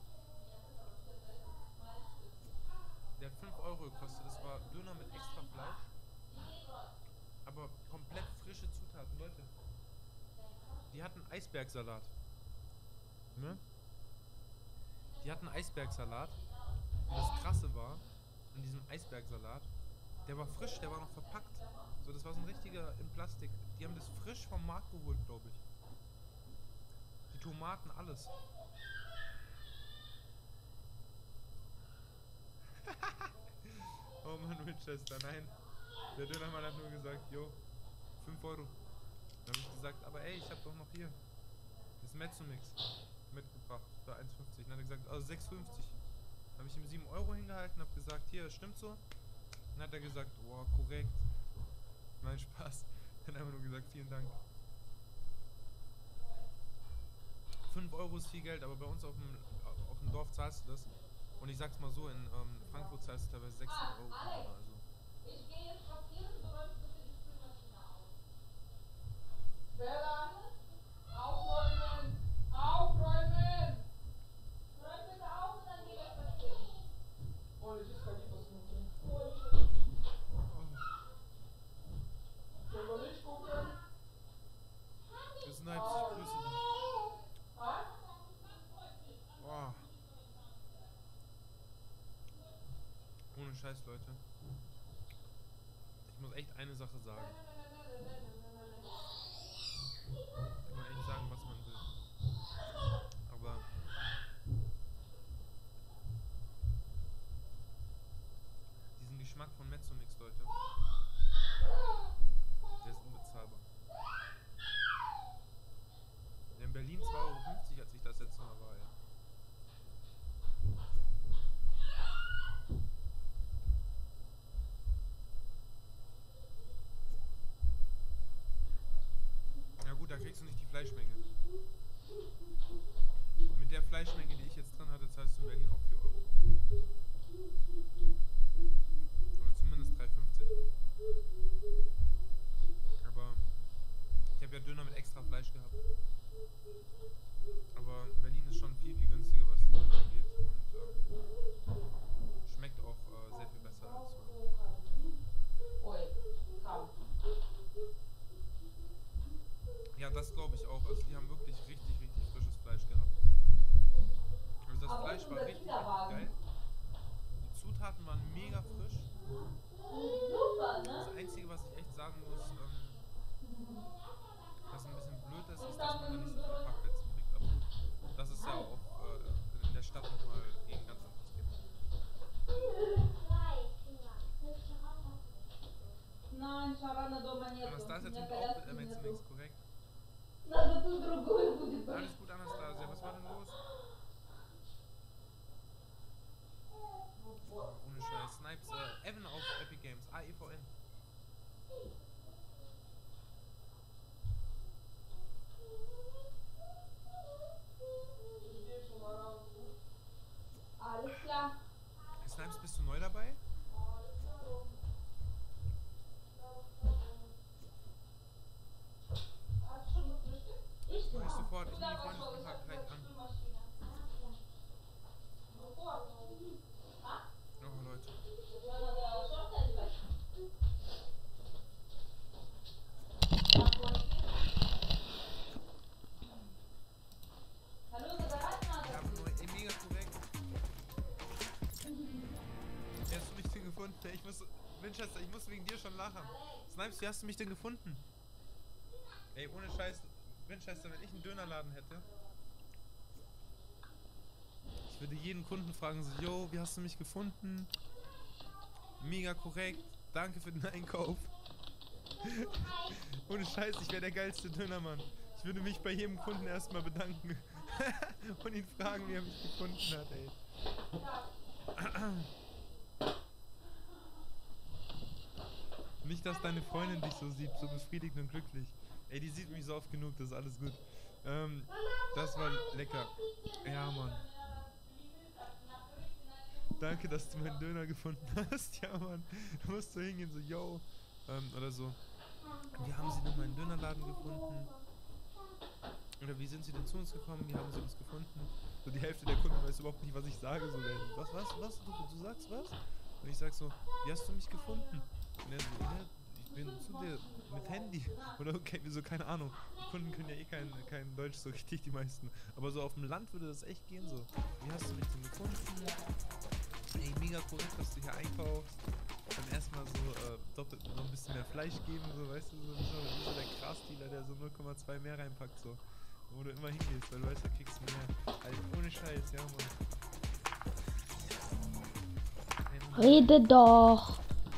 Der hat fünf Euro gekostet. Das war Döner mit extra Fleisch. Aber komplett frische Zutaten, Leute. Die hatten Eisbergsalat. Ne? Die hatten Eisbergsalat. Und das Krasse war, in diesem Eisbergsalat, der war frisch, der war noch verpackt. So, das war so ein richtiger in Plastik. Die haben das frisch vom Markt geholt, glaube ich. Die Tomaten, alles. Oh Mann, Winchester, nein. Der Dönermann hat nur gesagt, jo, fünf Euro. Dann habe ich gesagt, aber ey, ich habe doch noch hier das Mezzomix mitgebracht für eins fünfzig. Dann hat er gesagt, also sechs fünfzig. Dann habe ich ihm sieben Euro hingehalten und habe gesagt, hier, stimmt so? Dann hat er gesagt, wow, korrekt. Nein, Spaß. Dann haben wir nur gesagt, vielen Dank. fünf Euro ist viel Geld, aber bei uns auf dem, auf dem Dorf zahlst du das. Und ich sag's mal so, in ähm, Frankfurt zahlst du teilweise sechs Euro pro Monat. Also. Ich gehe jetzt spazieren, du räumst bitte die Spülmaschine auf. Bella, aufräumen! Aufräumen! Räum bitte auf und dann geh ich spazieren. Oh, das ist gar nicht was mit dir. Sollen wir nicht gucken? Das ist Leipzig, ich grüße dich. Boah. Ohne Scheiß, Leute. Ich muss echt eine Sache sagen. Kann man echt sagen, was man will. Aber diesen Geschmack von Mezzomix, Leute, der ist unbezahlbar. In Berlin zwei Euro fünfzig, als ich das letzte Mal war, ja. Ja gut, da kriegst du nicht die Fleischmenge. Mit der Fleischmenge, die ich jetzt drin hatte, zahlst du in Berlin auch vier Euro. Anastasia trinkt auch mit M X Mix, korrekt? Alles gut, Anastasia. Was war denn los? Ohne Scheiß. Snipes, äh, Evan auf Epic Games. A E V N. Alles klar. Snipes, bist du neu dabei? Ich Mach ich sofort. Ich nehme die Freundesanfrage gleich an. Oh, Leute. Ja, neu, ey, mega korrekt. Wie hast du mich denn gefunden? Ich muss, Winchester, ich muss wegen dir schon lachen. Snipes, wie hast du mich denn gefunden? Ey, ohne Scheiß, Winchester, wenn ich einen Dönerladen hätte, ich würde jeden Kunden fragen, so, yo, wie hast du mich gefunden? Mega korrekt, danke für den Einkauf. Ohne Scheiß, ich wäre der geilste Dönermann. Ich würde mich bei jedem Kunden erstmal bedanken und ihn fragen, wie er mich gefunden hat, ey. Nicht, dass deine Freundin dich so sieht, so befriedigt und glücklich. Ey, die sieht mich so oft genug, das ist alles gut. Ähm, das war lecker. Ja, Mann. Danke, dass du meinen Döner gefunden hast. Ja, Mann. Du musst so hingehen, so, yo. Ähm, oder so. Wie haben sie denn meinen Dönerladen gefunden? Oder wie sind sie denn zu uns gekommen? Wie haben sie uns gefunden? So, die Hälfte der Kunden weiß überhaupt nicht, was ich sage. So, was, was, was? Du, du sagst was? Und ich sag so, wie hast du mich gefunden? Und er so, ja, ich bin zu dir mit Handy. Oder okay, so, keine Ahnung. Die Kunden können ja eh kein, kein Deutsch so richtig, die meisten. Aber so auf dem Land würde das echt gehen so. Wie hast du mich denn gefunden? Ey, mega korrekt, dass du hier einkaufst. Dann erstmal so äh, doppelt noch ein bisschen mehr Fleisch geben, so, weißt du, so wie so, wie so der Gras-Dealer, der so null Komma zwei mehr reinpackt, so. Wo du immer hingehst, weil du weißt, da kriegst du mehr. Halt, ohne Scheiß, ja, Mann. Rede doch.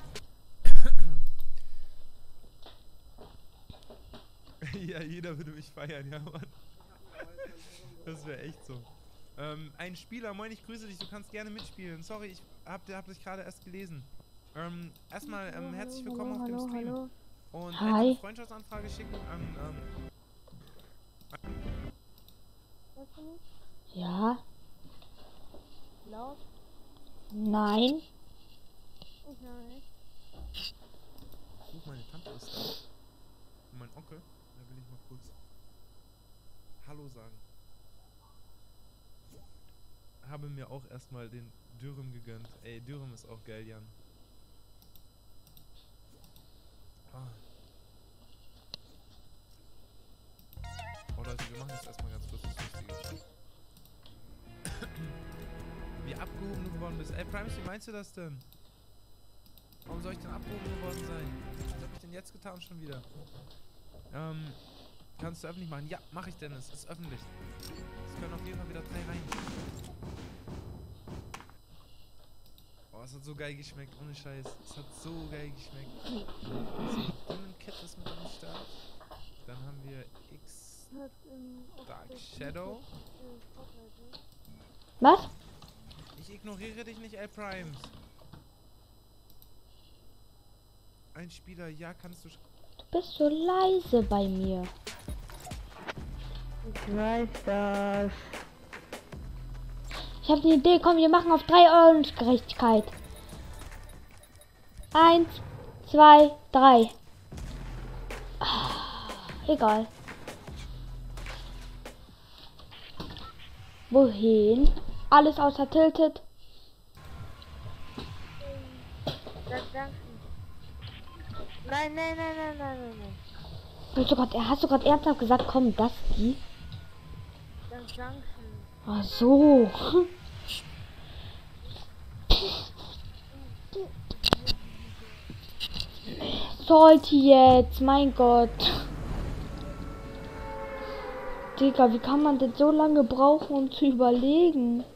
Ja, jeder würde mich feiern, ja, Mann. Das wäre echt so. Ähm, ein Spieler, moin, ich grüße dich, du kannst gerne mitspielen. Sorry, ich hab, hab dich gerade erst gelesen. Ähm, erstmal ähm, herzlich willkommen auf dem Stream. Hallo. Und Hi. eine Freundschaftsanfrage schicken an, ähm... Ja. Laut? Nein. Nein. Guck, meine Tante ist da. Und mein Onkel, da will ich mal kurz Hallo sagen. Habe mir auch erstmal den Dürüm gegönnt. Ey, Dürüm ist auch geil, Jan. Ah. Oh Leute, wir machen jetzt erstmal ganz kurz was Lustiges. Wie abgehoben du geworden bist. Ey, Primes, wie meinst du das denn? Warum soll ich denn abgehoben geworden sein? Was hab ich denn jetzt getan schon wieder? Ähm, kannst du öffentlich machen? Ja, mach ich denn. Es ist öffentlich. Es können auf jeden Fall wieder drei rein. Oh, es hat so geil geschmeckt, ohne Scheiß. Es hat so geil geschmeckt. So, Demon Kit ist mit am Start. Dann haben wir X Dark Shadow. Was? Ich ignoriere dich nicht, L-Primes. Ein Spieler, ja, kannst du... Du bist so leise bei mir. Ich weiß das. Ich habe eine Idee, komm, wir machen auf drei Ordnungsgerechtigkeit. Eins, zwei, drei. Ah, egal. Wohin? Alles außer Tilted. Nein, nein, nein, nein, nein, nein, nein. Hast du gerade hast du gerade ernsthaft gesagt, komm, das die? Das Dankeschön. Ach so. Sollte jetzt, mein Gott. Digga, wie kann man denn so lange brauchen, um zu überlegen?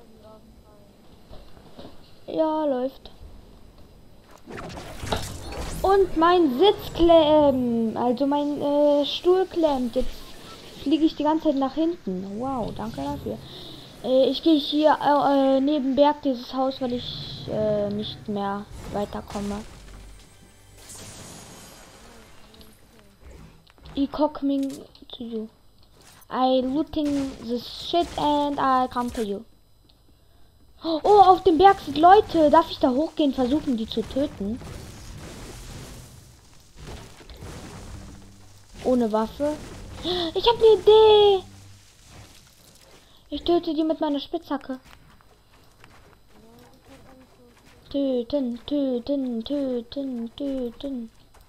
Ja, läuft. Und mein Sitz klemmt, also mein äh, Stuhl klemmt. Jetzt fliege ich die ganze Zeit nach hinten. Wow, danke dafür. Äh, ich gehe hier äh, neben Berg dieses Haus, weil ich äh, nicht mehr weiterkomme. I coming to you. I looting the shit and I come to you. Oh, auf dem Berg sind Leute. Darf ich da hochgehen, versuchen die zu töten? Ohne Waffe. Ich habe eine Idee. Ich töte die mit meiner Spitzhacke. Töten, töten, töten, töten.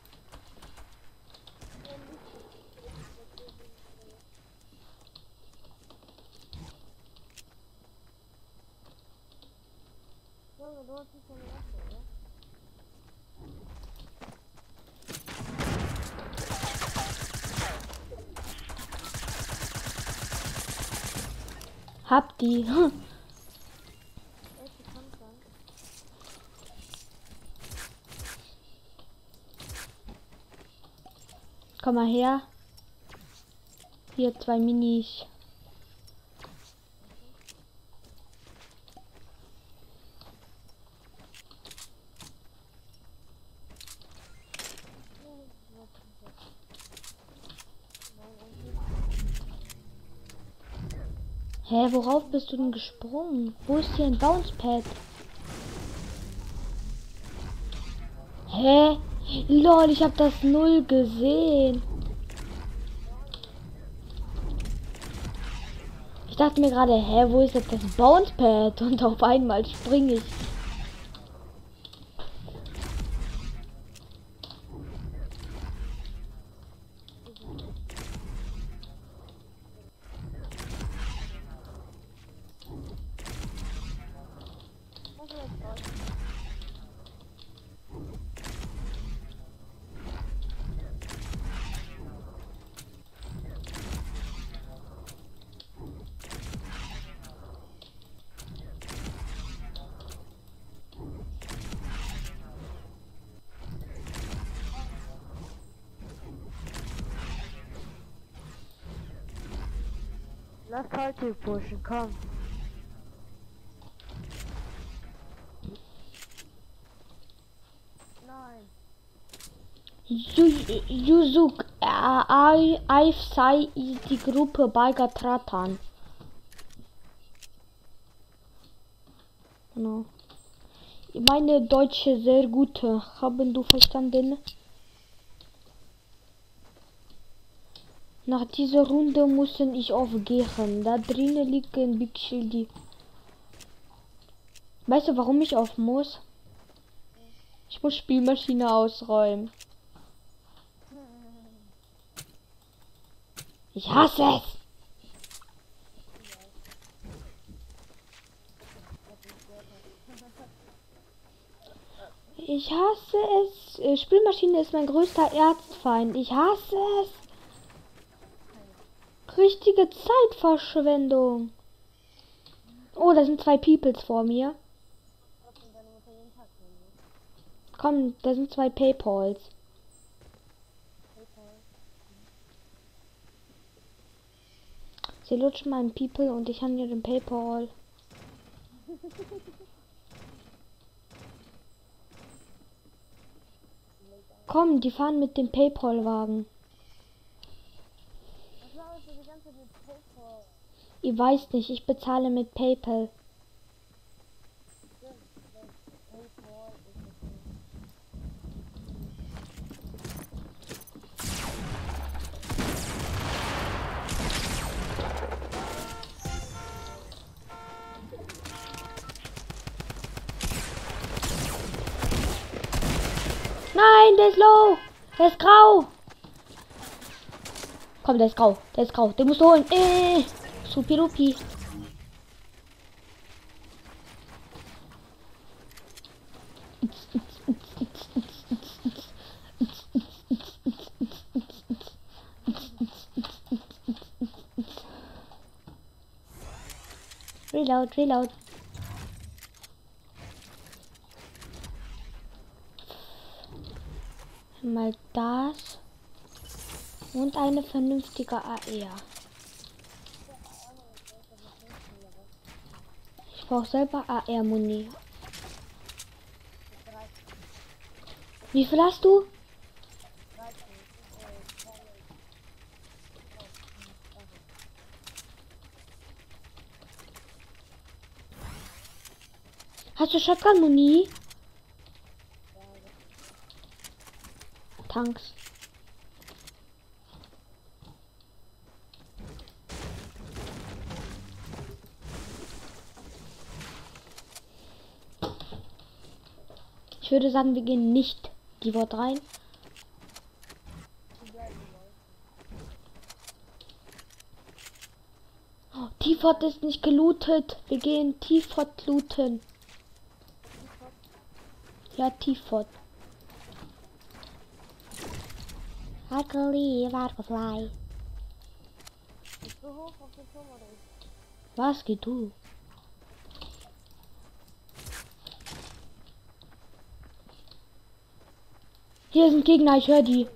Hab die. Hm. Komm mal her. Hier zwei Minis. Hä, worauf bist du denn gesprungen? Wo ist hier ein Bouncepad? Hä? Lol, ich habe das null gesehen. Ich dachte mir gerade, hä, wo ist jetzt das Bouncepad? Und auf einmal springe ich. Lass heute pushen, komm. Nein. Yusuk, I, I sei die Gruppe beigetreten. Genau. Meine Deutsche sehr gut. Haben du verstanden? Nach dieser Runde müssen ich aufgehen. Da drinnen liegt ein Big Shieldy. Weißt du, warum ich auf muss? Ich muss Spielmaschine ausräumen. Ich hasse es. Ich hasse es. Spielmaschine ist mein größter Erzfeind. Ich hasse es. Richtige Zeitverschwendung. Oh, da sind zwei Peoples vor mir. Komm, da sind zwei Paypals. Sie lutschen meinen People und ich habe hier den Paypal. Komm, die fahren mit dem Paypal-Wagen. Ich weiß nicht, ich bezahle mit PayPal. Nein, der ist low. Der ist grau. Komm, der ist grau. Der ist grau. Den musst du holen. Äh. Supirupi. Reload, reload. Mal das. Und eine vernünftige A R. Ich brauche selber A R-Muni. Wie viel hast du? Hast du Shotgun-Muni? Tanks. Ich würde sagen, wir gehen nicht die Wort rein. Oh, T-Fort ist nicht gelootet. Wir gehen T-Fort looten. Ja, T-Fort. Ugly Butterfly. Was geht du? Hier sind Gegner, ich höre die.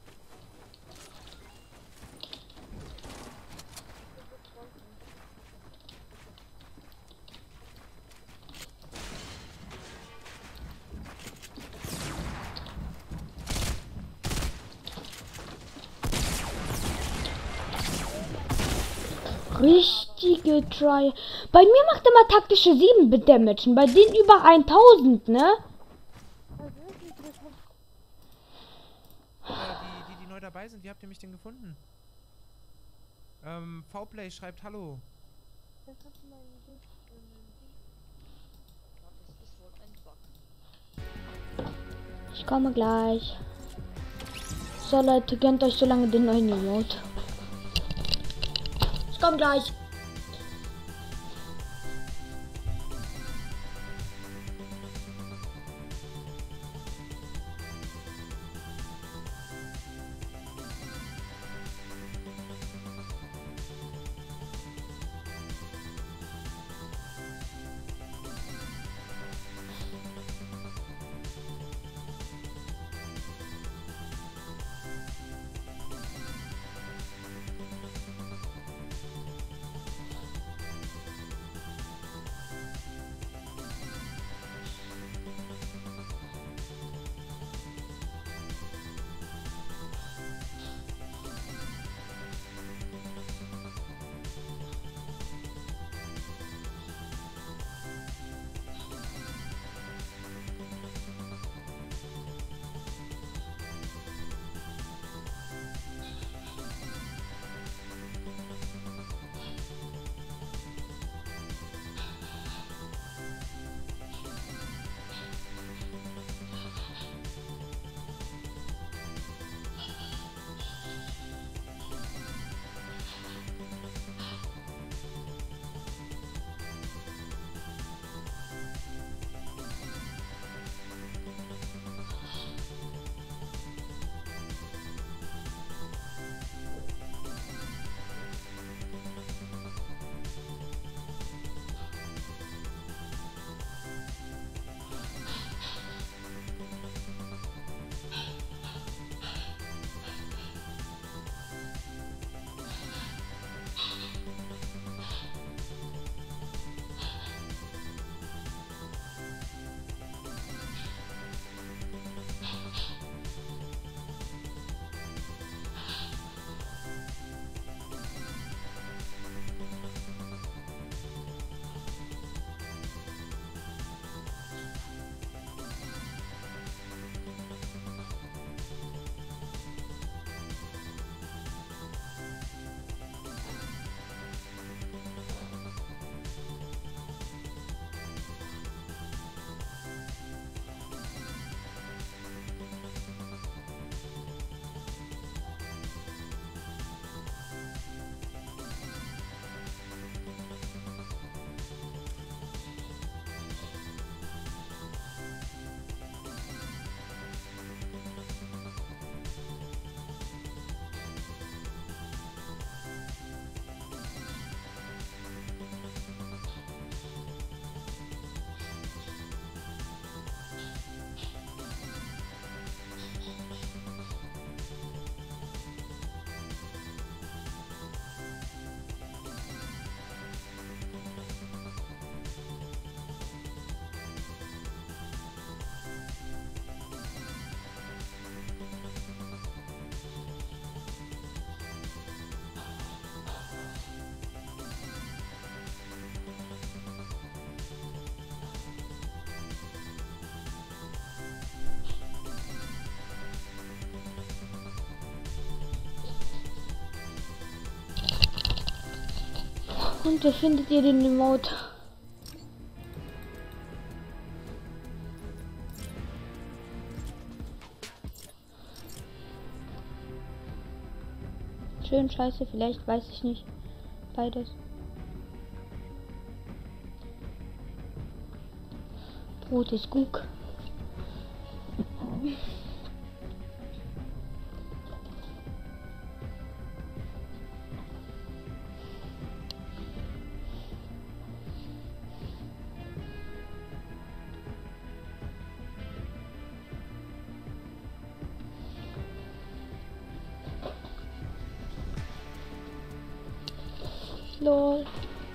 Richtige Try. Bei mir macht immer taktische sieben Bit Damage. Bei denen über tausend, ne? Die, die, die neu dabei sind, wie habt ihr mich denn gefunden? Ähm, V-Play schreibt Hallo. Ich komme gleich. So Leute, gönnt euch so lange den neuen Emote. Ich komme gleich. Und wie findet ihr den Emote? Schön, scheiße, vielleicht, weiß ich nicht. Beides. Brot ist gut. Lol.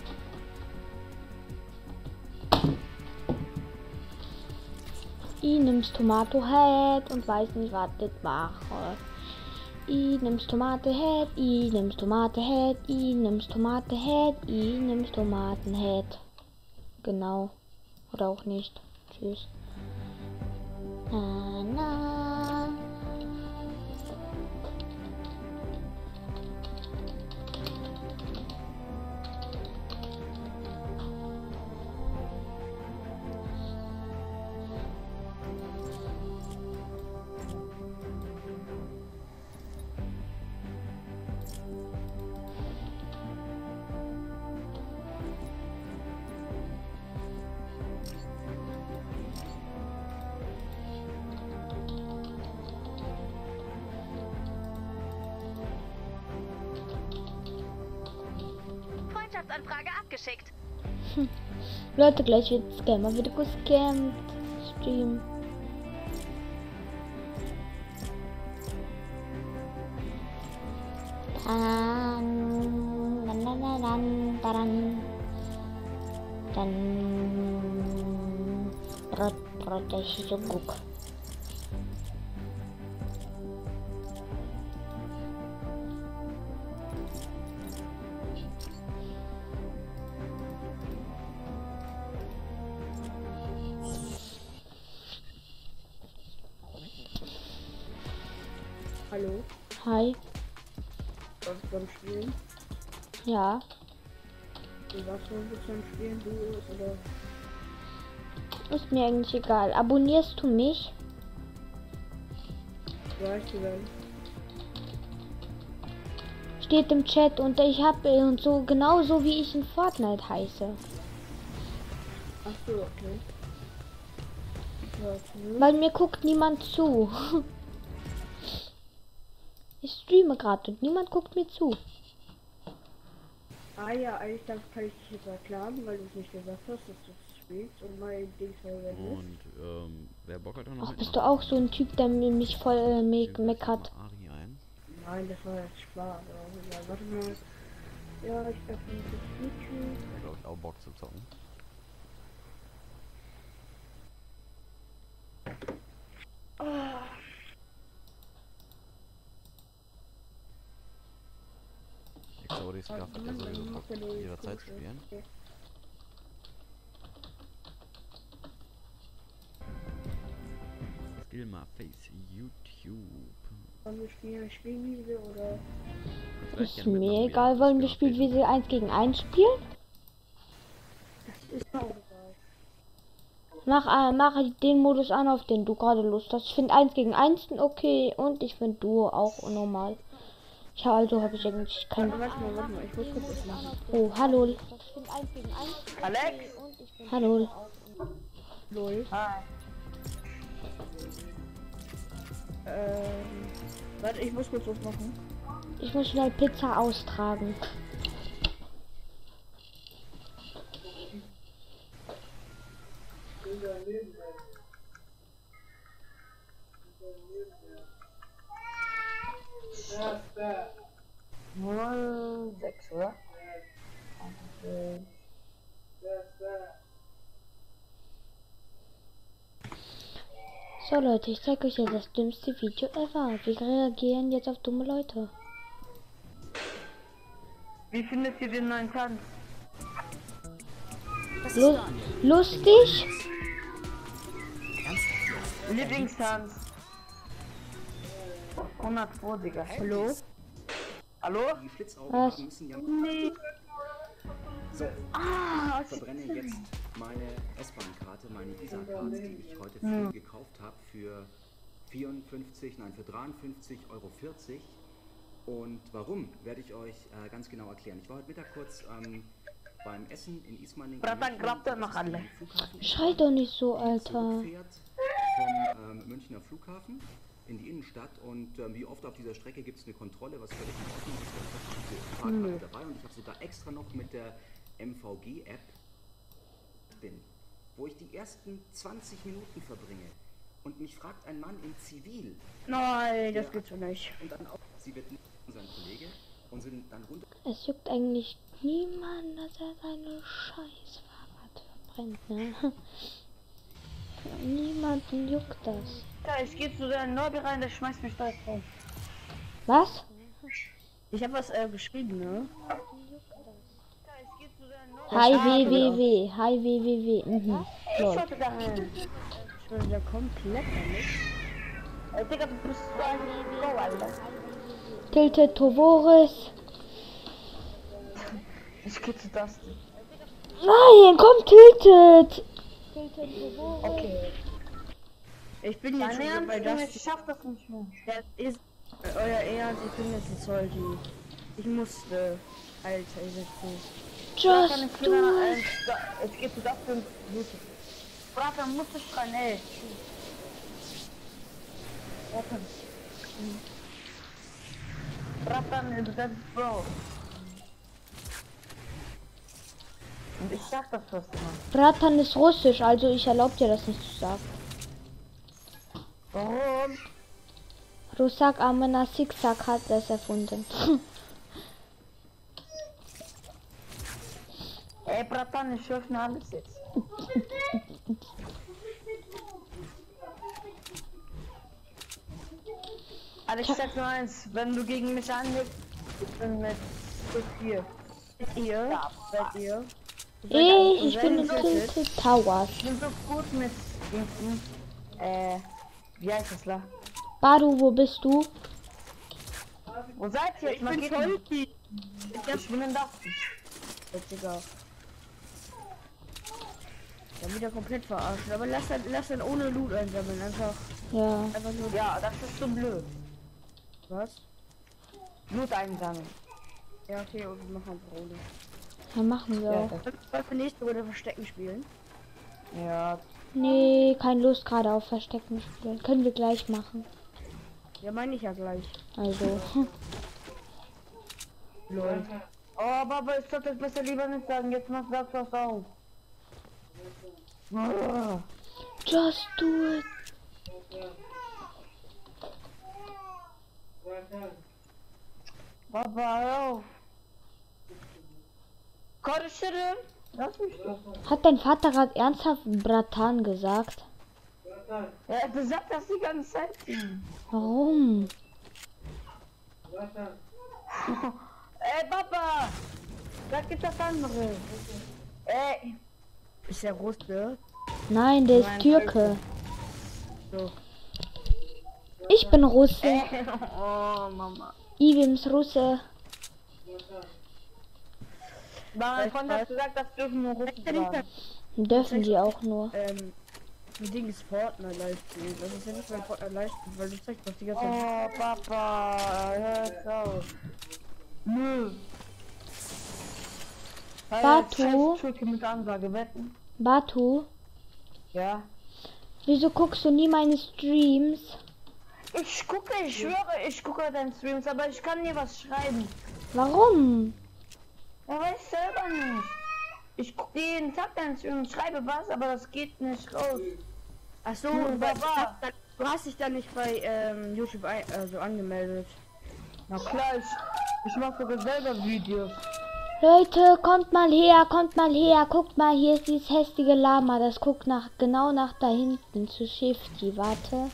Ich nimm's Tomato Head und weiß nicht, was das mache. Ich nimm's Tomate Head, ich nimm's Tomate Head, ich nimm's Tomate Head, ich nimm's Tomatenhead. Genau. Oder auch nicht. Tschüss. Na, na. Freundschaftsanfrage abgeschickt. Hm. Leute, gleich wird Scammer wieder gescammt. Stream. Dann, dann, dann, dann, dann, dann, Brot, Brot, das ist so gut. Hallo? Hi. Was beim Spielen? Ja. Und was willst du beim Spielen? Du oder? Ist mir eigentlich egal. Abonnierst du mich? Weißt du denn? Steht im Chat und ich habe und so genauso wie ich in Fortnite heiße. Ach so, okay. Warte. Weil mir guckt niemand zu. Ich streame gerade und niemand guckt mir zu. Ah ja, eigentlich kann ich dich jetzt erklären, weil du es nicht gesagt hast, dass du es spielst und mein Ding verwendet. Und ähm, wer Bock hat da noch Ach, bist du auch so ein Typ, der mich voll äh, me meckert? Nein, das war jetzt Spaß. Ja, warte mal. Ja, ich öffne das YouTube. Ich glaube, ich auch Bock zu zocken. Oh. Exodus Kraft hat ja sowieso Bock, jederzeit zu spielen. Skill mal Face YouTube. Wollen wir spielen Spielwiese oder? Ist mir egal, wollen wir Spielwiese eins gegen eins spielen? Das ist mir auch egal. Mach, äh, mach den Modus an, auf den du gerade Lust hast. Ich finde eins gegen eins okay und ich finde Duo auch normal. Ich habe also habe ich eigentlich kein. Warte mal, warte mal, ich muss kurz was machen. Oh, hallo. Ich finde eins gegen eins. Alex? Hallo. Lol. Hi. Ähm, warte, ich muss kurz was machen. Ich muss schnell Pizza austragen. null sechs, oder? So Leute, ich zeige euch jetzt das dümmste Video ever. Wir reagieren jetzt auf dumme Leute. Wie findet ihr den neuen Tanz? Lu lustig? Lieblingstanz. hundertzwei, Digga. Hallo? Hallo? Was? Nee. So, Ah, ich verbrenne jetzt meine S-Bahn-Karte, meine Visa-Card, die ich heute früh Ja. gekauft habe für vierundfünfzig, nein, für dreiundfünfzig Euro vierzig. Und warum, werde ich euch äh, ganz genau erklären. Ich war heute Mittag kurz ähm, beim Essen in Ismaning. Bratan, glaubt er noch alle. Schrei doch nicht so, Alter. Vom ähm, Münchner Flughafen in die Innenstadt und ähm, wie oft auf dieser Strecke gibt es eine Kontrolle, was völlig in Ordnung ist. Ich habe die Fahrkarte dabei und ich habe sogar extra noch mit der M V G-App bin, wo ich die ersten zwanzig Minuten verbringe und mich fragt ein Mann in Zivil. Nein, das der- geht so nicht. Und dann auch, sie wird nicht sein Kollege und sind dann runter. Es juckt eigentlich niemanden, dass er seine scheiß Fahrrad verbrennt, ne? Niemanden juckt das. Ja, ich geh zu der Norbi rein, der schmeißt mich da raus. Was? Ich habe was äh, geschrieben, ne? Hi www, hi www, mhm. Ich Lol. wollte da rein. Ich bin wieder komplett damit. Äh, Digga, du bist so ein Go, Alter. Tilted Tovoris. Ich geh zu das. Nein, komm, tilted. Okay. Ich bin jetzt schon bei das. Ich schaff das nicht mehr. Der ist äh, euer Ernst, ich bin jetzt ein Soldi. Ich musste. Alter, ich sag nicht. Just Bratan, ich do will da- it. äh, da- Es geht zu das und YouTube. Bratan, musst du schreien, ey. Bratan. Bratan, du bist Bro. Und ich sag das fast immer. Bratan ist russisch, also ich erlaube dir das nicht zu sagen. Warum? Rusak Amena Zigzag hat das erfunden. Ey, Bratan, ich öffne alles jetzt. Aber ich sag nur eins, wenn du gegen mich anlegst, ich bin mit zu viel. Seid ihr? Ja, seid ihr? Ich, ich bin in Tilted Towers. Ich bin so gut mit Dingsen. Äh, wie heißt das da? Badu, wo bist du? Wo seid ihr? Ich bin voll die. Ich bin in das. Jetzt egal. Ja, wieder komplett verarscht. Aber lass dann, lass dann ohne Loot einsammeln. Einfach. Ja. Einfach nur. Ja, das ist so blöd. Was? Loot einsammeln. Ja, okay, und wir machen eine Runde. Ja, machen wir Ja, auch. das wollen wir nächste Runde Verstecken spielen. Ja. Nee, keine Lust gerade auf Verstecken spielen. Können wir gleich machen. Ja, meine ich ja gleich. Also. Lol. Oh, aber ich sollte das besser lieber nicht sagen. Jetzt mach das was auf. Oh. Just do it. Papa, hör auf. Korrigere? Lass mich doch. Hat dein Vater gerade ernsthaft Bratan gesagt? Ja, du sagst das die ganze Zeit. Warum? Ey, Papa! Sag jetzt das andere. Ey. Ist der Russe? Nein, der ist Nein, Türke. So. Ich bin Russe. Ey. Oh, Mama. Ivims Russe. Mein Freund hat gesagt, das dürfen nur Russen sagen. Dürfen die auch nur. Ähm, das Ding ist Fortnite live spielen. Das ist ja nicht mein Fortnite live spielen, weil du zeigst was die ganze Zeit. Oh, Papa, hör auf. Nö. Batu. Mit Ansage wetten. Batu. Ja. Wieso guckst du nie meine Streams? Ich gucke, ich schwöre, ich gucke deine Streams, aber ich kann nie was schreiben. Warum? Ja, weiß ich selber nicht. Ich gucke jeden Tag deine Streams, schreibe was, aber das geht nicht raus. Ach so, Hm, Baba, du hast dich da nicht bei ähm, YouTube ein, also angemeldet. Na klar, ich, ich mache sogar selber Videos. Leute, kommt mal her, kommt mal her. Guckt mal, hier ist dieses hässliche Lama. Das guckt nach genau nach da hinten zu Shifty. Warte.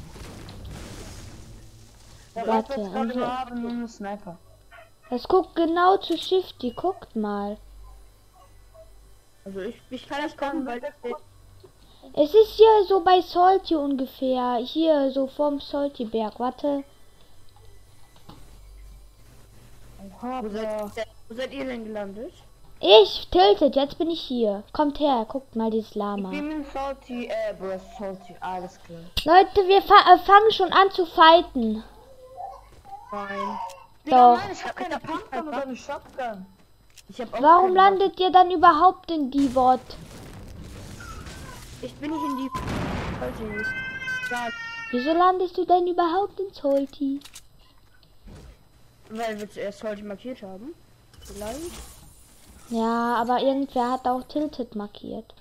Ja, Warte. ich und hier- habe nur einen Sniper. Das guckt genau zu Shifty. Guckt mal. Also ich, ich kann nicht kommen, weil das Es ist hier so bei Salty ungefähr. Hier so vorm Salty Berg. Warte. Wo seid, wo seid ihr denn gelandet? Ich, Tilted, jetzt bin ich hier. Kommt her, guckt mal dieses Lama. Ich bin mit Salty, äh, Bro, Salty, alles klar. Leute, wir fa äh, fangen schon an zu fighten. Nein. Doch. Nein, ich hab keine Pumpgun oder eine Shotgun. Ich hab auch Warum keine landet ihr dann überhaupt in die Wort? Ich bin nicht in die... Weiß ich nicht. Sag. Wieso landest du denn überhaupt in Salty? Weil wir zuerst Salty markiert haben. Vielleicht. Ja, aber irgendwer hat auch Tilted markiert.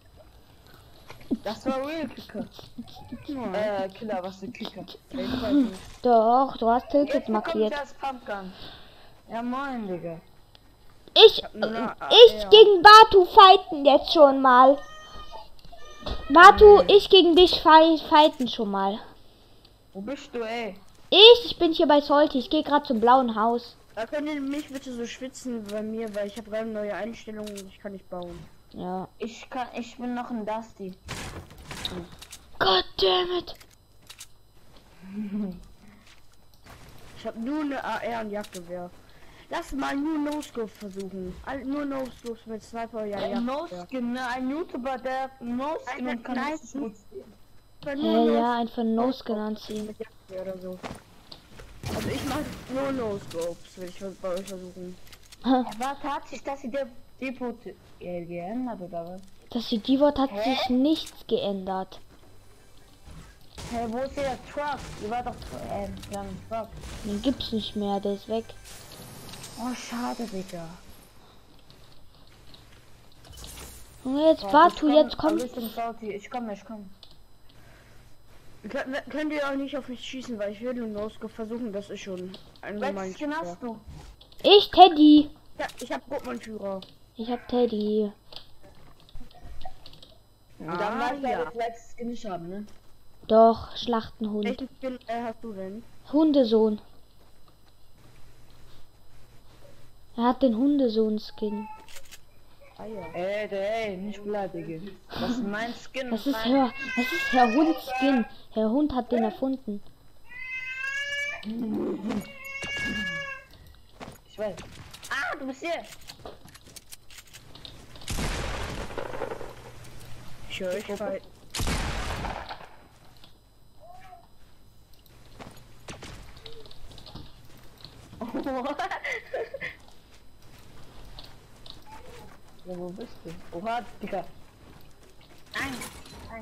Das war Real Kicker. äh, Killer, was für Kicker? Doch, du hast Tilted Jetzt markiert. Das Pumpgun. Ja moin, Digga. Ich, Na, ich ja. gegen Batu fighten jetzt schon mal. Batu, ich gegen dich fight, fighten schon mal. Wo bist du, ey? Ich, ich bin hier bei Salty. Ich gehe gerade zum blauen Haus. Da könnt ihr mich bitte so schwitzen bei mir, weil ich habe gerade neue Einstellungen und ich kann nicht bauen. Ja. Ich kann, ich bin noch ein Dusty. God damn it. Ich habe nur eine A R und Jagdgewehr. Lass mal nur No-Scope versuchen. All, nur No-Scopes mit Sniper, ja, ja. No-Skin, ne? Ein YouTuber, der No-Skin und kann nicht gut spielen. Ja, ja, einfach No-Skin anziehen. Oder so. Also ich mache nur No-Scopes, will ich bei euch versuchen. Warte, hat sich das in der Depot geändert oder was? Das die Wort hat Hä? sich nichts geändert. Hey, wo ist der Truck? Ihr war doch äh, ein Truck. Den gibt's nicht mehr, der ist weg. Oh, schade, Digga. Und jetzt Oh, Batu, ich jetzt komm, kommt. Richtung Salty. Ich komme, ich komme. Könnt, könnt ihr auch nicht auf mich schießen, weil ich will nur No-Scope versuchen, das ist schon ein Welches Skin hast du? Ich, Teddy. Ja, ich hab Gruppmanführer. Ich hab Teddy. Ah, dann weiß ich ja, das letztes Skin nicht haben, ne? Doch, Schlachtenhund. Welchen Skin äh, hast du denn? Hundesohn. Er hat den Hundesohn-Skin. Ah ja. Ey, ey, nicht beleidigen. Das ist mein Skin. Das ist mein... Herr, das ist Herr Hunds Skin. Herr Hund hat den erfunden. Ich weiß. Ah, du bist hier. Ich höre euch fight. Ja, wo bist du? Oha, Digga. Nein, nein.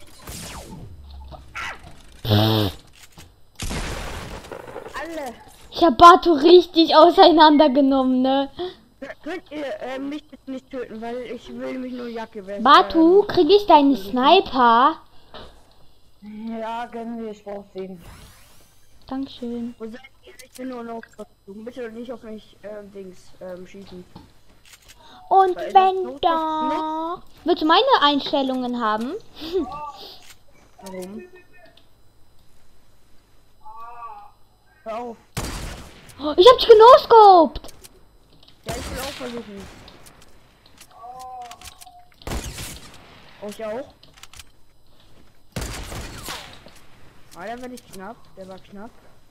Alle. Ich hab Batu richtig auseinandergenommen, ne? Könnt ihr äh, mich bitte nicht töten, weil ich will mich nur Jacke werden. Batu, krieg ich deinen Sniper? Ja, gönnen wir, ich brauch den. Dankeschön. Wo seid ihr? Ich will nur noch versuchen. Bitte nicht auf mich, ähm, Dings, ähm, schießen. Und Weil wenn da... Willst du meine Einstellungen haben? Warum? Hör auf. Oh, ich hab dich genoscoped! Ja, ich will auch versuchen. Oh, ich auch. Ah, der war nicht knapp. Der war knapp.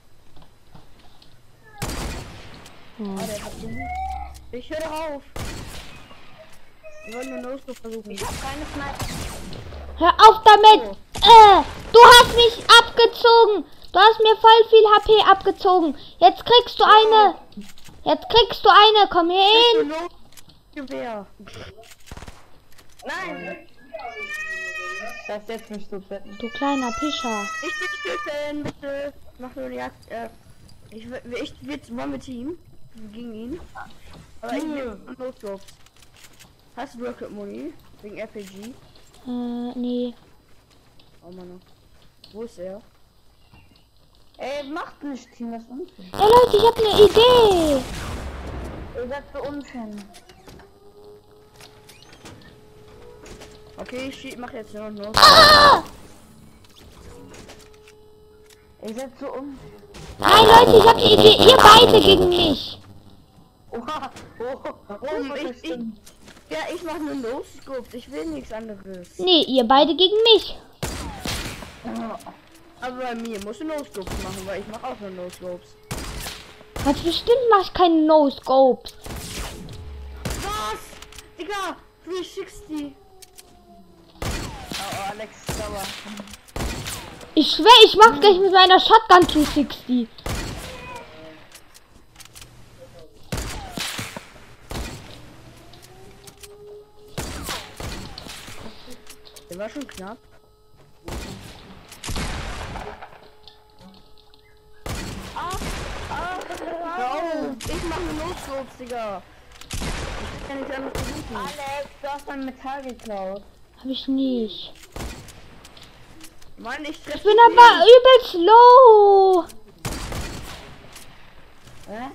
Hm. Ah, der hat ihn. Ich höre auf. Wir wollen nur No-Scope versuchen. Ich hab keine Sniper. Hör auf damit! Äh, du hast mich abgezogen! Du hast mir voll viel H P abgezogen. Jetzt kriegst du eine. Jetzt kriegst du eine. Komm hier hin. Gewehr. Nein. Das setzt mich so fett. Du kleiner Pischer. Ich will töten, bitte. Mach nur die Jagd. Äh, ich will, ich will, wollen wir Team gegen ihn. Aber ich will No-Scopes. Hast du Rocket Money? Wegen R P G? Äh, nee. Oh Mann. Wo ist er? Ey, macht nicht Team, das unfair. Ey Leute, ich hab eine Idee. Ihr seid so unfair. Okay, ich mach jetzt nur noch. Ah! Ihr seid so unfair. Nein Leute, ich hab eine Idee. Ihr beide gegen mich. Oha, oh, warum? Ich, ich, ja, ich mach nur No-Scopes. Ich will nichts anderes. Nee, ihr beide gegen mich. Aber bei mir musst du No-Scopes machen, weil ich mach auch nur No-Scopes. Was bestimmt mach ich keine No-Scopes. Was? Digga, dreihundertsechzig. Oh, Alex, sauer. Ich schwör, ich mach gleich mit meiner Shotgun dreihundertsechzig. Der war schon knapp. Ah, ah, oh, ich mach eine Notscope, Digga. Ich kann nicht anders versuchen. Alex, du hast mein Metall geklaut. Hab ich nicht. Mann, ich treffe. Ich bin aber übelst low. Hä?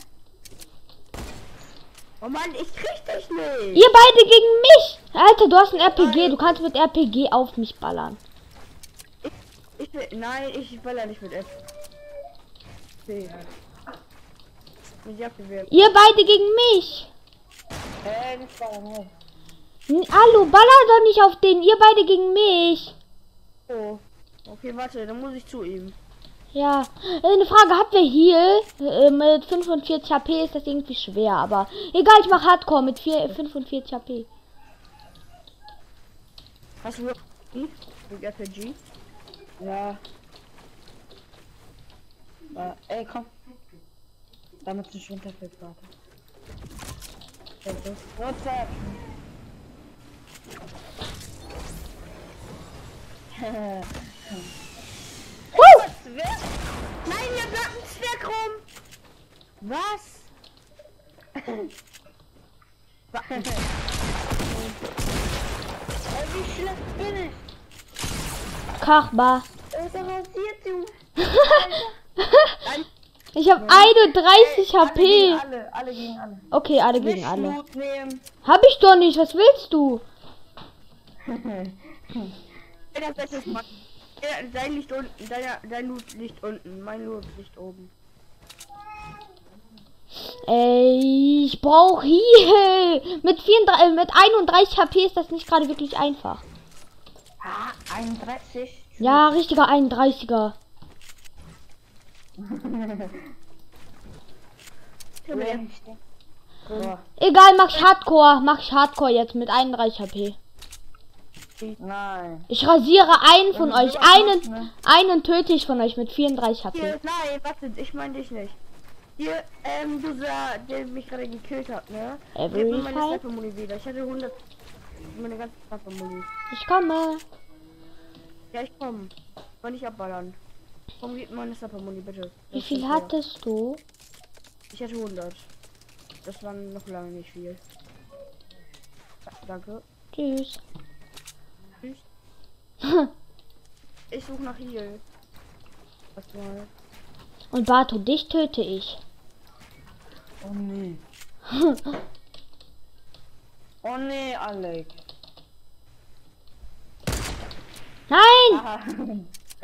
Oh Mann, ich krieg dich nicht. Ihr beide gegen mich. Alter, du hast ein R P G. Nein. Du kannst mit R P G auf mich ballern. Ich, ich will, nein, ich baller nicht mit F. Okay. Mit Ihr beide gegen mich. Äh, nicht ballern. Hallo, baller doch nicht auf den. Ihr beide gegen mich. Oh. Okay, warte, dann muss ich zu ihm. Ja, eine Frage, habt ihr hier äh, mit fünfundvierzig H P ist das irgendwie schwer, aber egal, ich mach Hardcore mit vier, fünfundvierzig H P. Hast du hm? R P G? Ja. Ja. Ey, komm. Damit ist nicht runterfällt, warte. WhatsApp. Woo! Nein, ihr bleibt ein Zwerg rum! Was? Wie schlecht bin ich? Kachbar. Was passiert, du? Ich hab einunddreißig H P. Alle, alle, alle gegen alle. Okay, alle gegen alle. Hab ich doch nicht, was willst du? Dein Licht unten, dein, dein Loot liegt unten, mein Loot liegt oben. Ey, ich brauche Heal. Mit, vierunddreißig, äh, mit einunddreißig H P ist das nicht gerade wirklich einfach. Ah, einunddreißig? Ja, richtiger einunddreißiger. Egal, mach ich Hardcore. Mach ich Hardcore jetzt mit einunddreißig H P. Nein. Ich rasiere einen von euch. Einen, einen töte ich von euch mit vierunddreißig H P. Hier, nein, warte, ich meine dich nicht. Hier, ähm, du sah, der mich gerade gekillt hat, ne? Every Gib mir meine Sniper-Muni wieder. Ich hatte hundert. Meine ganze Sniper-Muni. Ich komme. Ja, ich komme. Soll nicht abballern. Komm, gib mir meine Sniper-Muni, bitte. Wie viel hattest du? Ich hatte hundert. Das war noch lange nicht viel. Danke. Tschüss. Tschüss. Ich suche nach Heal. Was mal. Und Bato, dich töte ich. Oh nee. Oh nee, Alex. Nein!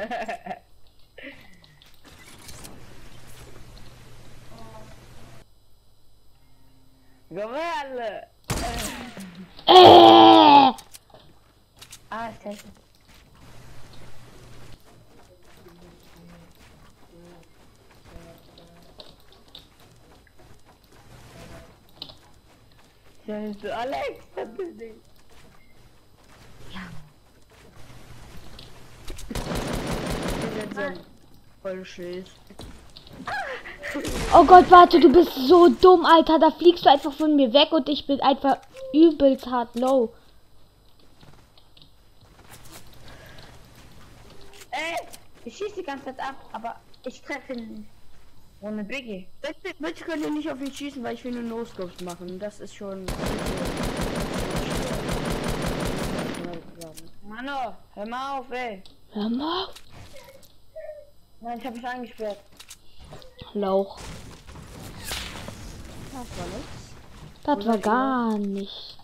Gewelle. Äh. Ah, scheiße. Scheiße, Alex, das ist nicht. Ja. Voll scheiße. Oh Gott, warte, du bist so dumm, Alter. Da fliegst du einfach von mir weg und ich bin einfach übelst hart low. Ey, ich schieße die ganze Zeit ab, aber ich treffe ihn nicht. Ohne Biggie. Bitte, bitte könnt ihr nicht auf ihn schießen, weil ich will nur No-Scopes machen. Das ist schon... Mano, hör mal auf, ey. Hör mal auf. Nein, ich habe mich eingesperrt. Lauch. Das war nichts. Das war gar nichts.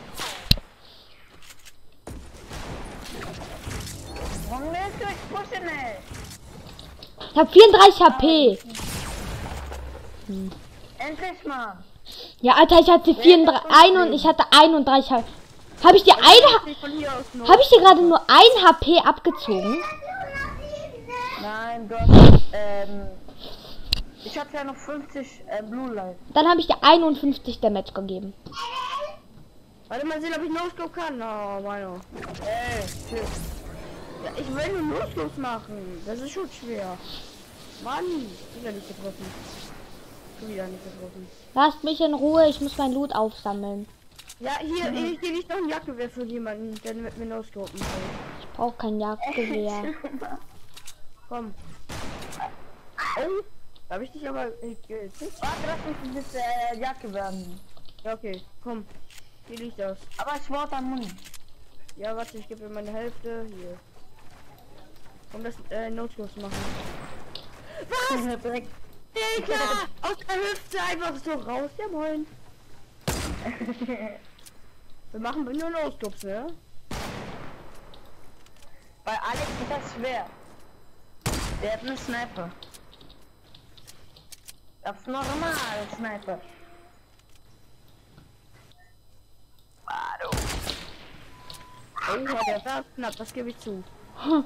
Warum willst du mich pushen, ey? Ich hab vierunddreißig H P. Hm. Endlich mal. Ja, Alter, ich hatte vierunddreißig ein und ich hatte einunddreißig H P. Habe ich dir ein Habe ich dir gerade nur ein H P abgezogen? Nein, du hast, ähm, ich hatte ja noch fünfzig äh, Blue Light. Dann habe ich dir einundfünfzig Damage gegeben. Warte mal sehen, ob ich No-Scope kann. Oh, meiner. Ey, shit. Ja, ich will nur No-Scopes machen. Das ist schon schwer. Mann, wieder nicht getroffen. Schon wieder nicht getroffen. Lasst mich in Ruhe, ich muss mein Loot aufsammeln. Ja, hier, mhm. ich gebe noch ein Jagdgewehr für jemanden, der mit mir No-Scopen will. Ich brauche kein Jagdgewehr. Komm. Oh, da habe ich dich aber gekillt. Warte, lass mich das äh, Jagdgewehr. Ja, okay, komm. Hier liegt das. Aber es war dann Muni. Ja, warte, ich gebe mir meine Hälfte. Hier. Um das äh, No-Scopes machen. Was? Digga! Aus der Hüfte einfach so raus. Ja, moin. Wir machen nur No-Scopes, ne? Bei Alex ist das schwer. Der hat einen Sniper. Das ist normal, Sniper. Oh, der war knapp, das gebe ich zu. Hm.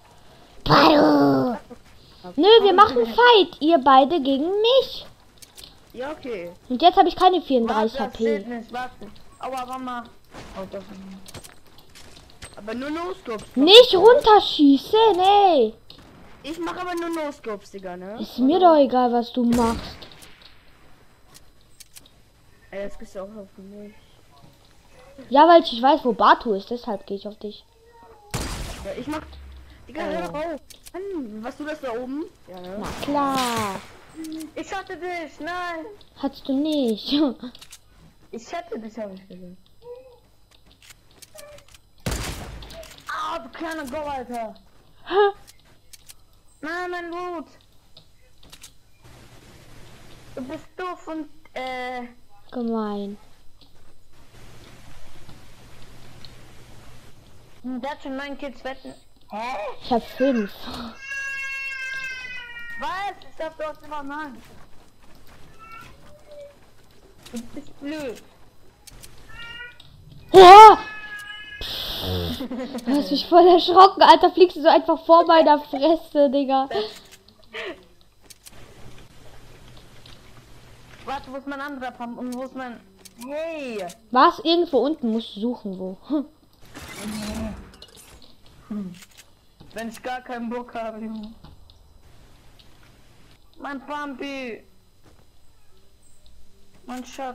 Nö, wir machen Fight, ihr beide gegen mich. Ja, okay. Und jetzt habe ich keine vierunddreißig Warte, H P. Nicht, warte. Aua, Mama. Oh, das aber nur No-Scopes. Nicht runterschießen, ey. Ich mache aber nur No-Scopes, Digga, ne? Ist mir doch egal, was du machst. Ey, jetzt gehst du auch auf mich. Ja, weil ich weiß, wo Batu ist, deshalb gehe ich auf dich. Ja, ich mach... Digga, hör doch auf. Mann, was du das da oben? Ja, ne? Na klar. Ich hatte dich, nein. Hattest du nicht. Ich hätte dich, habe ich gesehen. Ah, du kleiner Go, Alter. Hä? Nein, mein Blut. Du bist doof und, äh... Gemein. Der hat schon neun Kills wetten. Hä? Ich hab fünf. Was? Ich hab doch immer neun. Du bist blöd. Ja! Du hast mich voll erschrocken, Alter. Fliegst du so einfach vor meiner Fresse, Digga. Warte, wo ist mein anderer Pump und wo ist mein... Hey! Was? Irgendwo unten musst du suchen, wo. Hm. Hm. Wenn ich gar keinen Bock habe, Junge. Mein Pumpy. Mein Schatz.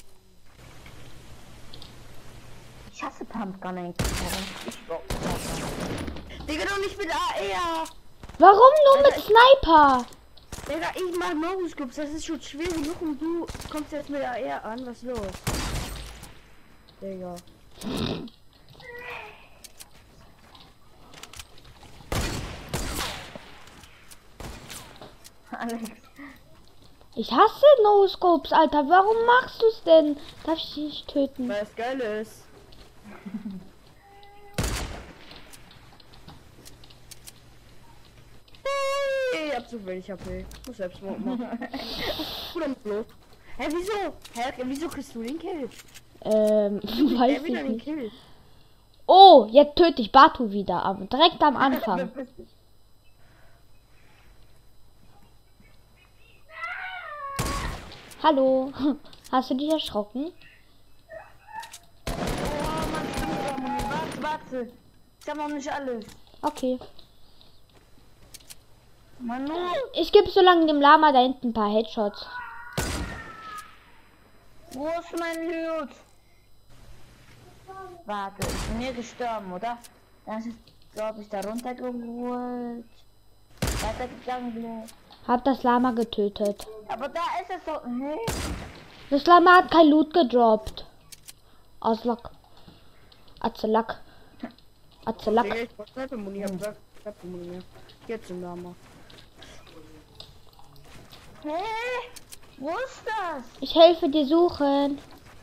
Ich hasse Pumpgun eigentlich. Digga, doch nicht mit A R. Warum nur mit Sniper? Digga, ich mach No-Scopes. Das ist schon schwer genug und du kommst jetzt mit A R an. Was ist los? Digga. Alex. Ich hasse No-Scopes, Alter. Warum machst du es denn? Darf ich dich nicht töten? Weil es geil ist. Ich hab zu wenig H P. Ich muss selbst machen. Oder los. Hä, wieso? Hä, wieso kriegst du den Kill? Ähm, weiß ich wieder nicht. Den Kill. Oh, jetzt töte ich Batu wieder. Am, direkt am Anfang. Hallo. Hast du dich erschrocken? Oh, Mann, warte, warte. Ich hab noch nicht alles. Okay. Mann, ich gebe so lange dem Lama da hinten ein paar Headshots. Wo ist mein Loot? Warte, ich bin hier gestorben, oder? Dann ist, glaube ich, da runtergeholt. Weitergegangen. Hab das Lama getötet. Aber da ist es so. Hey. Das Lama hat kein Loot gedroppt. Auslack. Atzelack. Atzelack. Ich brauch Sniper-Muni, hab gesagt, Sniper-Muni mehr. Jetzt zum Lama. Hey, wo ist das? Ich helfe dir suchen.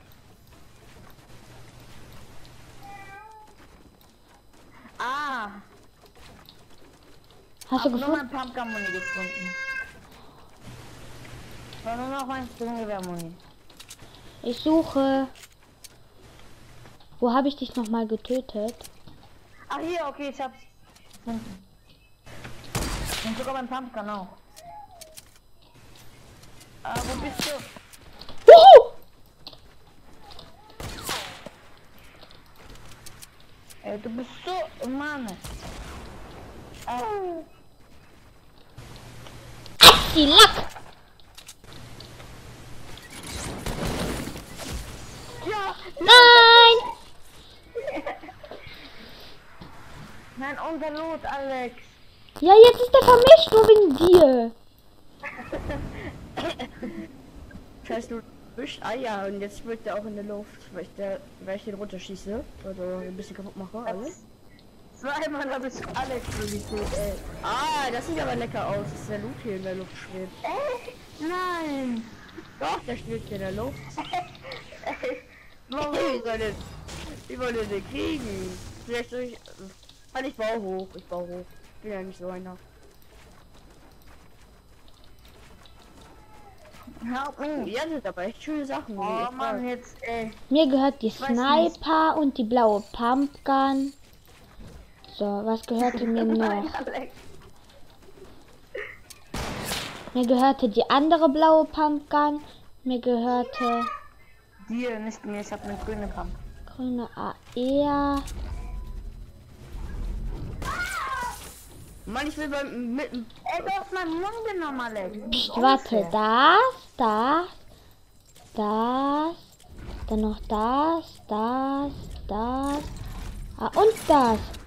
Ah. Hast du gefunden? Ich habe nur mein Pumpgun-Muni gefunden. Ich war nur noch mein Sturmgewehr-Muni. Ich suche. Wo habe ich dich noch mal getötet? Ach hier, okay, ich hab's gefunden. Und sogar beim Pumpgun auch. Ah, wo bist du? Wuhu! Ey, du bist so... Mann. Oh. Ach, die Lack! Ja! Nein! Nein, unser Lot, Alex. Ja, jetzt ist der vermischt, nur wegen dir. Scheiß du wischt Eier und jetzt schwebt er auch in der Luft, weil ich, der, weil ich den runterschieße. Also ein bisschen kaputt mache, alles. Zweimal habe ich Alex getötet, ey. Ah, das sieht aber lecker aus, dass der Loot hier in der Luft schwebt. Ey, nein! Doch, der schwebt hier in der Luft. Ey, warum soll denn? Ich wollte den kriegen. Vielleicht soll ich... Also ich baue hoch, ich baue hoch. Ich bin ja nicht so einer. Oh, ja, sind aber echt schöne Sachen. Oh Mann, jetzt, ey. Mir gehört die Sniper und die blaue Pumpgun. So, was gehörte mir noch? Mir gehörte die andere blaue Pumpgun. Mir gehörte... Dir, nicht mir, ich habe eine grüne Pump. Grüne A R. Mann, ich will beim mit. Ey, du hast meinen Mund genommen, Alex. Psst, warte, das, das, das, dann noch das, das, das, ah, und das.